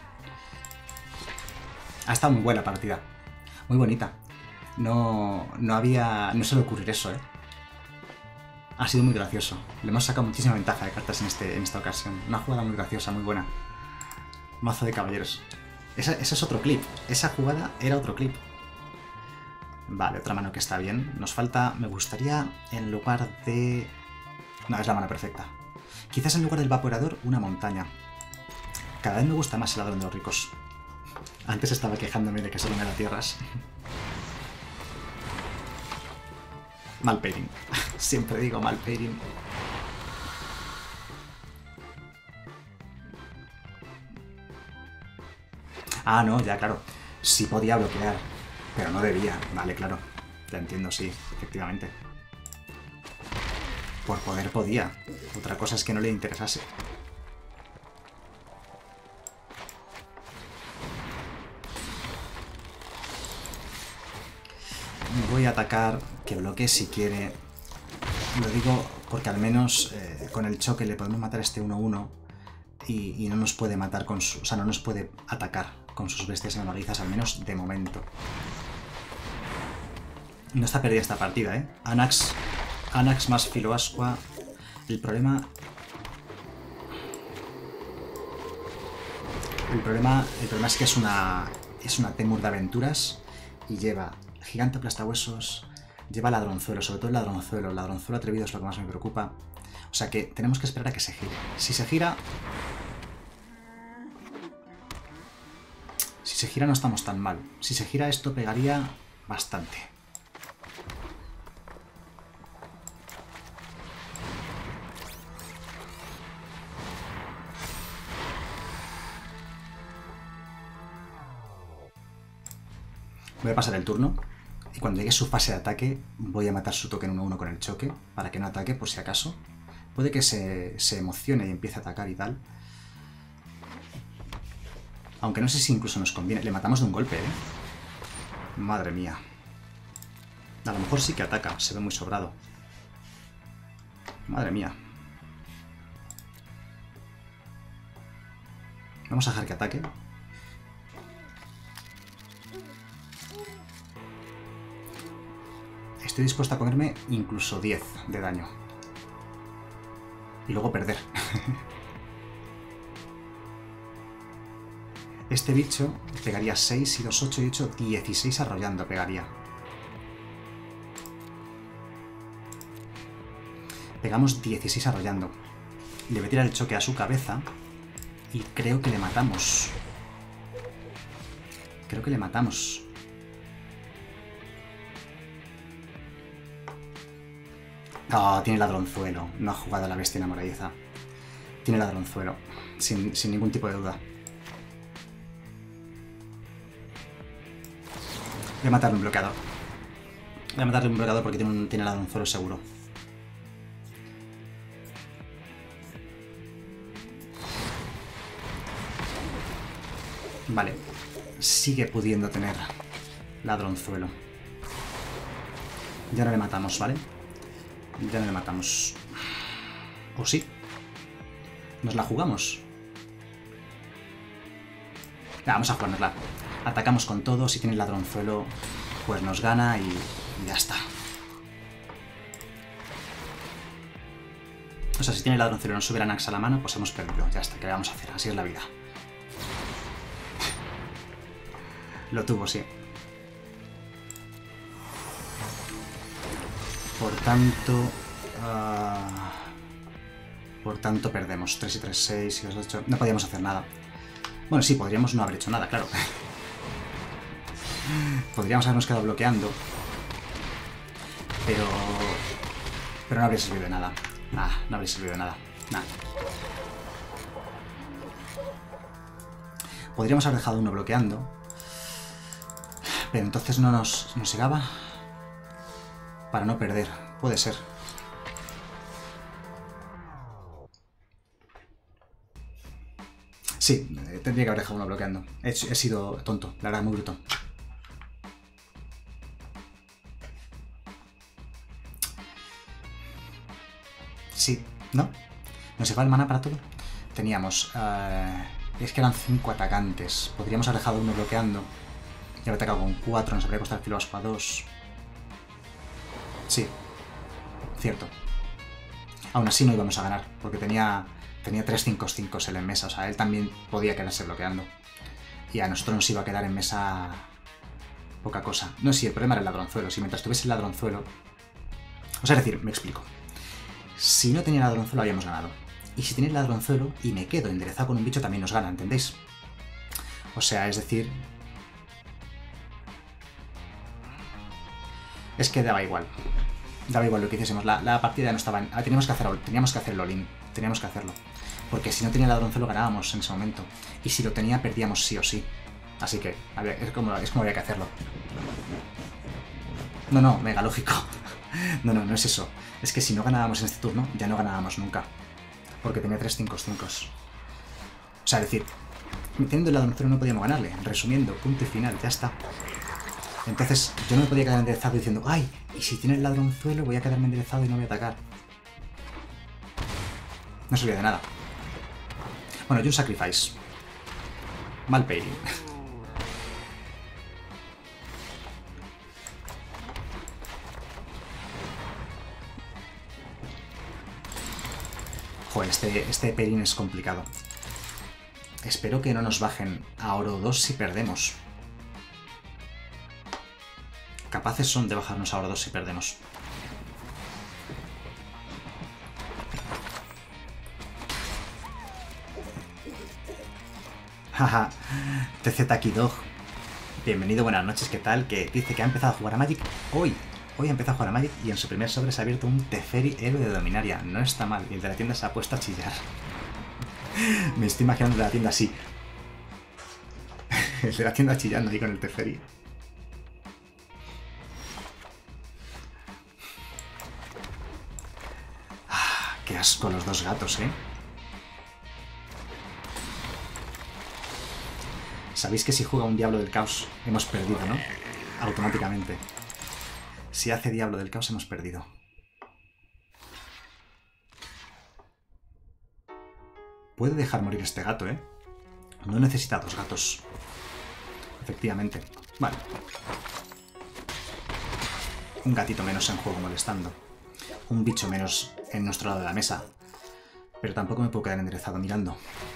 Ha estado muy buena la partida. Muy bonita. No se le ocurrir eso, Ha sido muy gracioso. Le hemos sacado muchísima ventaja de cartas en esta ocasión. Una jugada muy graciosa, muy buena. Mazo de caballeros. Ese es otro clip. Esa jugada era otro clip. Vale, otra mano que está bien. Nos falta... Me gustaría, en lugar de... No, es la mano perfecta. Quizás en lugar del vaporador, una montaña. Cada vez me gusta más el ladrón de los ricos. Antes estaba quejándome de que solo me da tierras. Mal pairing. Siempre digo mal pairing. Ah, no, ya, claro. Sí podía bloquear, pero no debía. Vale, claro. Ya entiendo, sí, efectivamente. Por poder podía. Otra cosa es que no le interesase. Voy a atacar, que bloquee si quiere. Lo digo porque al menos con el choque le podemos matar a este 1-1 y no nos puede matar con su... O sea, no nos puede atacar con sus bestias enamoralizas, al menos de momento. No está perdida esta partida, Anax más Filoasqua. El problema es que es una Temur de aventuras y lleva gigante aplastahuesos, lleva ladronzuelo, sobre todo el ladronzuelo. El ladronzuelo atrevido es lo que más me preocupa. O sea que tenemos que esperar a que se gire. Si se gira no estamos tan mal. Si se gira esto pegaría bastante. Voy a pasar el turno y cuando llegue su fase de ataque voy a matar su token 1-1 con el choque para que no ataque por si acaso. Puede que se emocione y empiece a atacar y tal. Aunque no sé si incluso nos conviene. Le matamos de un golpe, Madre mía. A lo mejor sí que ataca, se ve muy sobrado. Madre mía. Vamos a dejar que ataque. Estoy dispuesto a comerme incluso 10 de daño. y luego perder. Este bicho pegaría 6 y 2, 8 y 8, 16 arrollando pegaría. Pegamos 16 arrollando. Le voy a tirar el choque a su cabeza y creo que le matamos. Creo que le matamos. Oh, tiene ladronzuelo. No ha jugado a la bestia enamoradiza. Tiene ladronzuelo. Sin ningún tipo de duda. Voy a matarle un bloqueador. Voy a matarle un bloqueador porque tiene ladronzuelo seguro. Vale. Sigue pudiendo tener ladronzuelo. Ya no le matamos, ¿vale? Ya no le matamos. ¿O sí? ¿Nos la jugamos? Vamos a jugárnosla. Atacamos con todo. Si tiene el ladronzuelo, pues nos gana y ya está. O sea, si tiene el ladronzuelo y no subiera Nax a la mano, pues hemos perdido. Ya está, ¿qué le vamos a hacer? Así es la vida. Lo tuvo, sí. Por tanto perdemos. 3 y 3, 6 y 2, 8. No podíamos hacer nada. Bueno, sí, podríamos no haber hecho nada, claro. Podríamos habernos quedado bloqueando. Pero no habría servido de nada. Nah, no habría servido de nada. Nah. Podríamos haber dejado uno bloqueando. Pero entonces no nos llegaba. Para no perder. Puede ser. Sí, tendría que haber dejado uno bloqueando. He sido tonto, la verdad, muy bruto. Sí, ¿no? ¿Nos lleva el mana para todo? Teníamos... es que eran 5 atacantes. Podríamos haber dejado uno bloqueando. Y haber atacado con 4, nos habría costado el filo a 2. Sí, cierto. Aún así no íbamos a ganar, porque tenía 3 5-5 él en mesa. O sea, él también podía quedarse bloqueando. Y a nosotros nos iba a quedar en mesa poca cosa. No, sí, el problema era el ladronzuelo. Si mientras tuviese el ladronzuelo... O sea, es decir, me explico. Si no tenía ladronzuelo habíamos ganado. Y si tiene el ladronzuelo y me quedo enderezado con un bicho también nos gana, ¿entendéis? O sea, es decir... Es que daba igual. Daba igual lo que hiciésemos. La partida no estaba... Teníamos que hacerlo, Lin. Teníamos que hacerlo. Porque si no tenía ladronzuelo ganábamos en ese momento. Y si lo tenía perdíamos sí o sí. Así que es como había que hacerlo. No, mega lógico. No es eso. Es que si no ganábamos en este turno, ya no ganábamos nunca. Porque tenía 3 5-5. O sea, es decir, teniendo el ladronzuelo no podíamos ganarle. Resumiendo, punto y final, ya está. Entonces yo no me podía quedar enderezado diciendo, ¡ay! Y si tiene el ladronzuelo voy a quedarme enderezado y no voy a atacar. No servía de nada. Bueno, y un sacrifice. Mal pairing. Joder, este pairing es complicado. Espero que no nos bajen a oro 2 si perdemos. Capaces son de bajarnos a oro 2 si perdemos. Haha, TZ Kidog. Bienvenido, buenas noches, ¿qué tal? Que dice que ha empezado a jugar a Magic hoy. Hoy ha empezado a jugar a Magic y en su primer sobre se ha abierto un Teferi héroe de Dominaria. No está mal. Y el de la tienda se ha puesto a chillar. Me estoy imaginando de la tienda así. El de la tienda chillando ahí con el Teferi. Qué asco los dos gatos, ¿eh? Sabéis que si juega un Diablo del Caos hemos perdido, ¿no? Automáticamente. Si hace Diablo del Caos hemos perdido. Puede dejar morir este gato, ¿eh? No necesita 2 gatos. Efectivamente. Vale. Un gatito menos en juego molestando. Un bicho menos en nuestro lado de la mesa. Pero tampoco me puedo quedar enderezado mirando.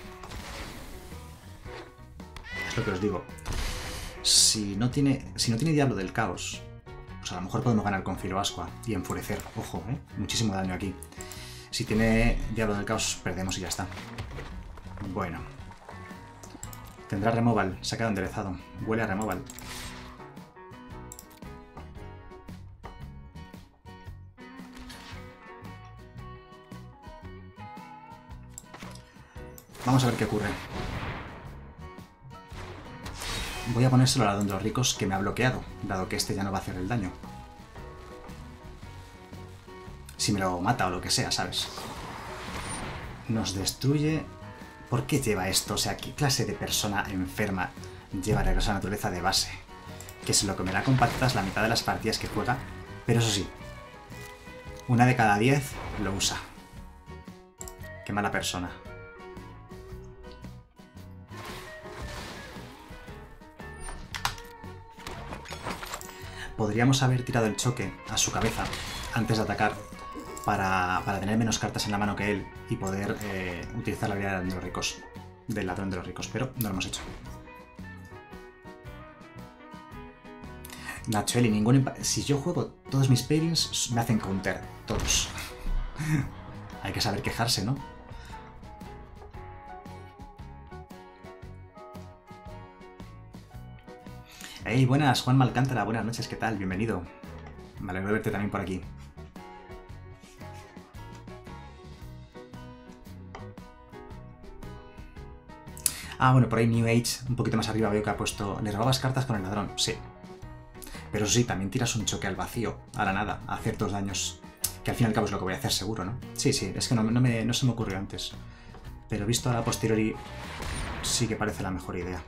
Es lo que os digo. Si no tiene Diablo del Caos, pues a lo mejor podemos ganar con Filoascua y enfurecer. Ojo, muchísimo daño aquí. Si tiene Diablo del Caos, perdemos y ya está. Bueno. Tendrá removal. Se ha quedado enderezado. Huele a removal. Vamos a ver qué ocurre. Voy a ponérselo al ladrón de los ricos que me ha bloqueado, dado que este ya no va a hacer el daño. Si me lo mata o lo que sea, ¿sabes? Nos destruye... ¿Por qué lleva esto? O sea, ¿qué clase de persona enferma lleva regreso a la naturaleza de base? Que se lo comerá con patatas la mitad de las partidas que juega, pero eso sí, 1 de cada 10 lo usa. Qué mala persona. Podríamos haber tirado el choque a su cabeza antes de atacar para tener menos cartas en la mano que él y poder utilizar la habilidad del ladrón de los ricos, pero no lo hemos hecho. Nacho Eli, si yo juego todos mis pairings me hacen counter, todos. Hay que saber quejarse, ¿no? Hey, buenas, Juan Malcántara, buenas noches, ¿qué tal? Bienvenido. Me alegro de verte también por aquí. Ah, bueno, por ahí New Age, un poquito más arriba veo que ha puesto... ¿Le robabas cartas con el ladrón? Sí. Pero sí, también tiras un choque al vacío, a la nada, a ciertos daños, que al fin y al cabo es lo que voy a hacer seguro, ¿no? Sí, sí, es que no se me ocurrió antes. Pero visto a la posteriori, sí que parece la mejor idea.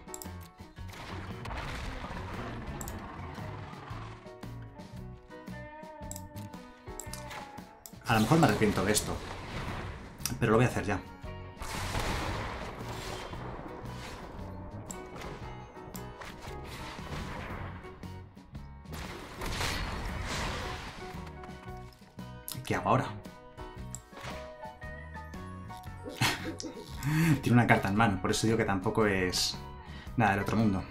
A lo mejor me arrepiento de esto, pero lo voy a hacer ya. ¿Qué hago ahora? Tiene una carta en mano, por eso digo que tampoco es nada del otro mundo.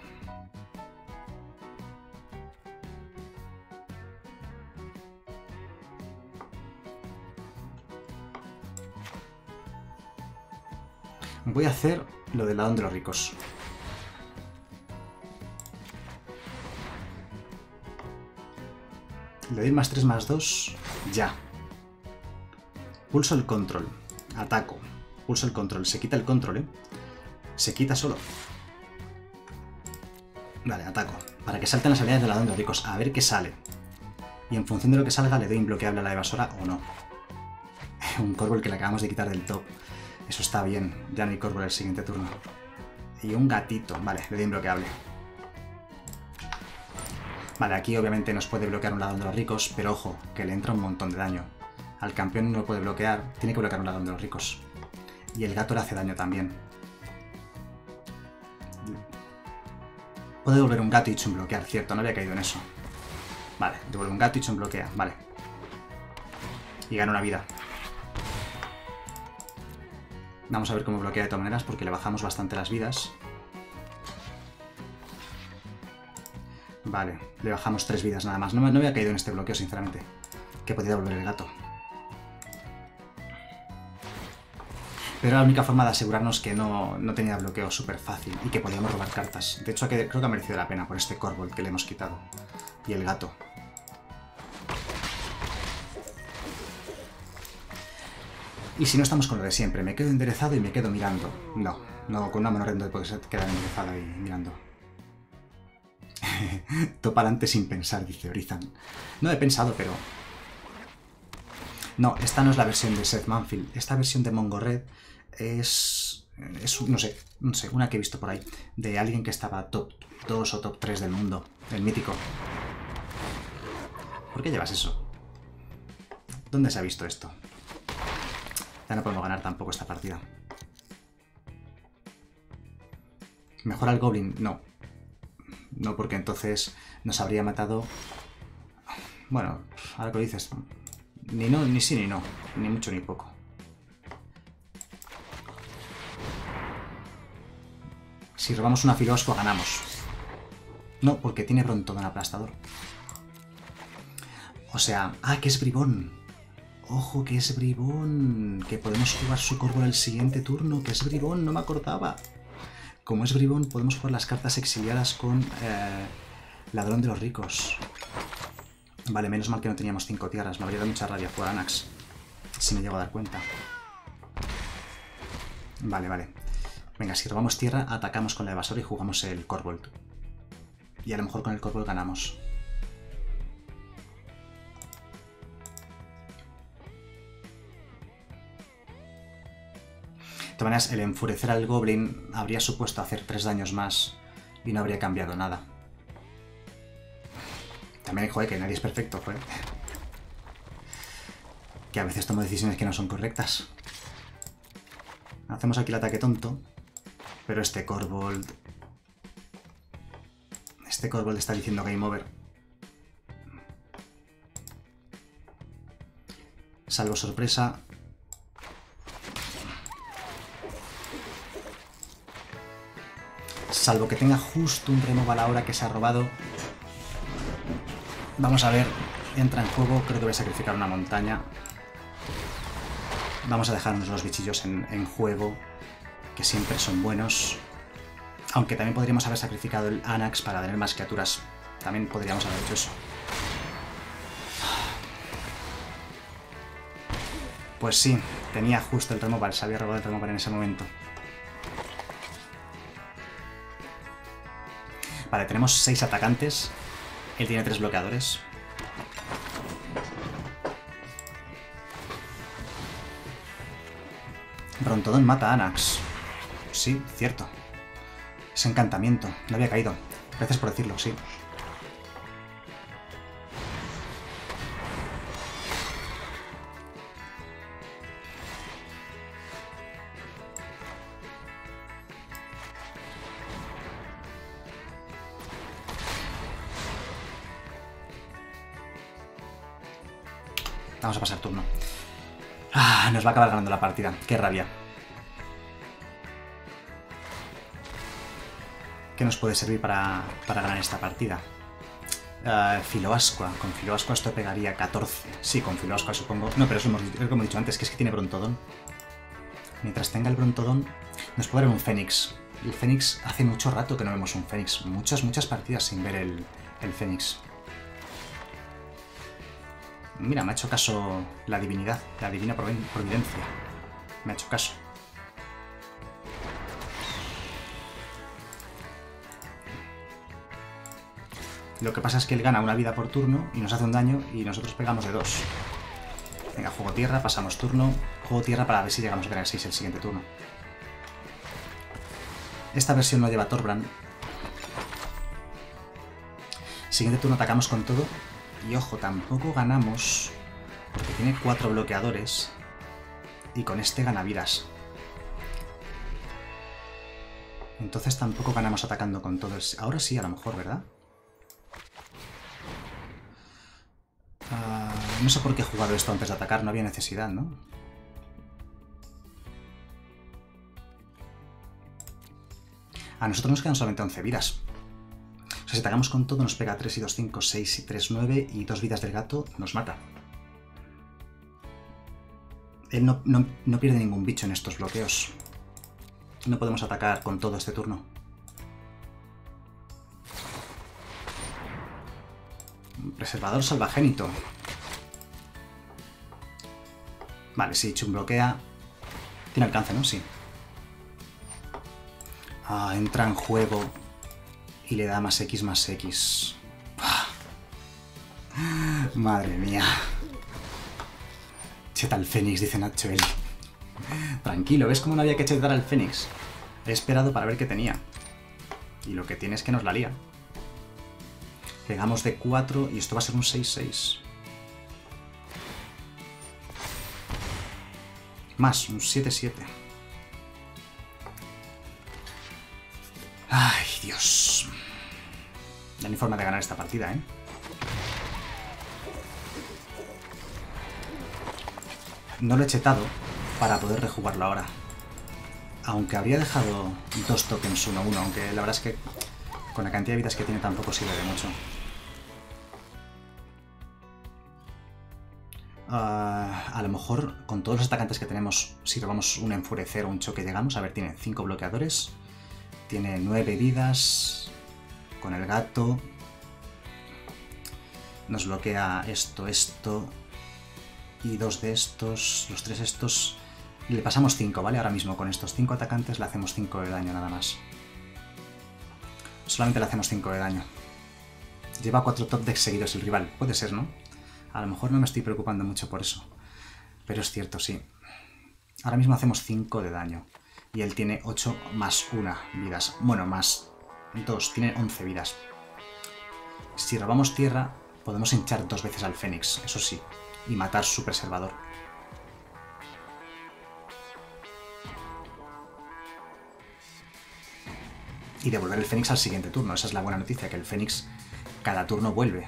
Voy a hacer lo del ladrón de los ricos. Le doy +3/+2. Ya. Pulso el control. Ataco. Pulso el control. Se quita el control, ¿eh? Se quita solo. Vale, ataco. Para que salten las habilidades del ladrón de los ricos. A ver qué sale. Y en función de lo que salga le doy imbloqueable a la evasora o no. Un Corvo que le acabamos de quitar del top. Eso está bien. Ya no hay Corvo el siguiente turno. Y un gatito. Vale, le doy imbloqueable. Vale, aquí obviamente nos puede bloquear un ladrón de los ricos, pero ojo, que le entra un montón de daño. Al campeón no lo puede bloquear, tiene que bloquear un ladrón de los ricos. Y el gato le hace daño también. Puede devolver un gato y un bloquear, cierto, no había caído en eso. Vale, devuelve un gato y un bloquea, vale. Y gana una vida. Vamos a ver cómo bloquea de todas maneras, porque le bajamos bastante las vidas. Vale, le bajamos 3 vidas nada más. No había caído en este bloqueo, sinceramente. Que podía devolver el gato. Pero era la única forma de asegurarnos que no tenía bloqueo súper fácil y que podíamos robar cartas. De hecho, creo que ha merecido la pena por este Corvo que le hemos quitado. Y el gato. Y si no estamos con lo de siempre, me quedo enderezado y me quedo mirando. No, con una mano rendo puede quedar enderezado ahí mirando. Topa adelante sin pensar, dice Orizan. No he pensado, pero... No, esta no es la versión de Seth Manfield. Esta versión de Mongo Red es no sé, una que he visto por ahí. De alguien que estaba top 2 o top 3 del mundo. El mítico. ¿Por qué llevas eso? ¿Dónde se ha visto esto? Ya no podemos ganar tampoco esta partida. ¿Mejor al Goblin? No. No, porque entonces nos habría matado... Bueno, ahora que lo dices... Ni sí ni no. Ni mucho ni poco. Si robamos una Filosco, ganamos. No, porque tiene Brontodon aplastador. O sea... ¡Ah, que es bribón! ¡Ojo, que es bribón! Que podemos jugar su Corvol el siguiente turno. ¡Que es bribón! No me acordaba. Como es bribón, podemos jugar las cartas exiliadas con... Ladrón de los ricos. Vale, menos mal que no teníamos 5 tierras. Me habría dado mucha rabia jugar Anax. Si me llego a dar cuenta. Vale, vale. Venga, si robamos tierra, atacamos con la evasora y jugamos el Corvol. Y a lo mejor con el Corvol ganamos. De todas maneras, el enfurecer al Goblin habría supuesto hacer 3 daños más y no habría cambiado nada. También, joder, que nadie es perfecto, joder. Que a veces tomo decisiones que no son correctas. Hacemos aquí el ataque tonto. Pero este Corvol... Este Corvol está diciendo Game Over. Salvo sorpresa. Salvo que tenga justo un removal ahora que se ha robado. Vamos a ver. Entra en juego. Creo que voy a sacrificar una montaña. Vamos a dejarnos los bichillos en juego, que siempre son buenos. Aunque también podríamos haber sacrificado el Anax para tener más criaturas. También podríamos haber hecho eso. Pues sí, tenía justo el removal. Se había robado el removal en ese momento. Vale, tenemos 6 atacantes. Él tiene 3 bloqueadores. Brontodon mata a Anax. Sí, cierto. Es encantamiento. No había caído. Gracias por decirlo, sí. Vamos a pasar turno. Ah, nos va a acabar ganando la partida. Qué rabia. ¿Qué nos puede servir para ganar esta partida? Filoascua. Con Filoascua esto pegaría 14. Sí, con Filoascua supongo. No, pero eso es como he dicho antes, que es que tiene Brontodon. Mientras tenga el Brontodon, nos puede dar un Fénix. El Fénix, hace mucho rato que no vemos un Fénix. Muchas partidas sin ver el Fénix. Mira, me ha hecho caso la divinidad, la divina providencia. Me ha hecho caso. Lo que pasa es que él gana una vida por turno y nos hace un daño y nosotros pegamos de 2. Venga, juego tierra, pasamos turno. Juego tierra para ver si llegamos a tener 6 el siguiente turno. Esta versión no lleva Thorbrand. Siguiente turno atacamos con todo. Y ojo, tampoco ganamos, porque tiene 4 bloqueadores, y con este gana vidas. Entonces tampoco ganamos atacando con todo. Ahora sí, a lo mejor, ¿verdad? No sé por qué he jugado esto antes de atacar, no había necesidad, ¿no? A nosotros nos quedan solamente 11 vidas. O sea, si atacamos con todo nos pega 3 y 2, 5, 6 y 3, 9 y 2 vidas del gato nos mata. Él no pierde ningún bicho en estos bloqueos. No podemos atacar con todo este turno. Preservador salvagénito. Vale, sí, Chum bloquea. Tiene alcance, ¿no? Sí. Entra en juego y le da más X. Madre mía. Cheta al Fénix, dice Nacho él. Tranquilo, ¿ves cómo no había que chetar al Fénix? He esperado para ver qué tenía. Y lo que tiene es que nos la lía. Pegamos de 4 y esto va a ser un 6-6. Más, un 7-7. Ay, Dios. Ya no hay forma de ganar esta partida, ¿eh? No lo he chetado para poder rejugarlo ahora. Aunque habría dejado 2 tokens 1-1, aunque la verdad es que con la cantidad de vidas que tiene tampoco sirve de mucho. A lo mejor con todos los atacantes que tenemos, si robamos un enfurecer o un choque llegamos. A ver, tiene 5 bloqueadores, tiene 9 vidas, con el gato nos bloquea esto y 2 de estos, los 3 estos, le pasamos 5, ¿vale? Ahora mismo con estos 5 atacantes le hacemos 5 de daño nada más. Solamente le hacemos 5 de daño. Lleva 4 top decks seguidos el rival, puede ser, ¿no? A lo mejor no me estoy preocupando mucho por eso. Pero es cierto, sí. Ahora mismo hacemos 5 de daño. Y él tiene 8 más 1 vidas. Bueno, más 2. Tiene 11 vidas. Si robamos tierra, podemos hinchar 2 veces al Fénix, eso sí. Y matar su preservador. Y devolver el Fénix al siguiente turno. Esa es la buena noticia, que el Fénix cada turno vuelve.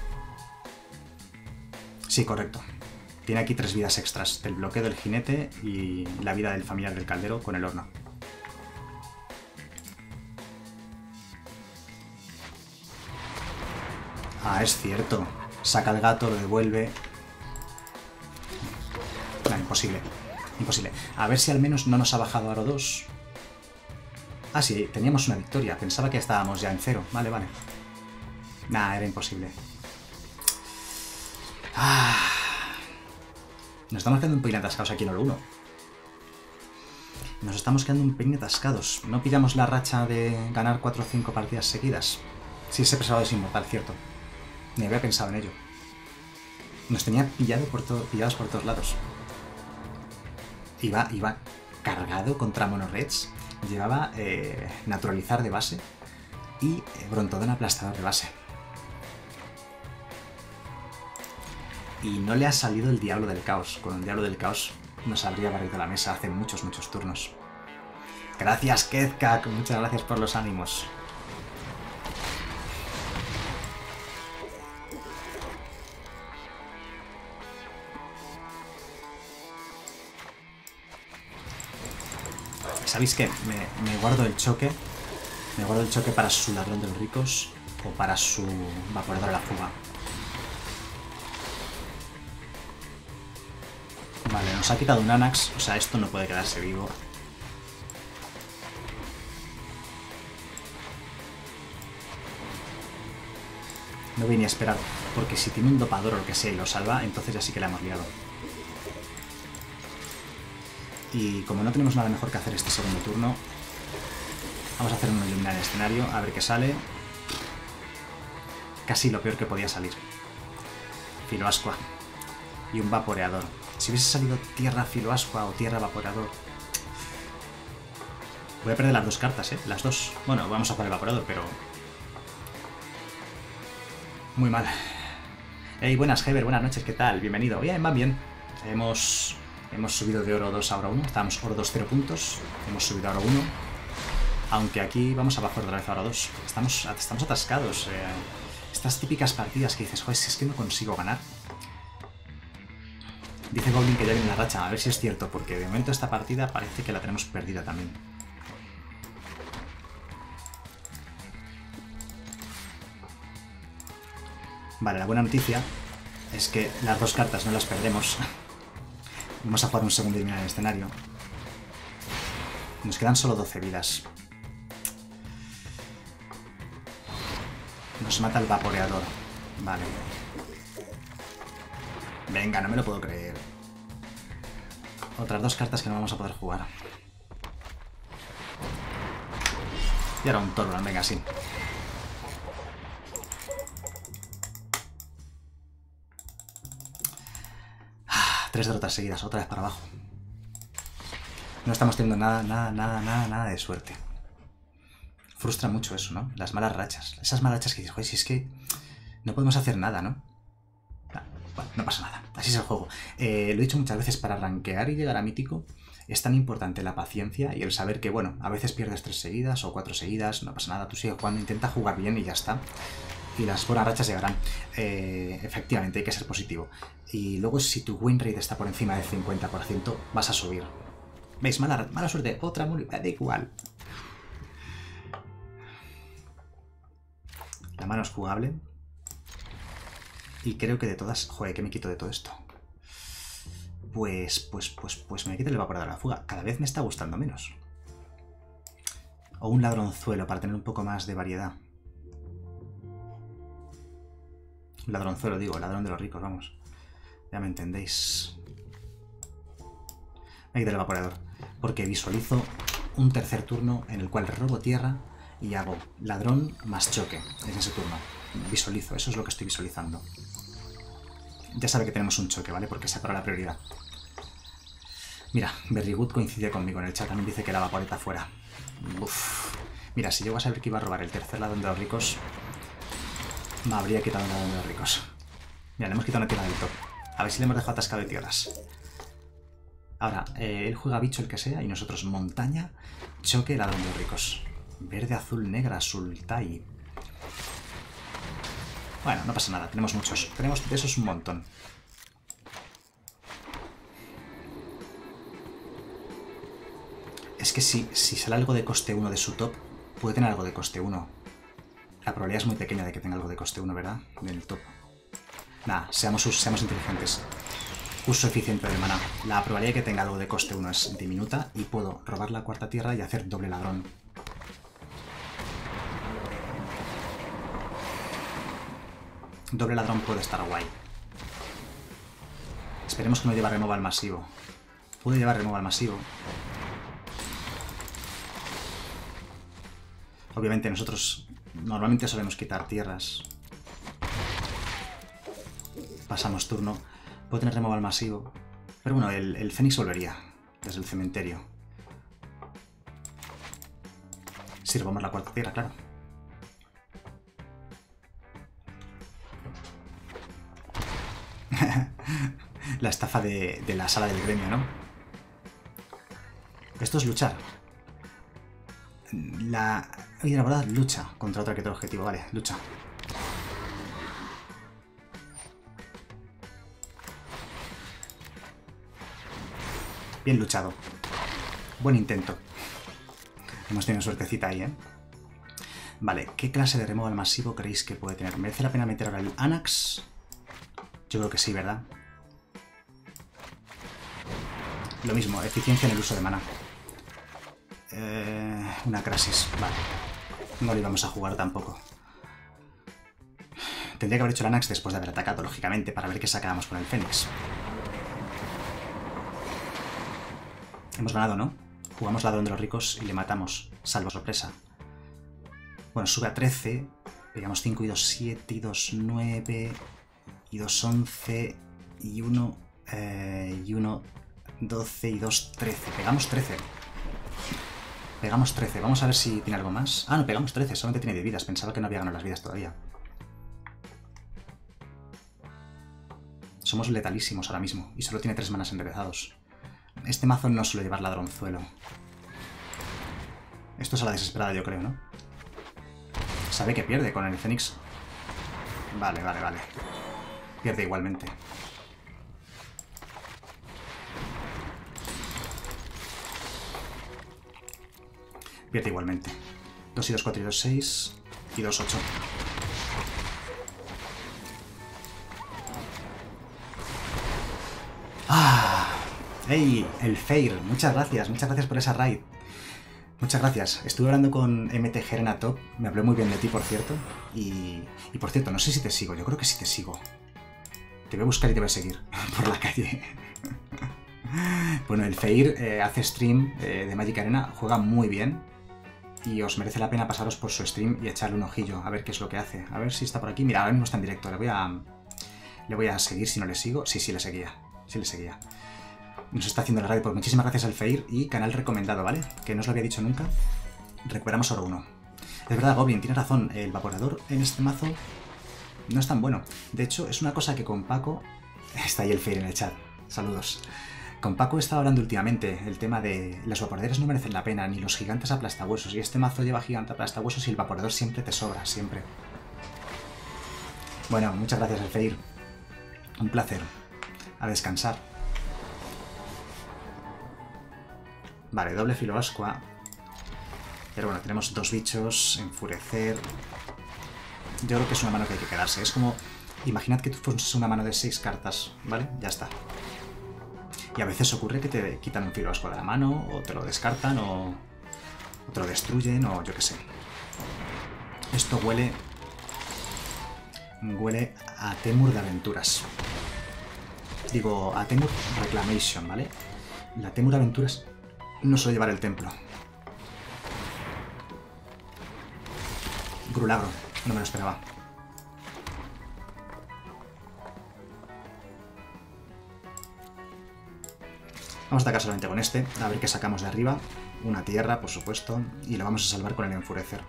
Sí, correcto. Tiene aquí 3 vidas extras, del bloqueo del jinete y la vida del familiar del caldero con el horno. Ah, es cierto. Saca el gato, lo devuelve. No, imposible. Imposible. A ver si al menos no nos ha bajado Aro 2. Ah, sí, teníamos una victoria. Pensaba que estábamos ya en 0. Vale, vale. Nah, era imposible. Nos estamos quedando un pelín atascados aquí en Oro 1. Nos estamos quedando un pelín atascados. ¿No pillamos la racha de ganar 4 o 5 partidas seguidas? Sí, ese preservador es inmortal, cierto. Ni había pensado en ello. Nos tenía pillados por todos lados. Iba cargado contra Monoreds. Llevaba naturalizar de base y Brontodon aplastador de base. Y no le ha salido el Diablo del Caos. Con el Diablo del Caos nos habría barrido la mesa hace muchos turnos. Gracias, Kezkak. Muchas gracias por los ánimos. ¿Sabéis qué? Me guardo el choque. Me guardo el choque para su ladrón de los ricos o para su vaporador a la fuga. Vale, nos ha quitado un Anax, o sea, esto no puede quedarse vivo. No voy ni a esperar, porque si tiene un dopador o lo que sea y lo salva, entonces ya sí que la hemos liado. Y como no tenemos nada mejor que hacer este segundo turno, vamos a hacer un iluminar el escenario, a ver qué sale. Casi lo peor que podía salir. Filoascua. Y un vaporeador. Si hubiese salido tierra Filoascua o tierra vaporeador... Voy a perder las 2 cartas, ¿eh? Las 2. Bueno, vamos a por el vaporeador, pero... Muy mal. Hey, buenas, Heber, buenas noches, ¿qué tal? Bienvenido. Bien, van bien. Hemos subido de oro 2 a oro 1. Estábamos oro 2, 0 puntos. Hemos subido a oro 1. Aunque aquí vamos abajo otra vez a oro 2. Estamos atascados. Estas típicas partidas que dices, joder, si es que no consigo ganar. Dice Goblin que ya viene la racha. A ver si es cierto, porque de momento esta partida parece que la tenemos perdida también. Vale, la buena noticia es que las 2 cartas no las perdemos. Vamos a jugar un segundo eliminar en el escenario. Nos quedan solo 12 vidas. Nos mata el vaporeador. Vale. Venga, no me lo puedo creer. Otras 2 cartas que no vamos a poder jugar. Y ahora un Torban, venga, sí. Tres derrotas seguidas, otra vez para abajo. No estamos teniendo nada de suerte. Frustra mucho eso, ¿no? Las malas rachas. Esas malas rachas que dices, joder, si es que no podemos hacer nada, ¿no? Bueno, no pasa nada. Así es el juego. Lo he dicho muchas veces, para rankear y llegar a mítico es tan importante la paciencia y el saber que, bueno, a veces pierdes 3 seguidas o 4 seguidas, no pasa nada, tú sigues jugando, intenta jugar bien y ya está. Y las buenas rachas llegarán. Efectivamente, hay que ser positivo. Y luego, si tu win rate está por encima del 50%, vas a subir. ¿Veis? Mala suerte. Otra da igual. La mano es jugable. Y creo que de todas... Joder, ¿qué me quito de todo esto? Pues me quito el evaporador a la fuga. Cada vez me está gustando menos. O un ladronzuelo para tener un poco más de variedad. Un ladronzuelo, digo, ladrón de los ricos, vamos. Ya me entendéis. Me quito el evaporador. Porque visualizo un tercer turno en el cual robo tierra y hago ladrón más choque en ese turno. Visualizo, eso es lo que estoy visualizando. Ya sabe que tenemos un choque, ¿vale? Porque se para la prioridad. Mira, Berrywood coincide conmigo en el chat, también dice que la vaporeta fuera. Uf. Mira, si llego a saber que iba a robar el tercer ladrón de los ricos, me habría quitado un ladrón de los ricos. Mira, le hemos quitado una tierra del top. A ver si le hemos dejado atascado de tierras. Ahora, él juega bicho el que sea y nosotros montaña, choque, ladrón de los ricos. Verde, azul, negra, sultai. Bueno, no pasa nada, tenemos muchos. Tenemos de esos un montón. Es que si sale algo de coste 1 de su top, puede tener algo de coste 1. La probabilidad es muy pequeña de que tenga algo de coste 1, ¿verdad? Del top. Nada, seamos inteligentes. Uso eficiente de maná. La probabilidad de que tenga algo de coste 1 es diminuta y puedo robar la cuarta tierra y hacer doble ladrón. Doble ladrón puede estar guay. Esperemos que no lleve removal masivo. Puede llevar removal masivo. Obviamente nosotros normalmente solemos quitar tierras. Pasamos turno. Puede tener removal masivo. Pero bueno, el Fénix volvería desde el cementerio. Si robamos la cuarta tierra, claro. La estafa de la sala del gremio, ¿no? Esto es luchar. Oye, la verdad, lucha contra otro que otro objetivo. Vale, lucha. Bien luchado. Buen intento. Hemos tenido suertecita ahí, ¿eh? Vale, ¿qué clase de removal masivo creéis que puede tener? ¿Merece la pena meter ahora el Anax? Yo creo que sí, ¿verdad? Lo mismo, eficiencia en el uso de mana. Una Crasis, vale. No lo íbamos a jugar tampoco. Tendría que haber hecho el Anax después de haber atacado, lógicamente, para ver qué sacábamos con el Fénix. Hemos ganado, ¿no? Jugamos ladrón de los ricos y le matamos. Salvo sorpresa. Bueno, sube a 13. Pegamos 5 y 2, 7 y 2, 9 y 2, 11 y 1, 12 y 2, 13. Pegamos 13. Pegamos 13. Vamos a ver si tiene algo más. Ah, no, pegamos 13. Solamente tiene de vidas. Pensaba que no había ganado las vidas todavía. Somos letalísimos ahora mismo. Y solo tiene 3 manas enderezados. Este mazo no suele llevar ladronzuelo. Esto es a la desesperada, yo creo, ¿no? Sabe que pierde con el Fénix. Vale, vale, vale. Pierde igualmente. Pierde igualmente. 2 y 2, 4 y 2, 6 y 2, 8. ¡Ah! ¡Ey! El Fair. Muchas gracias por esa raid. Muchas gracias. Estuve hablando con MTG en a top. Me habló muy bien de ti, por cierto. Y por cierto, no sé si te sigo. Yo creo que sí te sigo. Te voy a buscar y te voy a seguir por la calle. Bueno, el Fair hace stream de Magic Arena. Juega muy bien. Y os merece la pena pasaros por su stream y echarle un ojillo. A ver qué es lo que hace. A ver si está por aquí. Mira, ahora mismo está en directo. Le voy a seguir si no le sigo. Sí, sí le seguía. Sí le seguía. Nos está haciendo la raid. Pues muchísimas gracias al Fair y canal recomendado, ¿vale? Que no os lo había dicho nunca. Recuperamos oro 1. Es verdad, Goblin, tienes razón. El evaporador en este mazo no es tan bueno. De hecho, es una cosa que con Paco... Está ahí el Fair en el chat. Saludos. Con Paco he estado hablando últimamente el tema de las evaporaderas no merecen la pena, ni los gigantes aplastahuesos. Y este mazo lleva gigante aplastahuesos y el evaporador siempre te sobra, siempre. Bueno, muchas gracias al Fair. Un placer. A descansar. Vale, doble filoascua. Pero bueno, tenemos dos bichos, enfurecer. Yo creo que es una mano que hay que quedarse. Es como, imaginad que tú fueses una mano de 6 cartas, ¿vale? Ya está. Y a veces ocurre que te quitan un filoascua de la mano, o te lo descartan, o te lo destruyen, o yo qué sé. Esto huele a Temur de aventuras. Digo, a Temur Reclamation, ¿vale? La Temur Aventuras no suele llevar el templo. Grulagro, no me lo esperaba. Vamos a atacar solamente con este, a ver qué sacamos de arriba. Una tierra, por supuesto, y lo vamos a salvar con el enfurecer.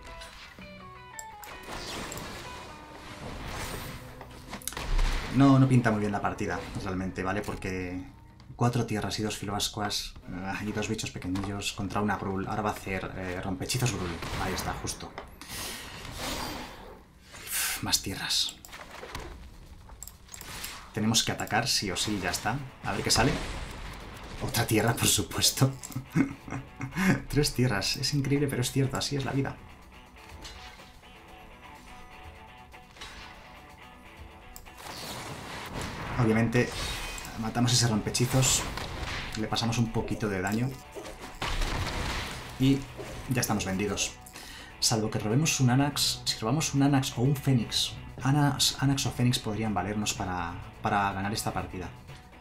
No pinta muy bien la partida, realmente, ¿vale? Porque 4 tierras y 2 filoascuas y 2 bichos pequeñillos contra una Brul. Ahora va a hacer rompehechizos Brul. Ahí está, justo. Más tierras. Tenemos que atacar, sí o sí, ya está. A ver qué sale. Otra tierra, por supuesto. 3 tierras. Es increíble, pero es cierto, así es la vida. Obviamente, matamos ese rompehechizos, le pasamos un poquito de daño y ya estamos vendidos. Salvo que robemos un Anax, si robamos un Anax o un Fénix, Anax o Fénix podrían valernos para ganar esta partida.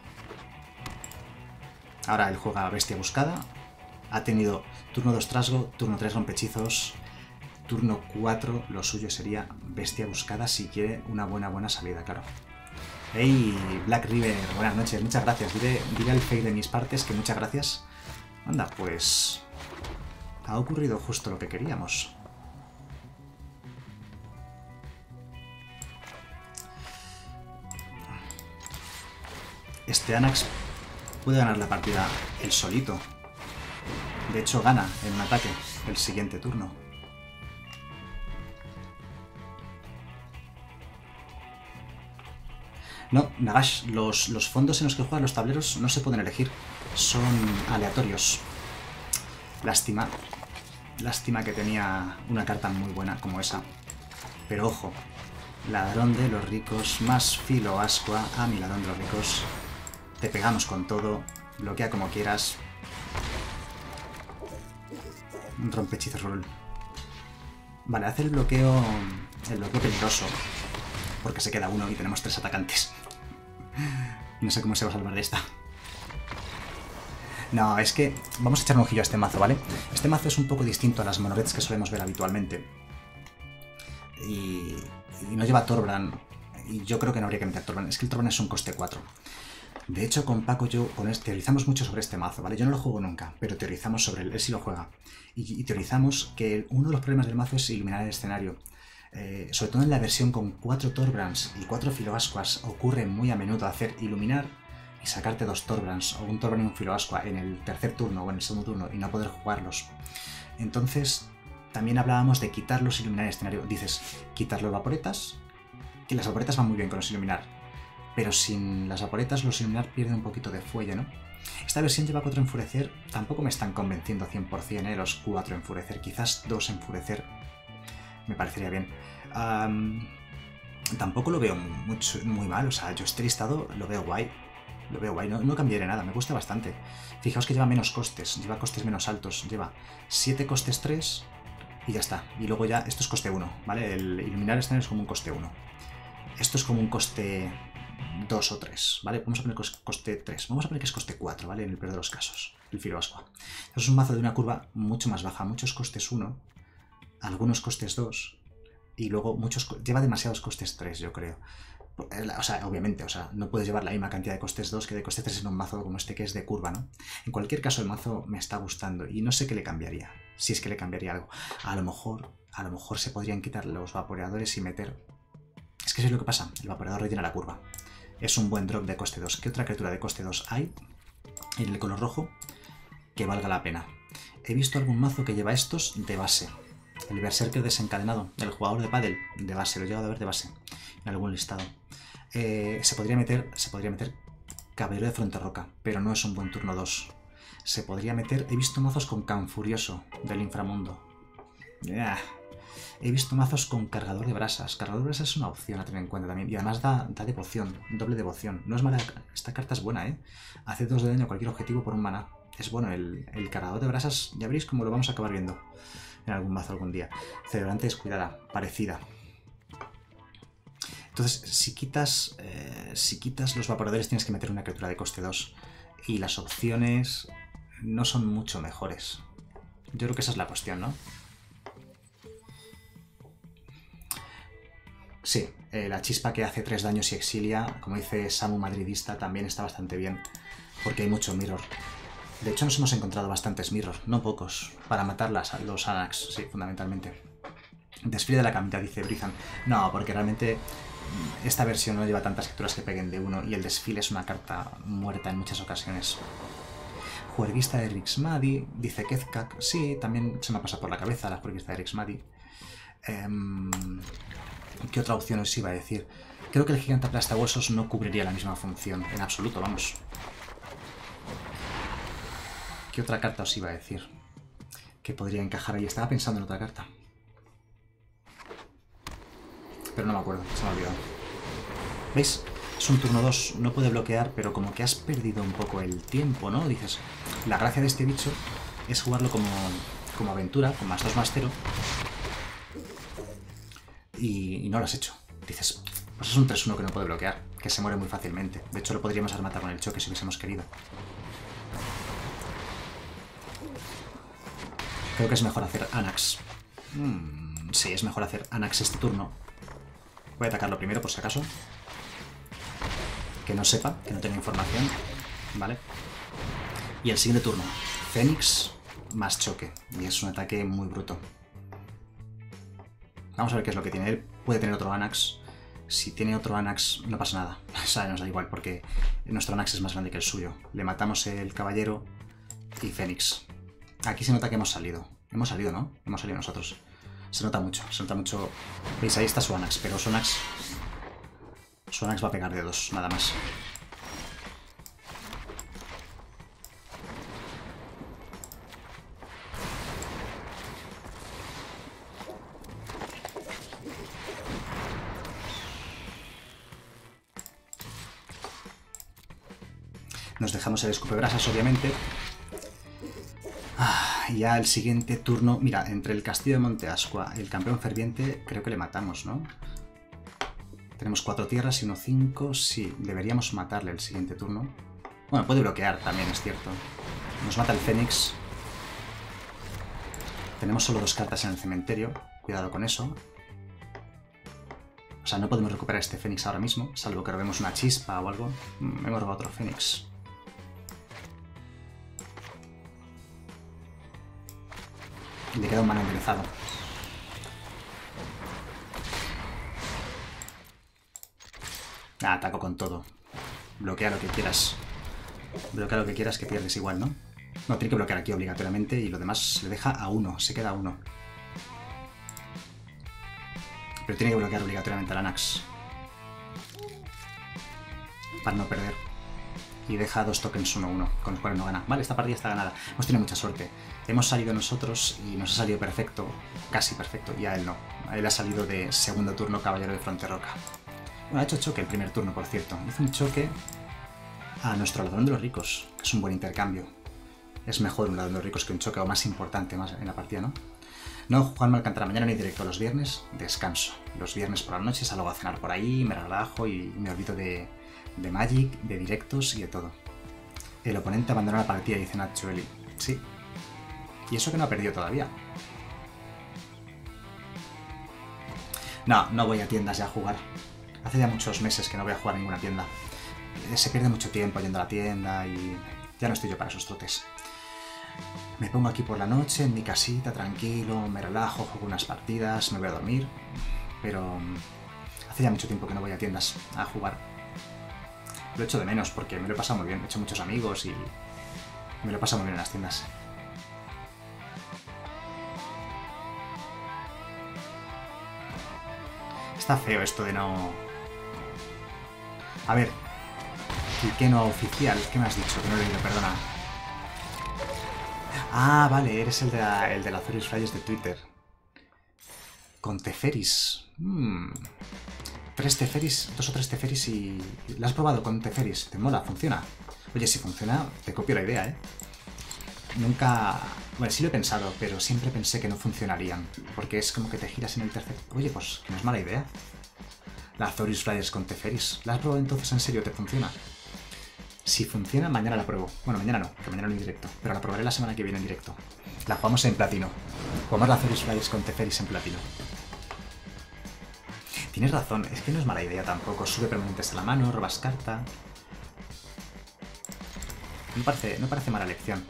Ahora él juega Bestia Buscada, ha tenido turno 2 Trasgo, turno 3 rompehechizos, turno 4 lo suyo sería Bestia Buscada si quiere una buena salida, claro. Hey, Black River, buenas noches, muchas gracias. Diré al fake de mis partes que muchas gracias. Anda, pues ha ocurrido justo lo que queríamos. Este Anax puede ganar la partida él solito. De hecho, gana en un ataque el siguiente turno. No, Nagash, los fondos en los que juegan los tableros no se pueden elegir. Son aleatorios. Lástima. Lástima que tenía una carta muy buena como esa. Pero ojo, ladrón de los ricos más filoascua. A mi ladrón de los ricos. Te pegamos con todo. Bloquea como quieras. Rompehechizos Rule. Vale, hace el bloqueo peligroso. Porque se queda uno y tenemos 3 atacantes. No sé cómo se va a salvar de esta. No, es que vamos a echar un ojillo a este mazo, ¿vale? Este mazo es un poco distinto a las monoreds que solemos ver habitualmente. Y no lleva Torbran. Y yo creo que no habría que meter Torbran. Es que el Torbran es un coste 4. De hecho, con Paco teorizamos mucho sobre este mazo, ¿vale? Yo no lo juego nunca, pero teorizamos sobre él. Él sí lo juega. Y teorizamos que uno de los problemas del mazo es iluminar el escenario. Sobre todo en la versión con 4 Torbrans y 4 filoascuas ocurre muy a menudo hacer iluminar y sacarte 2 Torbrans o un Torbran y un filoascua en el tercer turno o en el segundo turno y no poder jugarlos. Entonces también hablábamos de quitarlos y iluminar el escenario. Dices, quitar los vaporetas, que las vaporetas van muy bien con los iluminar, pero sin las vaporetas los iluminar pierden un poquito de fuelle, ¿no? Esta versión lleva 4 enfurecer, tampoco me están convenciendo 100% los 4 enfurecer, quizás 2 enfurecer me parecería bien. Tampoco lo veo muy mal, o sea, yo este listado lo veo guay. Lo veo guay, no cambiaré nada, me gusta bastante. Fijaos que lleva menos costes, lleva costes menos altos, lleva 7 costes 3 y ya está. Y luego ya, esto es coste 1, ¿vale? El iluminar escenario es como un coste 1. Esto es como un coste 2 o 3, ¿vale? Vamos a poner coste 3, vamos a poner que es coste 4, ¿vale? En el peor de los casos, el filoascua. Esto es un mazo de una curva mucho más baja, muchos costes 1. Algunos costes 2 y luego lleva demasiados costes 3, yo creo. O sea, obviamente, o sea, no puedes llevar la misma cantidad de costes 2 que de costes 3 en un mazo como este que es de curva, ¿no? En cualquier caso, el mazo me está gustando y no sé qué le cambiaría, si es que le cambiaría algo. A lo mejor se podrían quitar los vaporeadores y meter... Es que eso es lo que pasa, el vaporeador rellena la curva. Es un buen drop de coste 2. ¿Qué otra criatura de coste 2 hay en el color rojo que valga la pena? He visto algún mazo que lleva estos de base. El Berserker desencadenado, el jugador de pádel de base, lo he llegado a ver de base en algún listado. Se podría meter Caballero de Fronterroca, pero no es un buen turno 2. Se podría meter... He visto mazos con Can Furioso del inframundo. He visto mazos con cargador de brasas. Cargador de brasas es una opción a tener en cuenta también. Y además da devoción, doble devoción. No es mala. Esta carta es buena, ¿eh? Hace 2 de daño a cualquier objetivo por un maná. Es bueno, el cargador de brasas, ya veréis cómo lo vamos a acabar viendo en algún mazo algún día. Celebrante descuidada, parecida. Entonces, si quitas los vaporadores tienes que meter una criatura de coste 2. Y las opciones no son mucho mejores. Yo creo que esa es la cuestión, ¿no? Sí, la chispa que hace 3 daños y exilia, como dice Samu Madridista, también está bastante bien. Porque hay mucho mirror. De hecho, nos hemos encontrado bastantes mirror, no pocos, para matar los Anax, sí, fundamentalmente. Desfile de la camita, dice Brizan. No, porque realmente esta versión no lleva tantas criaturas que peguen de uno y el desfile es una carta muerta en muchas ocasiones. Juerguista de Rixmadi, dice Kezkak. Sí, también se me ha pasado por la cabeza la Juerguista de Rixmadi. ¿Qué otra opción os iba a decir? Creo que el Gigante Aplastahuesos no cubriría la misma función, en absoluto, vamos. ¿Qué otra carta os iba a decir? Que podría encajar ahí. Estaba pensando en otra carta. Pero no me acuerdo, se me ha olvidado. ¿Veis? Es un turno 2, no puede bloquear, pero como que has perdido un poco el tiempo, ¿no? Dices, la gracia de este bicho es jugarlo como aventura, con +2/+0. Y no lo has hecho. Dices, pues es un 3-1 que no puede bloquear, que se muere muy fácilmente. De hecho, lo podríamos haber matado con el choque si hubiésemos querido. Creo que es mejor hacer Anax. Sí, es mejor hacer Anax este turno. Voy a atacarlo primero por si acaso. Que no sepa, que no tenga información. Vale. Y el siguiente turno. Fénix más choque. Y es un ataque muy bruto. Vamos a ver qué es lo que tiene. Él puede tener otro Anax. Si tiene otro Anax no pasa nada. O sea, nos da igual porque nuestro Anax es más grande que el suyo. Le matamos el caballero y Fénix. Aquí se nota que hemos salido. Hemos salido, ¿no? Hemos salido nosotros. Se nota mucho, se nota mucho. ¿Veis? Ahí está su Anax, pero su Anax va a pegar de 2, nada más. Nos dejamos el escupebrasas, obviamente. Y ya el siguiente turno... Mira, entre el castillo de Monte Ascua y el campeón ferviente, creo que le matamos, ¿no? Tenemos 4 tierras y 1 5. Sí, deberíamos matarle el siguiente turno. Bueno, puede bloquear también, es cierto. Nos mata el Fénix. Tenemos solo 2 cartas en el cementerio. Cuidado con eso. O sea, no podemos recuperar este Fénix ahora mismo, salvo que robemos una chispa o algo. Hemos robado otro Fénix. Le queda un mana enderezado. Ataco con todo. Bloquea lo que quieras. Bloquea lo que quieras, que pierdes igual, ¿no? No, tiene que bloquear aquí obligatoriamente y lo demás le deja a 1. Se queda a 1. Pero tiene que bloquear obligatoriamente al Anax. Para no perder. Y deja 2 tokens 1-1, con los cuales no gana. Vale, esta partida está ganada. Hemos tenido mucha suerte. Hemos salido nosotros y nos ha salido perfecto. Casi perfecto. Y a él no. A él ha salido de segundo turno Caballero de Fronterroca. Bueno, ha hecho choque el primer turno, por cierto. Hizo un choque a nuestro ladrón de los ricos, que es un buen intercambio. Es mejor un ladrón de los ricos que un choque, o más importante más en la partida, ¿no? No, Juanma Alcántara, mañana ni directo. Los viernes descanso. Los viernes por la noche salgo a cenar por ahí, me relajo y me olvido de Magic, de directos y de todo. El oponente abandona la partida, dice Nacho Eli. Sí. Y eso que no ha perdido todavía. No, no voy a tiendas ya a jugar. Hace ya muchos meses que no voy a jugar a ninguna tienda. Se pierde mucho tiempo yendo a la tienda y ya no estoy yo para esos trotes. Me pongo aquí por la noche, en mi casita, tranquilo, me relajo, juego unas partidas, me voy a dormir. Pero hace ya mucho tiempo que no voy a tiendas a jugar. Lo echo de menos porque me lo he pasado muy bien, he hecho muchos amigos y me lo he pasado muy bien en las tiendas. Está feo esto de no... A ver, ¿y qué no oficial? ¿Qué me has dicho? Que no he leído, perdona. Ah, vale, eres el de la Azorius Flyers de Twitter. Con Teferis. 3 Teferis, 2 o 3 Teferis y... ¿La has probado con Teferis? ¿Te mola? ¿Funciona? Oye, si funciona, te copio la idea, ¿eh? Nunca... Bueno, sí lo he pensado, pero siempre pensé que no funcionarían. Porque es como que te giras en el tercer... Oye, pues que no es mala idea. La Azorius Flyers con Teferis. ¿La has probado entonces en serio? ¿Te funciona? Si funciona, mañana la pruebo. Bueno, mañana no, que mañana no en directo. Pero la probaré la semana que viene en directo. La jugamos en platino. Jugamos la Azorius Flyers con Teferis en platino. Tienes razón, es que no es mala idea tampoco. Sube permanentes a la mano, robas carta. No parece mala elección.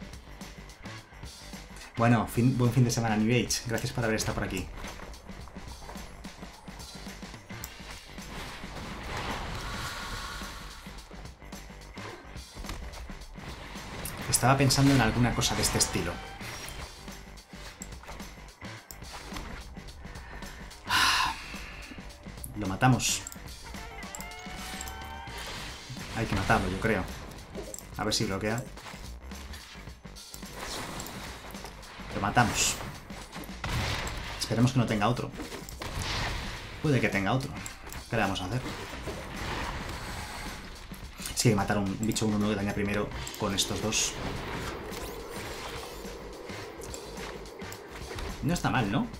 Bueno, buen fin de semana, New Age. Gracias por haber estado por aquí. Estaba pensando en alguna cosa de este estilo. Lo matamos. Hay que matarlo, yo creo. A ver si bloquea. Lo matamos. Esperemos que no tenga otro. Puede que tenga otro. ¿Qué le vamos a hacer? Sí, matar un bicho 1-1 que daña primero con estos dos. No está mal, ¿no?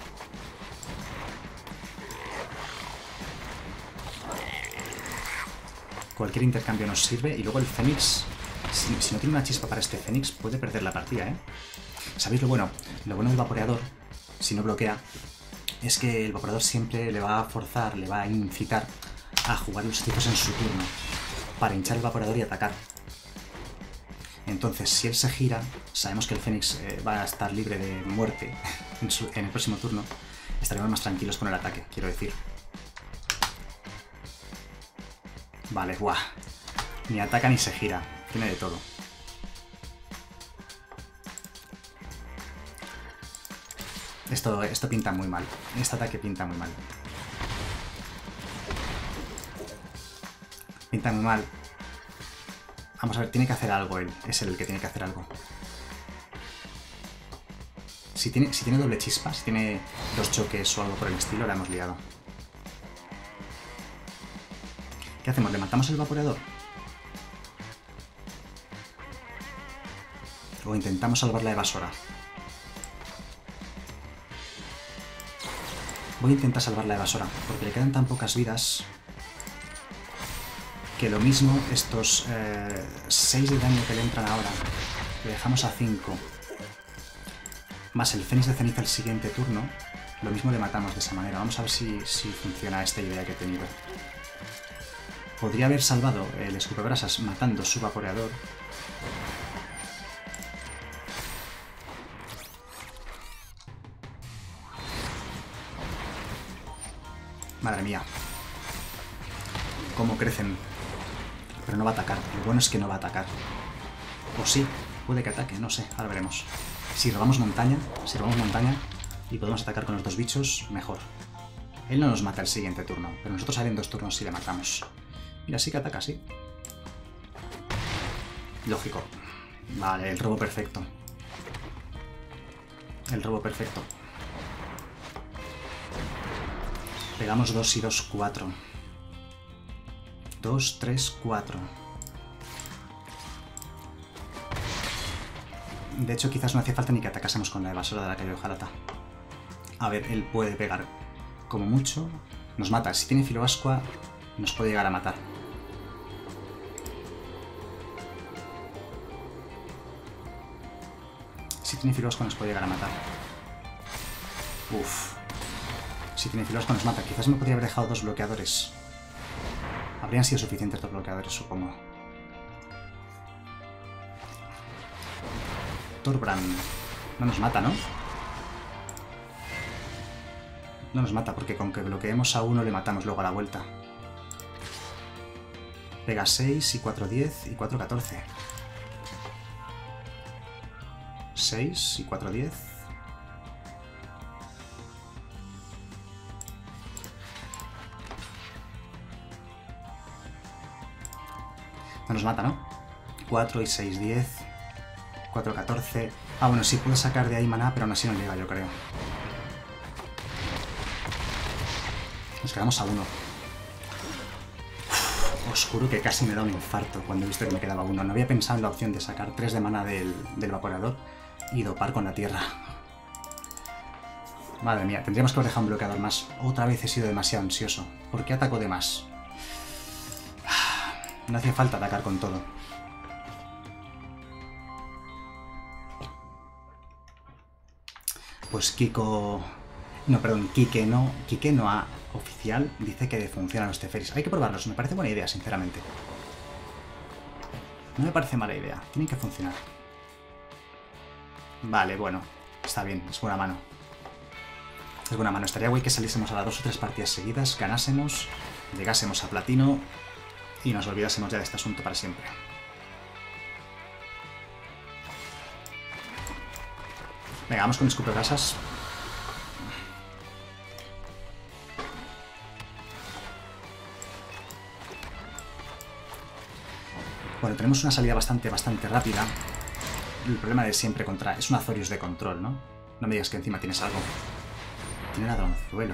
Cualquier intercambio nos sirve. Y luego el Fénix, si no tiene una chispa para este Fénix, puede perder la partida, ¿eh? ¿Sabéis lo bueno? Lo bueno del vaporeador, si no bloquea, es que el vaporeador siempre le va a forzar, le va a incitar a jugar los hechizos en su turno, para hinchar el vaporeador y atacar. Entonces, si él se gira, sabemos que el Fénix va a estar libre de muerte en el próximo turno. Estaremos más tranquilos con el ataque, quiero decir. Vale, guau. Ni ataca ni se gira. Tiene de todo. Esto pinta muy mal. Este ataque pinta muy mal. Pinta muy mal. Vamos a ver, tiene que hacer algo él. Es él el que tiene que hacer algo. Si tiene doble chispa, si tiene 2 choques o algo por el estilo, la hemos liado. ¿Qué hacemos? ¿Le matamos el vaporeador? ¿O intentamos salvar la evasora? Voy a intentar salvar la evasora, porque le quedan tan pocas vidas que lo mismo estos 6 de daño que le entran ahora, le dejamos a 5, más el Fénix de ceniza el siguiente turno, lo mismo le matamos de esa manera. Vamos a ver si funciona esta idea que he tenido. Podría haber salvado el escupebrasas matando su vaporeador. Madre mía. Cómo crecen. Pero no va a atacar. Lo bueno es que no va a atacar. O sí, puede que ataque, no sé, ahora veremos. Si robamos montaña y podemos atacar con los 2 bichos, mejor. Él no nos mata el siguiente turno, pero nosotros salen 2 turnos si le matamos. Mira, sí que ataca, sí. Lógico. Vale, el robo perfecto. El robo perfecto. Pegamos 2 y 2, 4. 2, 3, 4. De hecho, quizás no hacía falta ni que atacásemos con la evasora de la calle de Ojalata. A ver, él puede pegar como mucho. Nos mata. Si tiene filoascua, nos puede llegar a matar. Si tiene filoascua, nos puede llegar a matar. Uff. Si tiene filoascua, nos mata. Quizás me podría haber dejado 2 bloqueadores. Habrían sido suficientes 2 bloqueadores, supongo. Thorbrand. No nos mata, ¿no? No nos mata, porque con que bloqueemos a uno le matamos luego a la vuelta. Pega 6 y 4, 10 y 4, 14. 6 y 4, 10. No nos mata, ¿no? 4 y 6, 10. 4, 14... Ah, bueno, sí puedo sacar de ahí maná, pero aún así no llega, yo creo. Nos quedamos a 1. Os juro que casi me da un infarto cuando he visto que me quedaba 1. No había pensado en la opción de sacar 3 de mana del evaporador y dopar con la tierra. Madre mía, tendríamos que haber dejado un bloqueador más. Otra vez he sido demasiado ansioso. ¿Por qué ataco de más? No hacía falta atacar con todo. Pues Kiko... No, perdón, Kike no oficial dice que funcionan los Teferis. Hay que probarlos, me parece buena idea, sinceramente. No me parece mala idea, tienen que funcionar. Vale, bueno, está bien, es buena mano. Es buena mano, estaría guay que saliésemos a las 2 o 3 partidas seguidas, ganásemos, llegásemos a platino y nos olvidásemos ya de este asunto para siempre. Venga, vamos con escupebrasas. Bueno, tenemos una salida bastante rápida. El problema de siempre contra... Es un Azorius de control, ¿no? No me digas que encima tienes algo. Tiene ladronzuelo.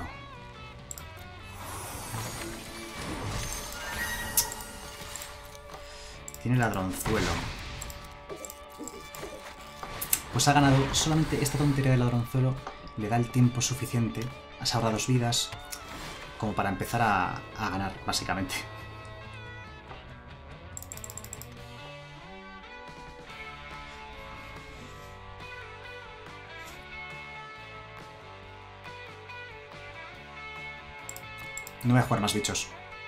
Tiene ladronzuelo. Pues ha ganado solamente esta tontería de ladronzuelo. Le da el tiempo suficiente. Has ahorrado 2 vidas. Como para empezar a ganar, básicamente. No voy a jugar más bichos.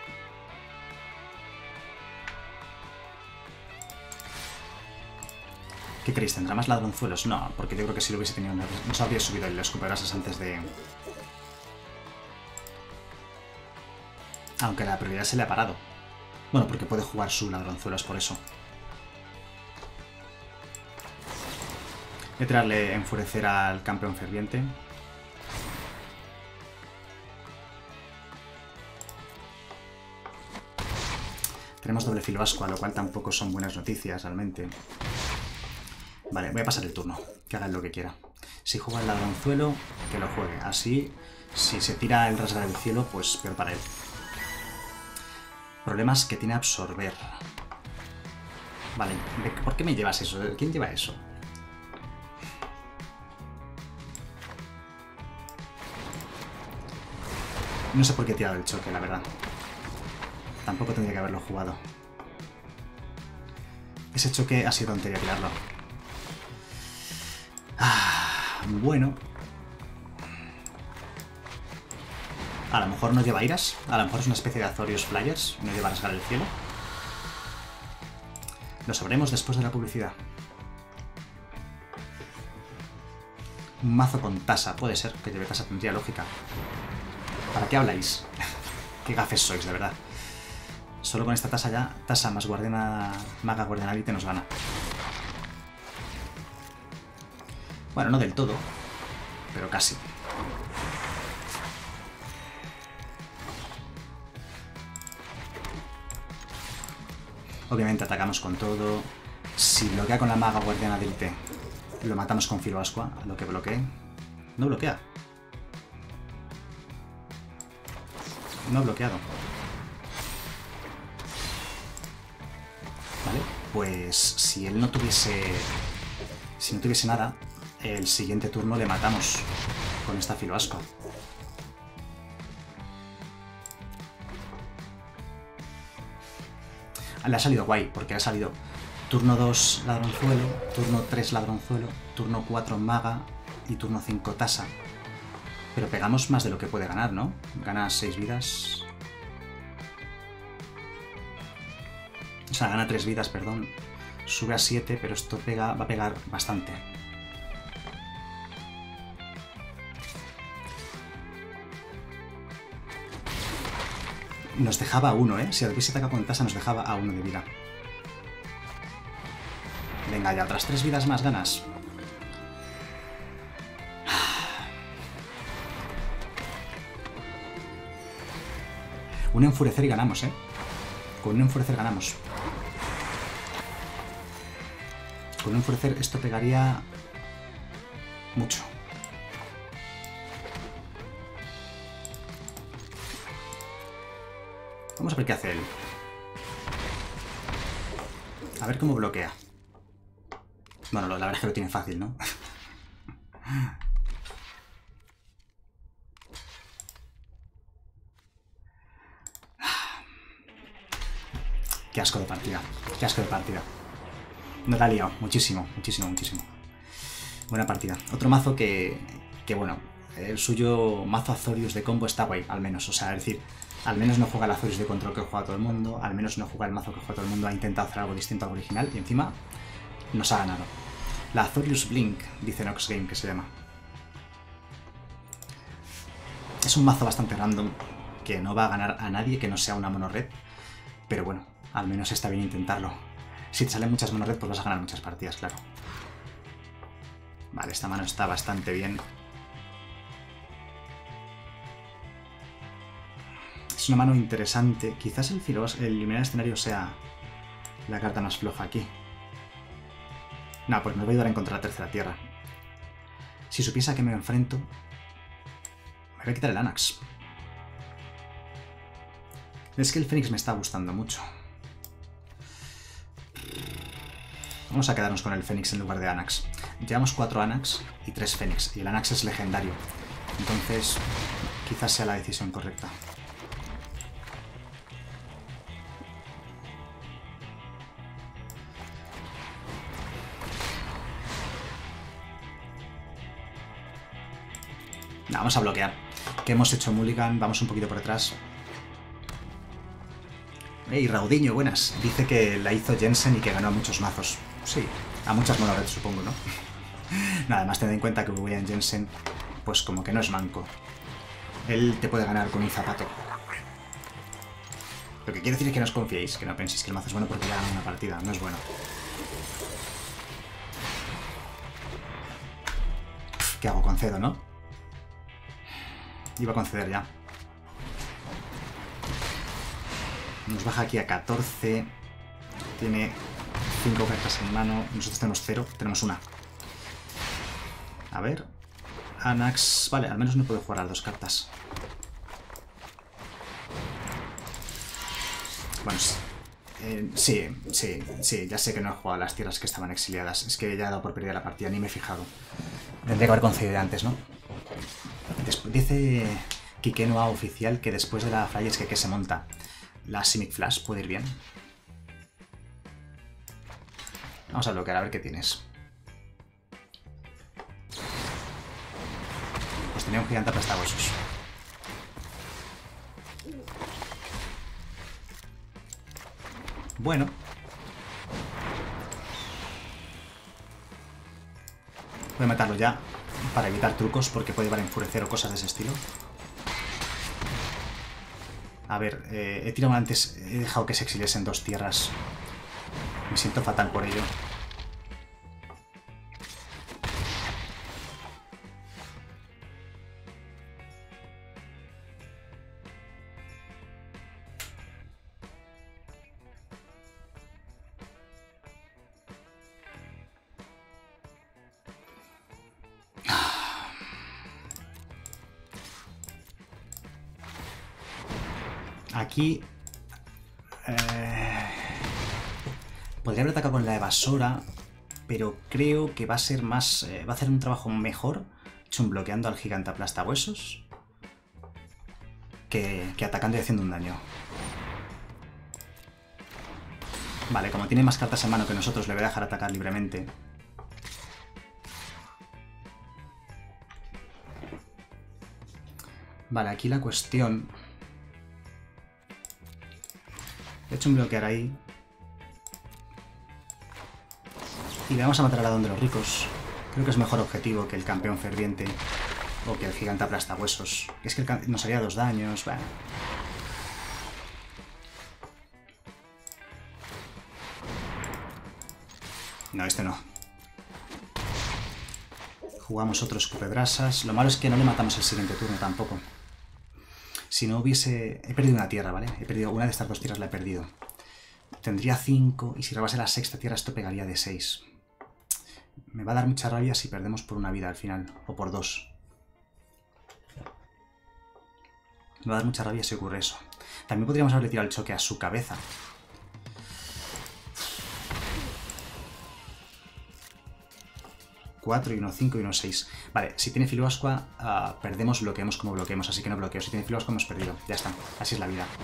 ¿Qué creéis? ¿Tendrá más ladronzuelos? No, porque yo creo que si lo hubiese tenido... No se habría subido el escupebrasas antes de... Aunque la prioridad se le ha parado. Bueno, porque puede jugar su ladronzuelo, es por eso. Voy a tirarle enfurecer al campeón ferviente. Tenemos doble filoscua, lo cual tampoco son buenas noticias, realmente. Vale, voy a pasar el turno. Que haga lo que quiera. Si juega el ladronzuelo, que lo juegue. Así, si se tira el rasgar del cielo, pues peor para él. Problemas que tiene absorber. Vale, ¿por qué me llevas eso? ¿Quién lleva eso? No sé por qué he tirado el choque, la verdad. Tampoco tendría que haberlo jugado. Ese choque ha sido tontería tirarlo. Bueno. A lo mejor no lleva iras. A lo mejor es una especie de Azorius Flyers. No lleva a rasgar el cielo. Lo sabremos después de la publicidad. Un mazo con tasa. Puede ser que lleve tasa, tendría lógica. ¿Para qué habláis? Qué gafes sois, de verdad. Solo con esta tasa ya, tasa más guardiana, maga guardianalite nos gana. Bueno, no del todo, pero casi. Obviamente atacamos con todo. Si bloquea con la maga guardianalite, lo matamos con filoascua, a lo que bloquee. No bloquea. No ha bloqueado. Vale, pues si él no tuviese... Si no tuviese nada, el siguiente turno le matamos con esta filoascua. Le ha salido guay, porque ha salido turno 2 ladronzuelo, turno 3 ladronzuelo, turno 4 maga y turno 5 tasa. Pero pegamos más de lo que puede ganar, ¿no? Gana 6 vidas. O sea, gana 3 vidas, perdón. Sube a 7, pero esto va a pegar bastante. Nos dejaba a 1, ¿eh? Si hubiese atacado con tasa nos dejaba a 1 de vida. Venga, ya otras 3 vidas más ganas. Un enfurecer y ganamos, ¿eh? Con un enfurecer ganamos. Con un enfurecer esto pegaría mucho. Vamos a ver qué hace él. A ver cómo bloquea. Bueno, la verdad es que lo tiene fácil, ¿no? Qué asco de partida. Qué asco de partida. No la ha liado. Muchísimo, muchísimo, muchísimo. Buena partida. Otro mazo que bueno, el suyo mazo Azorius de combo está guay, al menos. O sea, es decir, al menos no juega el Azorius de control que juega todo el mundo, al menos no juega el mazo que juega todo el mundo, ha intentado hacer algo distinto al original y encima nos ha ganado. La Azorius Blink, dice Nox Game que se llama. Es un mazo bastante random que no va a ganar a nadie que no sea una mono red, pero bueno, al menos está bien intentarlo. Si te salen muchas mono red, pues vas a ganar muchas partidas, claro. Vale, esta mano está bastante bien. Es una mano interesante. Quizás el iluminar el escenario sea la carta más floja aquí. No, pues me voy a ayudar a encontrar la tercera tierra. Si supiese a qué me enfrento, me voy a quitar el Anax. Es que el Fénix me está gustando mucho. Vamos a quedarnos con el Fénix en lugar de Anax. Llevamos 4 Anax y 3 Fénix, y el Anax es legendario. Entonces, quizás sea la decisión correcta. No, vamos a bloquear. Que hemos hecho Mulligan, vamos un poquito por detrás. ¡Ey, Raudiño, buenas! Dice que la hizo Jensen y que ganó a muchos mazos. Sí, a muchas monoreds supongo, ¿no? Nada, además tened en cuenta que William Jensen, pues como que no es manco. Él te puede ganar con un zapato. Lo que quiere decir es que no os confiéis, que no penséis que el mazo es bueno porque ya gana una partida, no es bueno. ¿Qué hago? Concedo, ¿no? Iba a conceder ya. Nos baja aquí a 14. Tiene 5 cartas en mano. Nosotros tenemos 0. Tenemos una. A ver. Anax. Vale, al menos no puedo jugar a las 2 cartas. Bueno, sí. Ya sé que no he jugado a las tierras que estaban exiliadas. Es que ya he dado por perdida la partida. Ni me he fijado. Tendría que haber concedido antes, ¿no? Dice Kikenoa oficial que después de la Flyers que se monta la Simic Flash puede ir bien. Vamos a bloquear a ver qué tienes. Pues tenía un gigante aplastahuesos. Bueno. Voy a matarlo ya para evitar trucos porque puede llevar a enfurecer o cosas de ese estilo. A ver, he tirado antes, he dejado que se exiliesen 2 tierras. Me siento fatal por ello. Aquí podría haber atacado con la evasora, pero creo que va a ser más... va a hacer un trabajo mejor bloqueando al gigante aplastahuesos que atacando y haciendo un daño. Vale, como tiene más cartas en mano que nosotros, le voy a dejar atacar libremente. Vale, aquí la cuestión... He hecho un bloquear ahí. Y le vamos a matar a la Don de los Ricos. Creo que es mejor objetivo que el campeón ferviente o que el gigante aplastahuesos. Es que nos haría 2 daños. Bueno. No, este no. Jugamos otro escupebrasas. Lo malo es que no le matamos el siguiente turno tampoco. Si no hubiese... He perdido una tierra, ¿vale? He perdido una de estas 2 tierras, la he perdido. Tendría 5 y si robase la 6ª tierra esto pegaría de 6. Me va a dar mucha rabia si perdemos por una vida al final, o por 2. Me va a dar mucha rabia si ocurre eso. También podríamos haberle tirado el choque a su cabeza. ...4 y 1, 5 y 1, 6. Vale, si tiene filo ascua, perdemos, bloqueemos como bloqueemos, así que no bloqueo. Si tiene filo ascua hemos perdido. Ya está, así es la vida.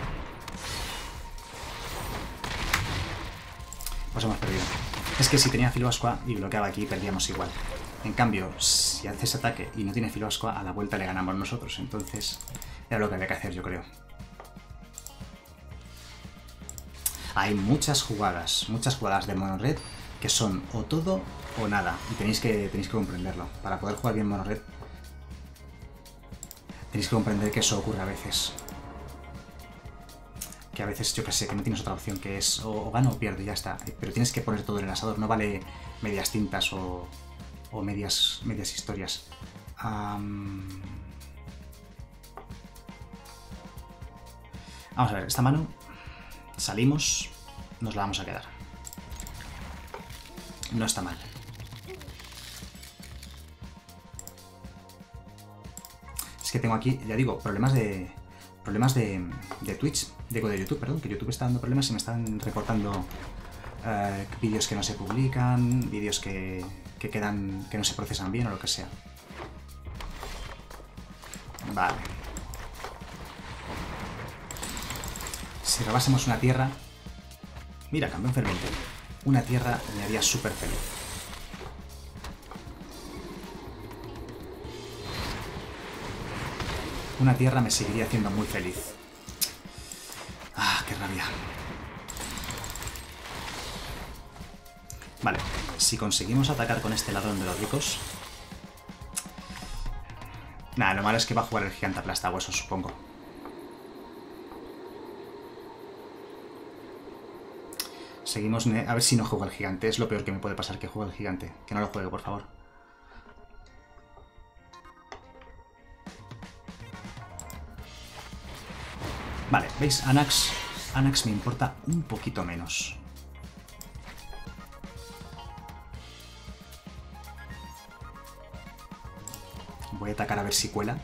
Pues hemos perdido. Es que si tenía filo ascua y bloqueaba aquí, perdíamos igual. En cambio, si hace ese ataque y no tiene filo ascua, a la vuelta le ganamos nosotros. Entonces, era lo que había que hacer, yo creo. Hay muchas jugadas de mono red que son o todo o nada. Y tenéis que comprenderlo. Para poder jugar bien mono red, tenéis que comprender que eso ocurre a veces. Que a veces, yo que sé, que no tienes otra opción, que es o gano o pierdo y ya está. Pero tienes que poner todo en el asador, no vale medias tintas o medias historias. Vamos a ver, esta mano, salimos, nos la vamos a quedar. No está mal. Es que tengo aquí, ya digo, problemas de Twitch, digo de YouTube, perdón, que YouTube está dando problemas y me están recortando vídeos que no se publican, vídeos que quedan, que no se procesan bien o lo que sea. Vale. Si robásemos una tierra... Mira, campeón ferviente. Una tierra me haría súper feliz. Una tierra me seguiría haciendo muy feliz. Ah, qué rabia. Vale, si conseguimos atacar con este ladrón de los ricos... Nada, lo malo es que va a jugar el gigante aplastahuesos, supongo. Seguimos... A ver si no juega el gigante. Es lo peor que me puede pasar, que juegue el gigante. Que no lo juegue, por favor. Vale, ¿veis? Anax me importa un poquito menos. Voy a atacar a ver si cuela.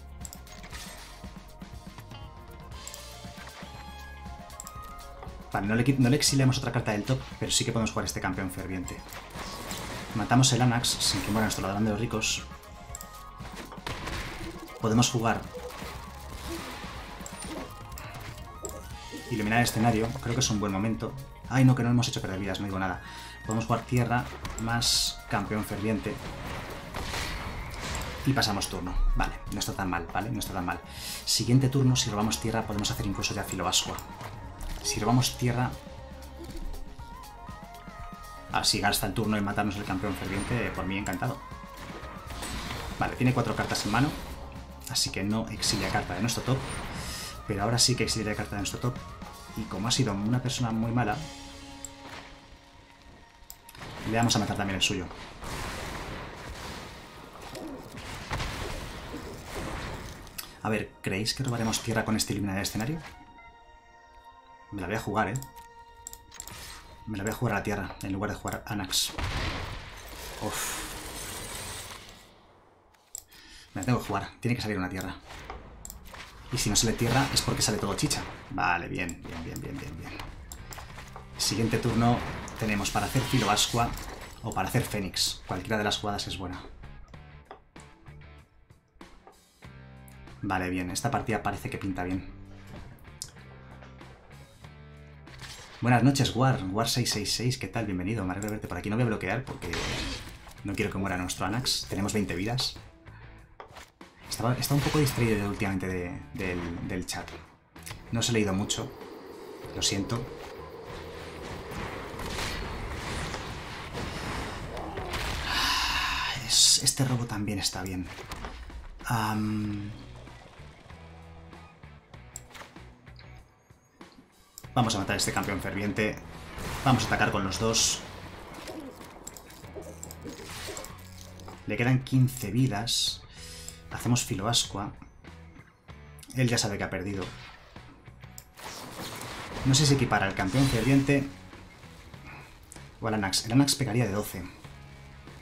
Vale, no le exiliamos otra carta del top, pero sí que podemos jugar este campeón ferviente. Matamos el Anax sin que muera nuestro ladrón de los ricos. Podemos jugar... Iluminar el escenario, creo que es un buen momento. Ay, no, que no hemos hecho perder vidas, no digo nada. Podemos jugar tierra más campeón ferviente. Y pasamos turno. Vale, no está tan mal, ¿vale? No está tan mal. Siguiente turno, si robamos tierra, podemos hacer incluso ya filo ascua. Si robamos tierra... si gasta el turno en matarnos el campeón ferviente, por mí encantado. Vale, tiene 4 cartas en mano. Así que no exilia carta de nuestro top. Pero ahora sí que exilia carta de nuestro top. Y como ha sido una persona muy mala, le vamos a matar también el suyo. A ver, ¿creéis que robaremos tierra con este eliminar el escenario? Me la voy a jugar, ¿eh? Me la voy a jugar a la tierra, en lugar de jugar a Anax. Uf. Me la tengo que jugar. Tiene que salir una tierra. Y si no sale tierra es porque sale todo chicha. Vale, bien. Siguiente turno tenemos para hacer filo ascua o para hacer fénix. Cualquiera de las jugadas es buena. Vale, bien. Esta partida parece que pinta bien. Buenas noches, War666. ¿Qué tal? Bienvenido. Me alegro de verte por aquí. No voy a bloquear porque no quiero que muera nuestro Anax. Tenemos 20 vidas. Está un poco distraído últimamente del chat. No os he leído mucho. Lo siento. Este robo también está bien. Vamos a matar a este campeón ferviente. Vamos a atacar con los dos. Le quedan 15 vidas. Hacemos filo ascua. Él ya sabe que ha perdido. No sé si equipara al campeón ferviente o al Anax. El Anax pegaría de 12.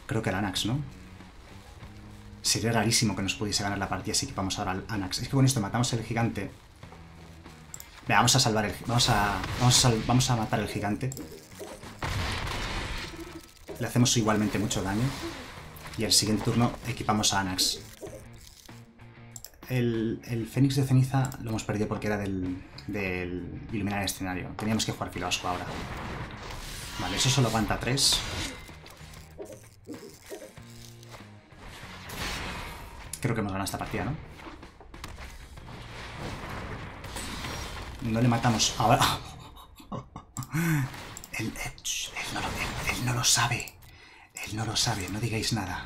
Creo que el Anax, ¿no? Sería rarísimo que nos pudiese ganar la partida si equipamos ahora al Anax. Es que con esto matamos el gigante. Venga, vamos a salvar el... Vamos a matar el gigante. Le hacemos igualmente mucho daño. Y el siguiente turno equipamos a Anax. El Fénix de Ceniza lo hemos perdido porque era del iluminar el escenario. Teníamos que jugar Filoasco ahora. Vale, eso solo aguanta 3. Creo que hemos ganado esta partida, ¿no? No le matamos ahora. Él no lo sabe. Él no lo sabe, no digáis nada.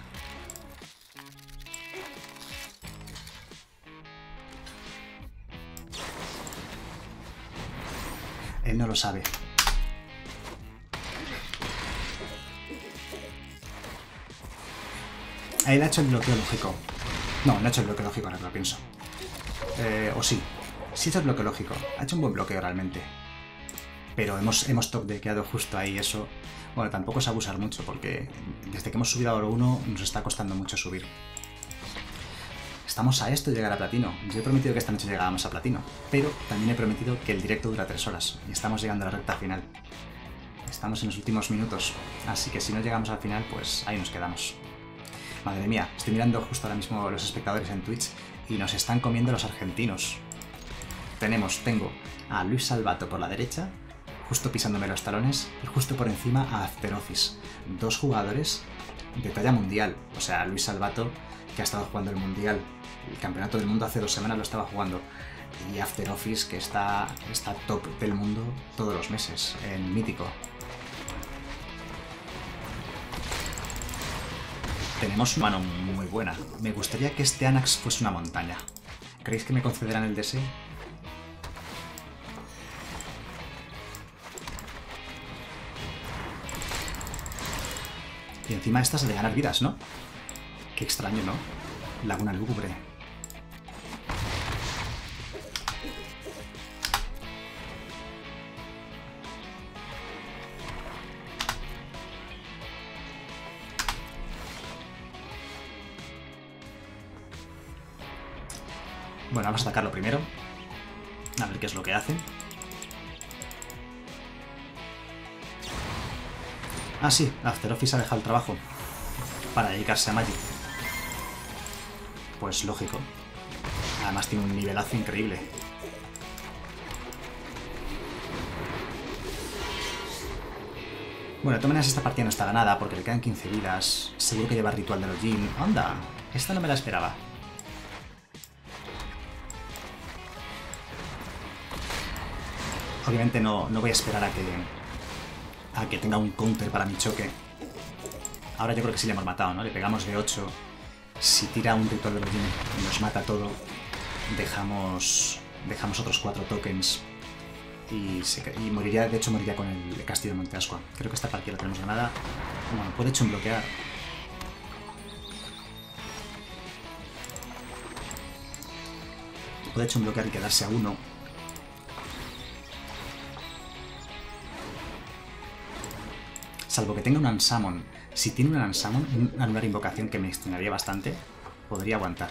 Él no lo sabe. Él ha hecho el bloqueo lógico. No, no ha hecho el bloqueo lógico, ahora que lo pienso. O sí. Sí ha hecho el bloqueo lógico. Ha hecho un buen bloqueo realmente. Pero hemos top deckeado justo ahí eso. Bueno, tampoco es abusar mucho porque desde que hemos subido a oro 1 nos está costando mucho subir. Estamos a esto de llegar a platino. Yo he prometido que esta noche llegábamos a platino, pero también he prometido que el directo dura 3 horas y estamos llegando a la recta final. Estamos en los últimos minutos, así que si no llegamos al final, pues ahí nos quedamos. Madre mía, estoy mirando justo ahora mismo los espectadores en Twitch y nos están comiendo los argentinos. Tengo a Luis Salvato por la derecha, justo pisándome los talones, y justo por encima a After Office. 2 jugadores de talla mundial. O sea, Luis Salvato, que ha estado jugando el mundial, el campeonato del mundo hace 2 semanas lo estaba jugando. Y After Office, que está top del mundo todos los meses, en Mítico. Tenemos una mano muy buena. Me gustaría que este Anax fuese una montaña. ¿Creéis que me concederán el deseo? Y encima estas de ganar vidas, ¿no? Qué extraño, ¿no? Laguna lúgubre. Bueno, vamos a atacarlo primero. A ver qué es lo que hace. Ah, sí, After Office ha dejado el trabajo para dedicarse a Magic. Pues lógico. Además tiene un nivelazo increíble. Bueno, de todas maneras esta partida no está ganada porque le quedan 15 vidas. Seguro que lleva Ritual de Login. ¡Anda! Esta no me la esperaba. Obviamente no voy a esperar a que tenga un counter para mi choque. Ahora yo creo que sí le hemos matado, ¿no? Le pegamos de 8. Si tira un Ritual de Login y nos mata todo, dejamos otros 4 tokens. Y moriría, de hecho moriría con el castillo de Monte Ascua. Creo que esta partida la tenemos ganada. Bueno, puede hecho un bloquear. Puede hecho un bloquear y quedarse a 1. Salvo que tenga un Unsummon. Si tiene un Unsummon, una anular invocación que me extrañaría bastante, podría aguantar.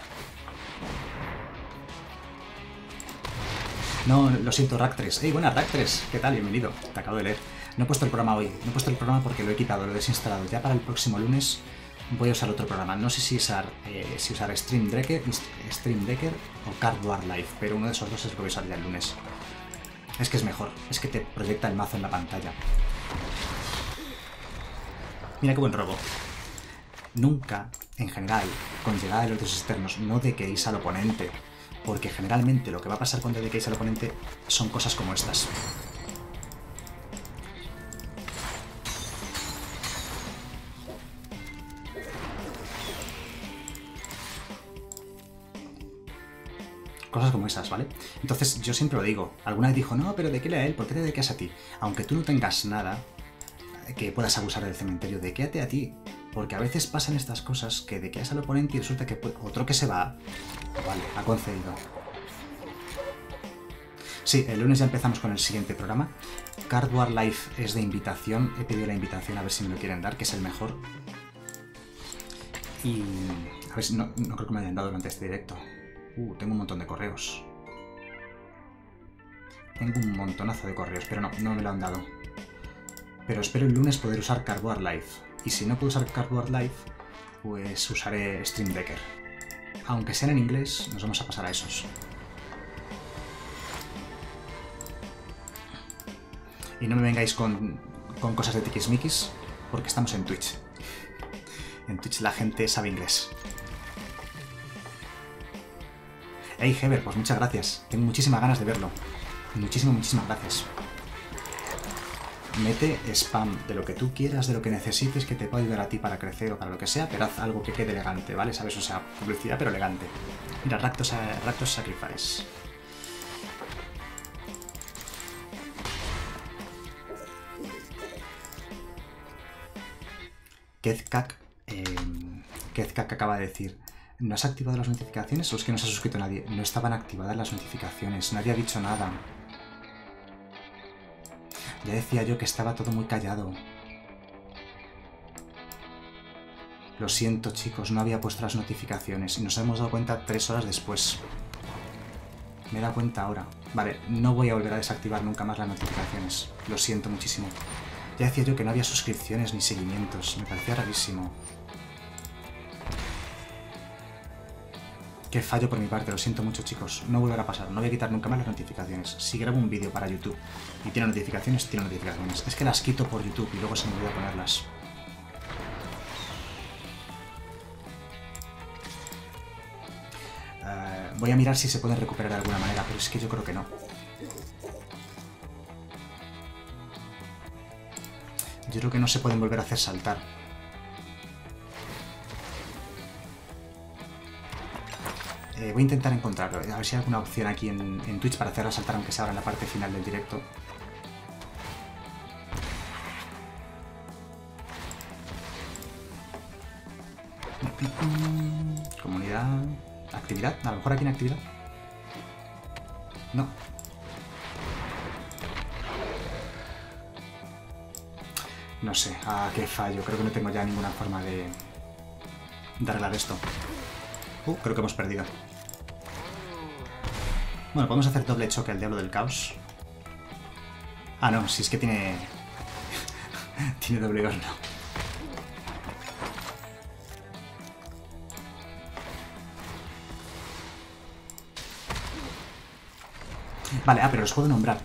No, lo siento, Rack3. ¡Hey, buena, Rack3! ¿Qué tal? Bienvenido. Te acabo de leer. No he puesto el programa hoy. No he puesto el programa porque lo he quitado, lo he desinstalado. Ya para el próximo lunes voy a usar otro programa. No sé si usar Stream Decker o Cardboard Live, pero uno de esos dos es lo que voy a usar ya el lunes. Es que es mejor. Es que te proyecta el mazo en la pantalla. Mira qué buen robo. Nunca, en general, con llegada de los dioses externos, no dequéis al oponente. Porque generalmente lo que va a pasar cuando dequéis al oponente son cosas como estas. Cosas como esas, ¿vale? Entonces yo siempre lo digo. Alguna vez dijo, no, pero dequéale a él, ¿por qué te dequeas a ti? Aunque tú no tengas nada que puedas abusar del cementerio, dequéate a ti. Porque a veces pasan estas cosas que dequeas al oponente y resulta que otro que se va... Vale, ha concedido. Sí, el lunes ya empezamos con el siguiente programa. Cardboard Life es de invitación. He pedido la invitación a ver si me lo quieren dar, que es el mejor. Y a ver si no creo que me hayan dado durante este directo. Tengo un montón de correos. Tengo un montonazo de correos, pero no me lo han dado. Pero espero el lunes poder usar Cardboard Live. Y si no puedo usar Cardboard Live, pues usaré Stream Decker. Aunque sean en inglés, nos vamos a pasar a esos. Y no me vengáis con cosas de tiquismiquis, porque estamos en Twitch. En Twitch la gente sabe inglés. Hey Heber, pues muchas gracias. Tengo muchísimas ganas de verlo. Muchísimas gracias. Mete spam de lo que tú quieras, de lo que necesites, que te pueda ayudar a ti para crecer o para lo que sea, pero haz algo que quede elegante, ¿vale? ¿Sabes? O sea, publicidad pero elegante. Mira, Rakdos Sacrifice. Kezkak acaba de decir: ¿no has activado las notificaciones o es que no se ha suscrito nadie? No estaban activadas las notificaciones, nadie ha dicho nada. Ya decía yo que estaba todo muy callado. Lo siento, chicos, no había puesto las notificaciones y nos hemos dado cuenta 3 horas después. Me he dado cuenta ahora. Vale, no voy a volver a desactivar nunca más las notificaciones. Lo siento muchísimo. Ya decía yo que no había suscripciones ni seguimientos. Me parecía rarísimo. Qué fallo por mi parte, lo siento mucho, chicos. No volverá a pasar, no voy a quitar nunca más las notificaciones. Si grabo un vídeo para YouTube y tiene notificaciones, tiene notificaciones. Es que las quito por YouTube y luego se me olvida ponerlas. Voy a mirar si se pueden recuperar de alguna manera, pero es que yo creo que no. Yo creo que no se pueden volver a hacer saltar. Voy a intentar encontrarlo, a ver si hay alguna opción aquí en Twitch para hacerla saltar, aunque sea ahora en la parte final del directo. Comunidad... ¿Actividad? A lo mejor aquí en actividad. No. No sé, qué fallo. Creo que no tengo ya ninguna forma de arreglar esto. Creo que hemos perdido. Bueno, podemos hacer doble choque al Diablo del Caos. Ah, no, si es que tiene... tiene doble horno. Vale, pero los puedo nombrar,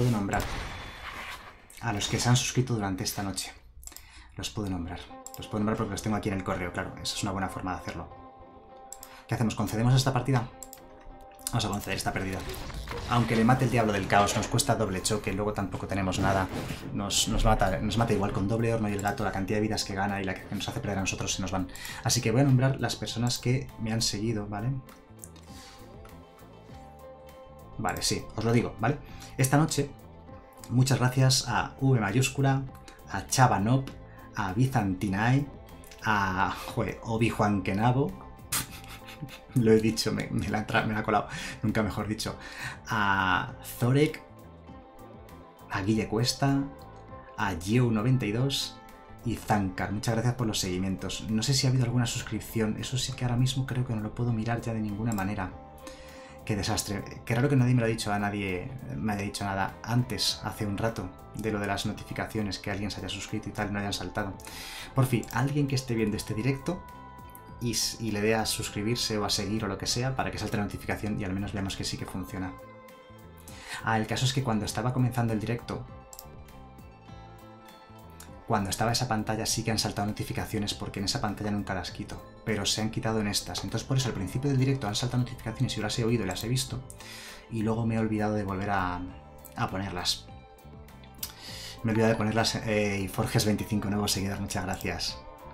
A los que se han suscrito durante esta noche. Los puedo nombrar porque los tengo aquí en el correo, claro. Esa es una buena forma de hacerlo. ¿Qué hacemos? ¿Concedemos esta partida? Vamos a conceder esta pérdida. Aunque le mate el Diablo del Caos, nos cuesta doble choque, luego tampoco tenemos nada. Nos mata igual con doble horno y el gato, la cantidad de vidas que gana y la que nos hace perder a nosotros se nos van. Así que voy a nombrar las personas que me han seguido, ¿vale? Vale, sí, os lo digo, ¿vale? Esta noche, muchas gracias a V mayúscula, a Chavanop, a Bizantinae, a Obi-Juan Kenabo, lo he dicho, me la ha colado, nunca mejor dicho, a Zorek, a Guille Cuesta, a Geo92 y Zankar. Muchas gracias por los seguimientos. No sé si ha habido alguna suscripción, eso sí que ahora mismo creo que no lo puedo mirar ya de ninguna manera. Qué desastre. Qué raro que nadie me lo ha dicho, nadie me haya dicho nada antes, hace un rato, de lo de las notificaciones, que alguien se haya suscrito y tal, y no hayan saltado. Por fin, alguien que esté viendo este directo y le dé a suscribirse o a seguir o lo que sea para que salte la notificación y al menos veamos que sí que funciona. El caso es que cuando estaba comenzando el directo, cuando estaba esa pantalla sí que han saltado notificaciones porque en esa pantalla nunca las quito, pero se han quitado en estas. Entonces por eso al principio del directo han saltado notificaciones y yo las he oído y las he visto y luego me he olvidado de volver a ponerlas. Me he olvidado de ponerlas y Forges25, nuevos seguidores, muchas gracias.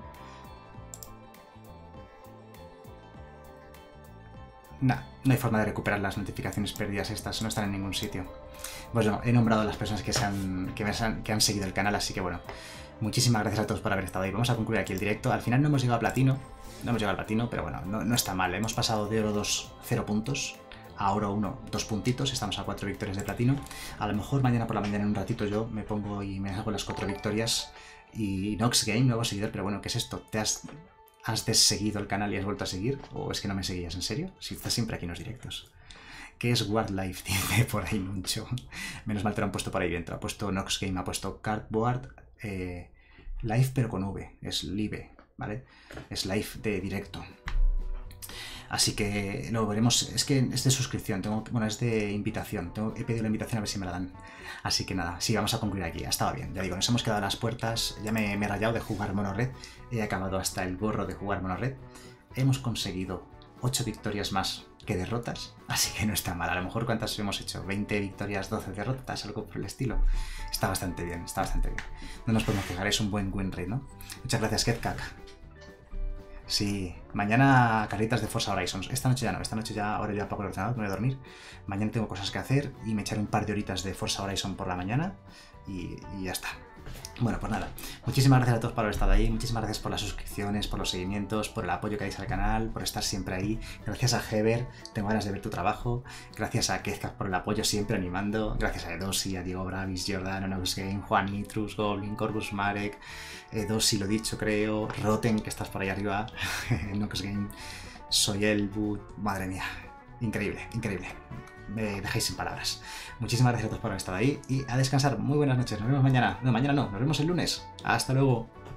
No hay forma de recuperar las notificaciones perdidas estas, no están en ningún sitio. Pues bueno, he nombrado a las personas que han seguido el canal, así que bueno, muchísimas gracias a todos por haber estado ahí. Vamos a concluir aquí el directo. Al final no hemos llegado a platino, pero bueno, no está mal. Hemos pasado de oro 2, 0 puntos, a oro 1, 2 puntitos, estamos a 4 victorias de platino. A lo mejor mañana por la mañana en un ratito yo me pongo y me hago las 4 victorias. Y Nox Game, nuevo seguidor, pero bueno, ¿qué es esto? ¿Has desseguido el canal y has vuelto a seguir? ¿O es que no me seguías en serio? Si estás siempre aquí en los directos. ¿Qué es Wildlife? Dice por ahí Nuncho. Menos mal te lo han puesto por ahí dentro. Ha puesto Nox Game, ha puesto Cardboard Live, pero con V. Es live, ¿vale? Es live de directo. Así que lo veremos. Es que es de suscripción, bueno, es de invitación. He pedido la invitación a ver si me la dan. Así que nada, sí, vamos a concluir aquí. Ha estado bien, ya digo, nos hemos quedado a las puertas. Ya me he rayado de jugar Mono Red. He acabado hasta el gorro de jugar Mono Red. Hemos conseguido 8 victorias más que derrotas, así que no está mal. A lo mejor, ¿cuántas hemos hecho? 20 victorias, 12 derrotas, algo por el estilo. Está bastante bien, está bastante bien. No nos podemos quejar, es un buen win rate, ¿no? Muchas gracias, Ketkak. Sí, mañana carritas de Forza Horizons. Esta noche ya no, esta noche ya ahora ya apago el ordenador, me voy a dormir. Mañana tengo cosas que hacer y me echaré un par de horitas de Forza Horizon por la mañana y ya está. Bueno, pues nada, muchísimas gracias a todos por haber estado ahí, muchísimas gracias por las suscripciones, por los seguimientos, por el apoyo que dais al canal, por estar siempre ahí. Gracias a Heber, tengo ganas de ver tu trabajo. Gracias a Kezka por el apoyo siempre animando. Gracias a Edosi, a Diego Bravis, Jordan, Nox Game, Juan Nitrus, Goblin, Corvus Marek, Edosi lo dicho creo, Roten, que estás por ahí arriba, Nox Game, Soy el Boot, madre mía, increíble, increíble. Me dejáis sin palabras. Muchísimas gracias a todos por haber estado ahí y a descansar. Muy buenas noches. Nos vemos mañana. No, mañana no. Nos vemos el lunes. Hasta luego.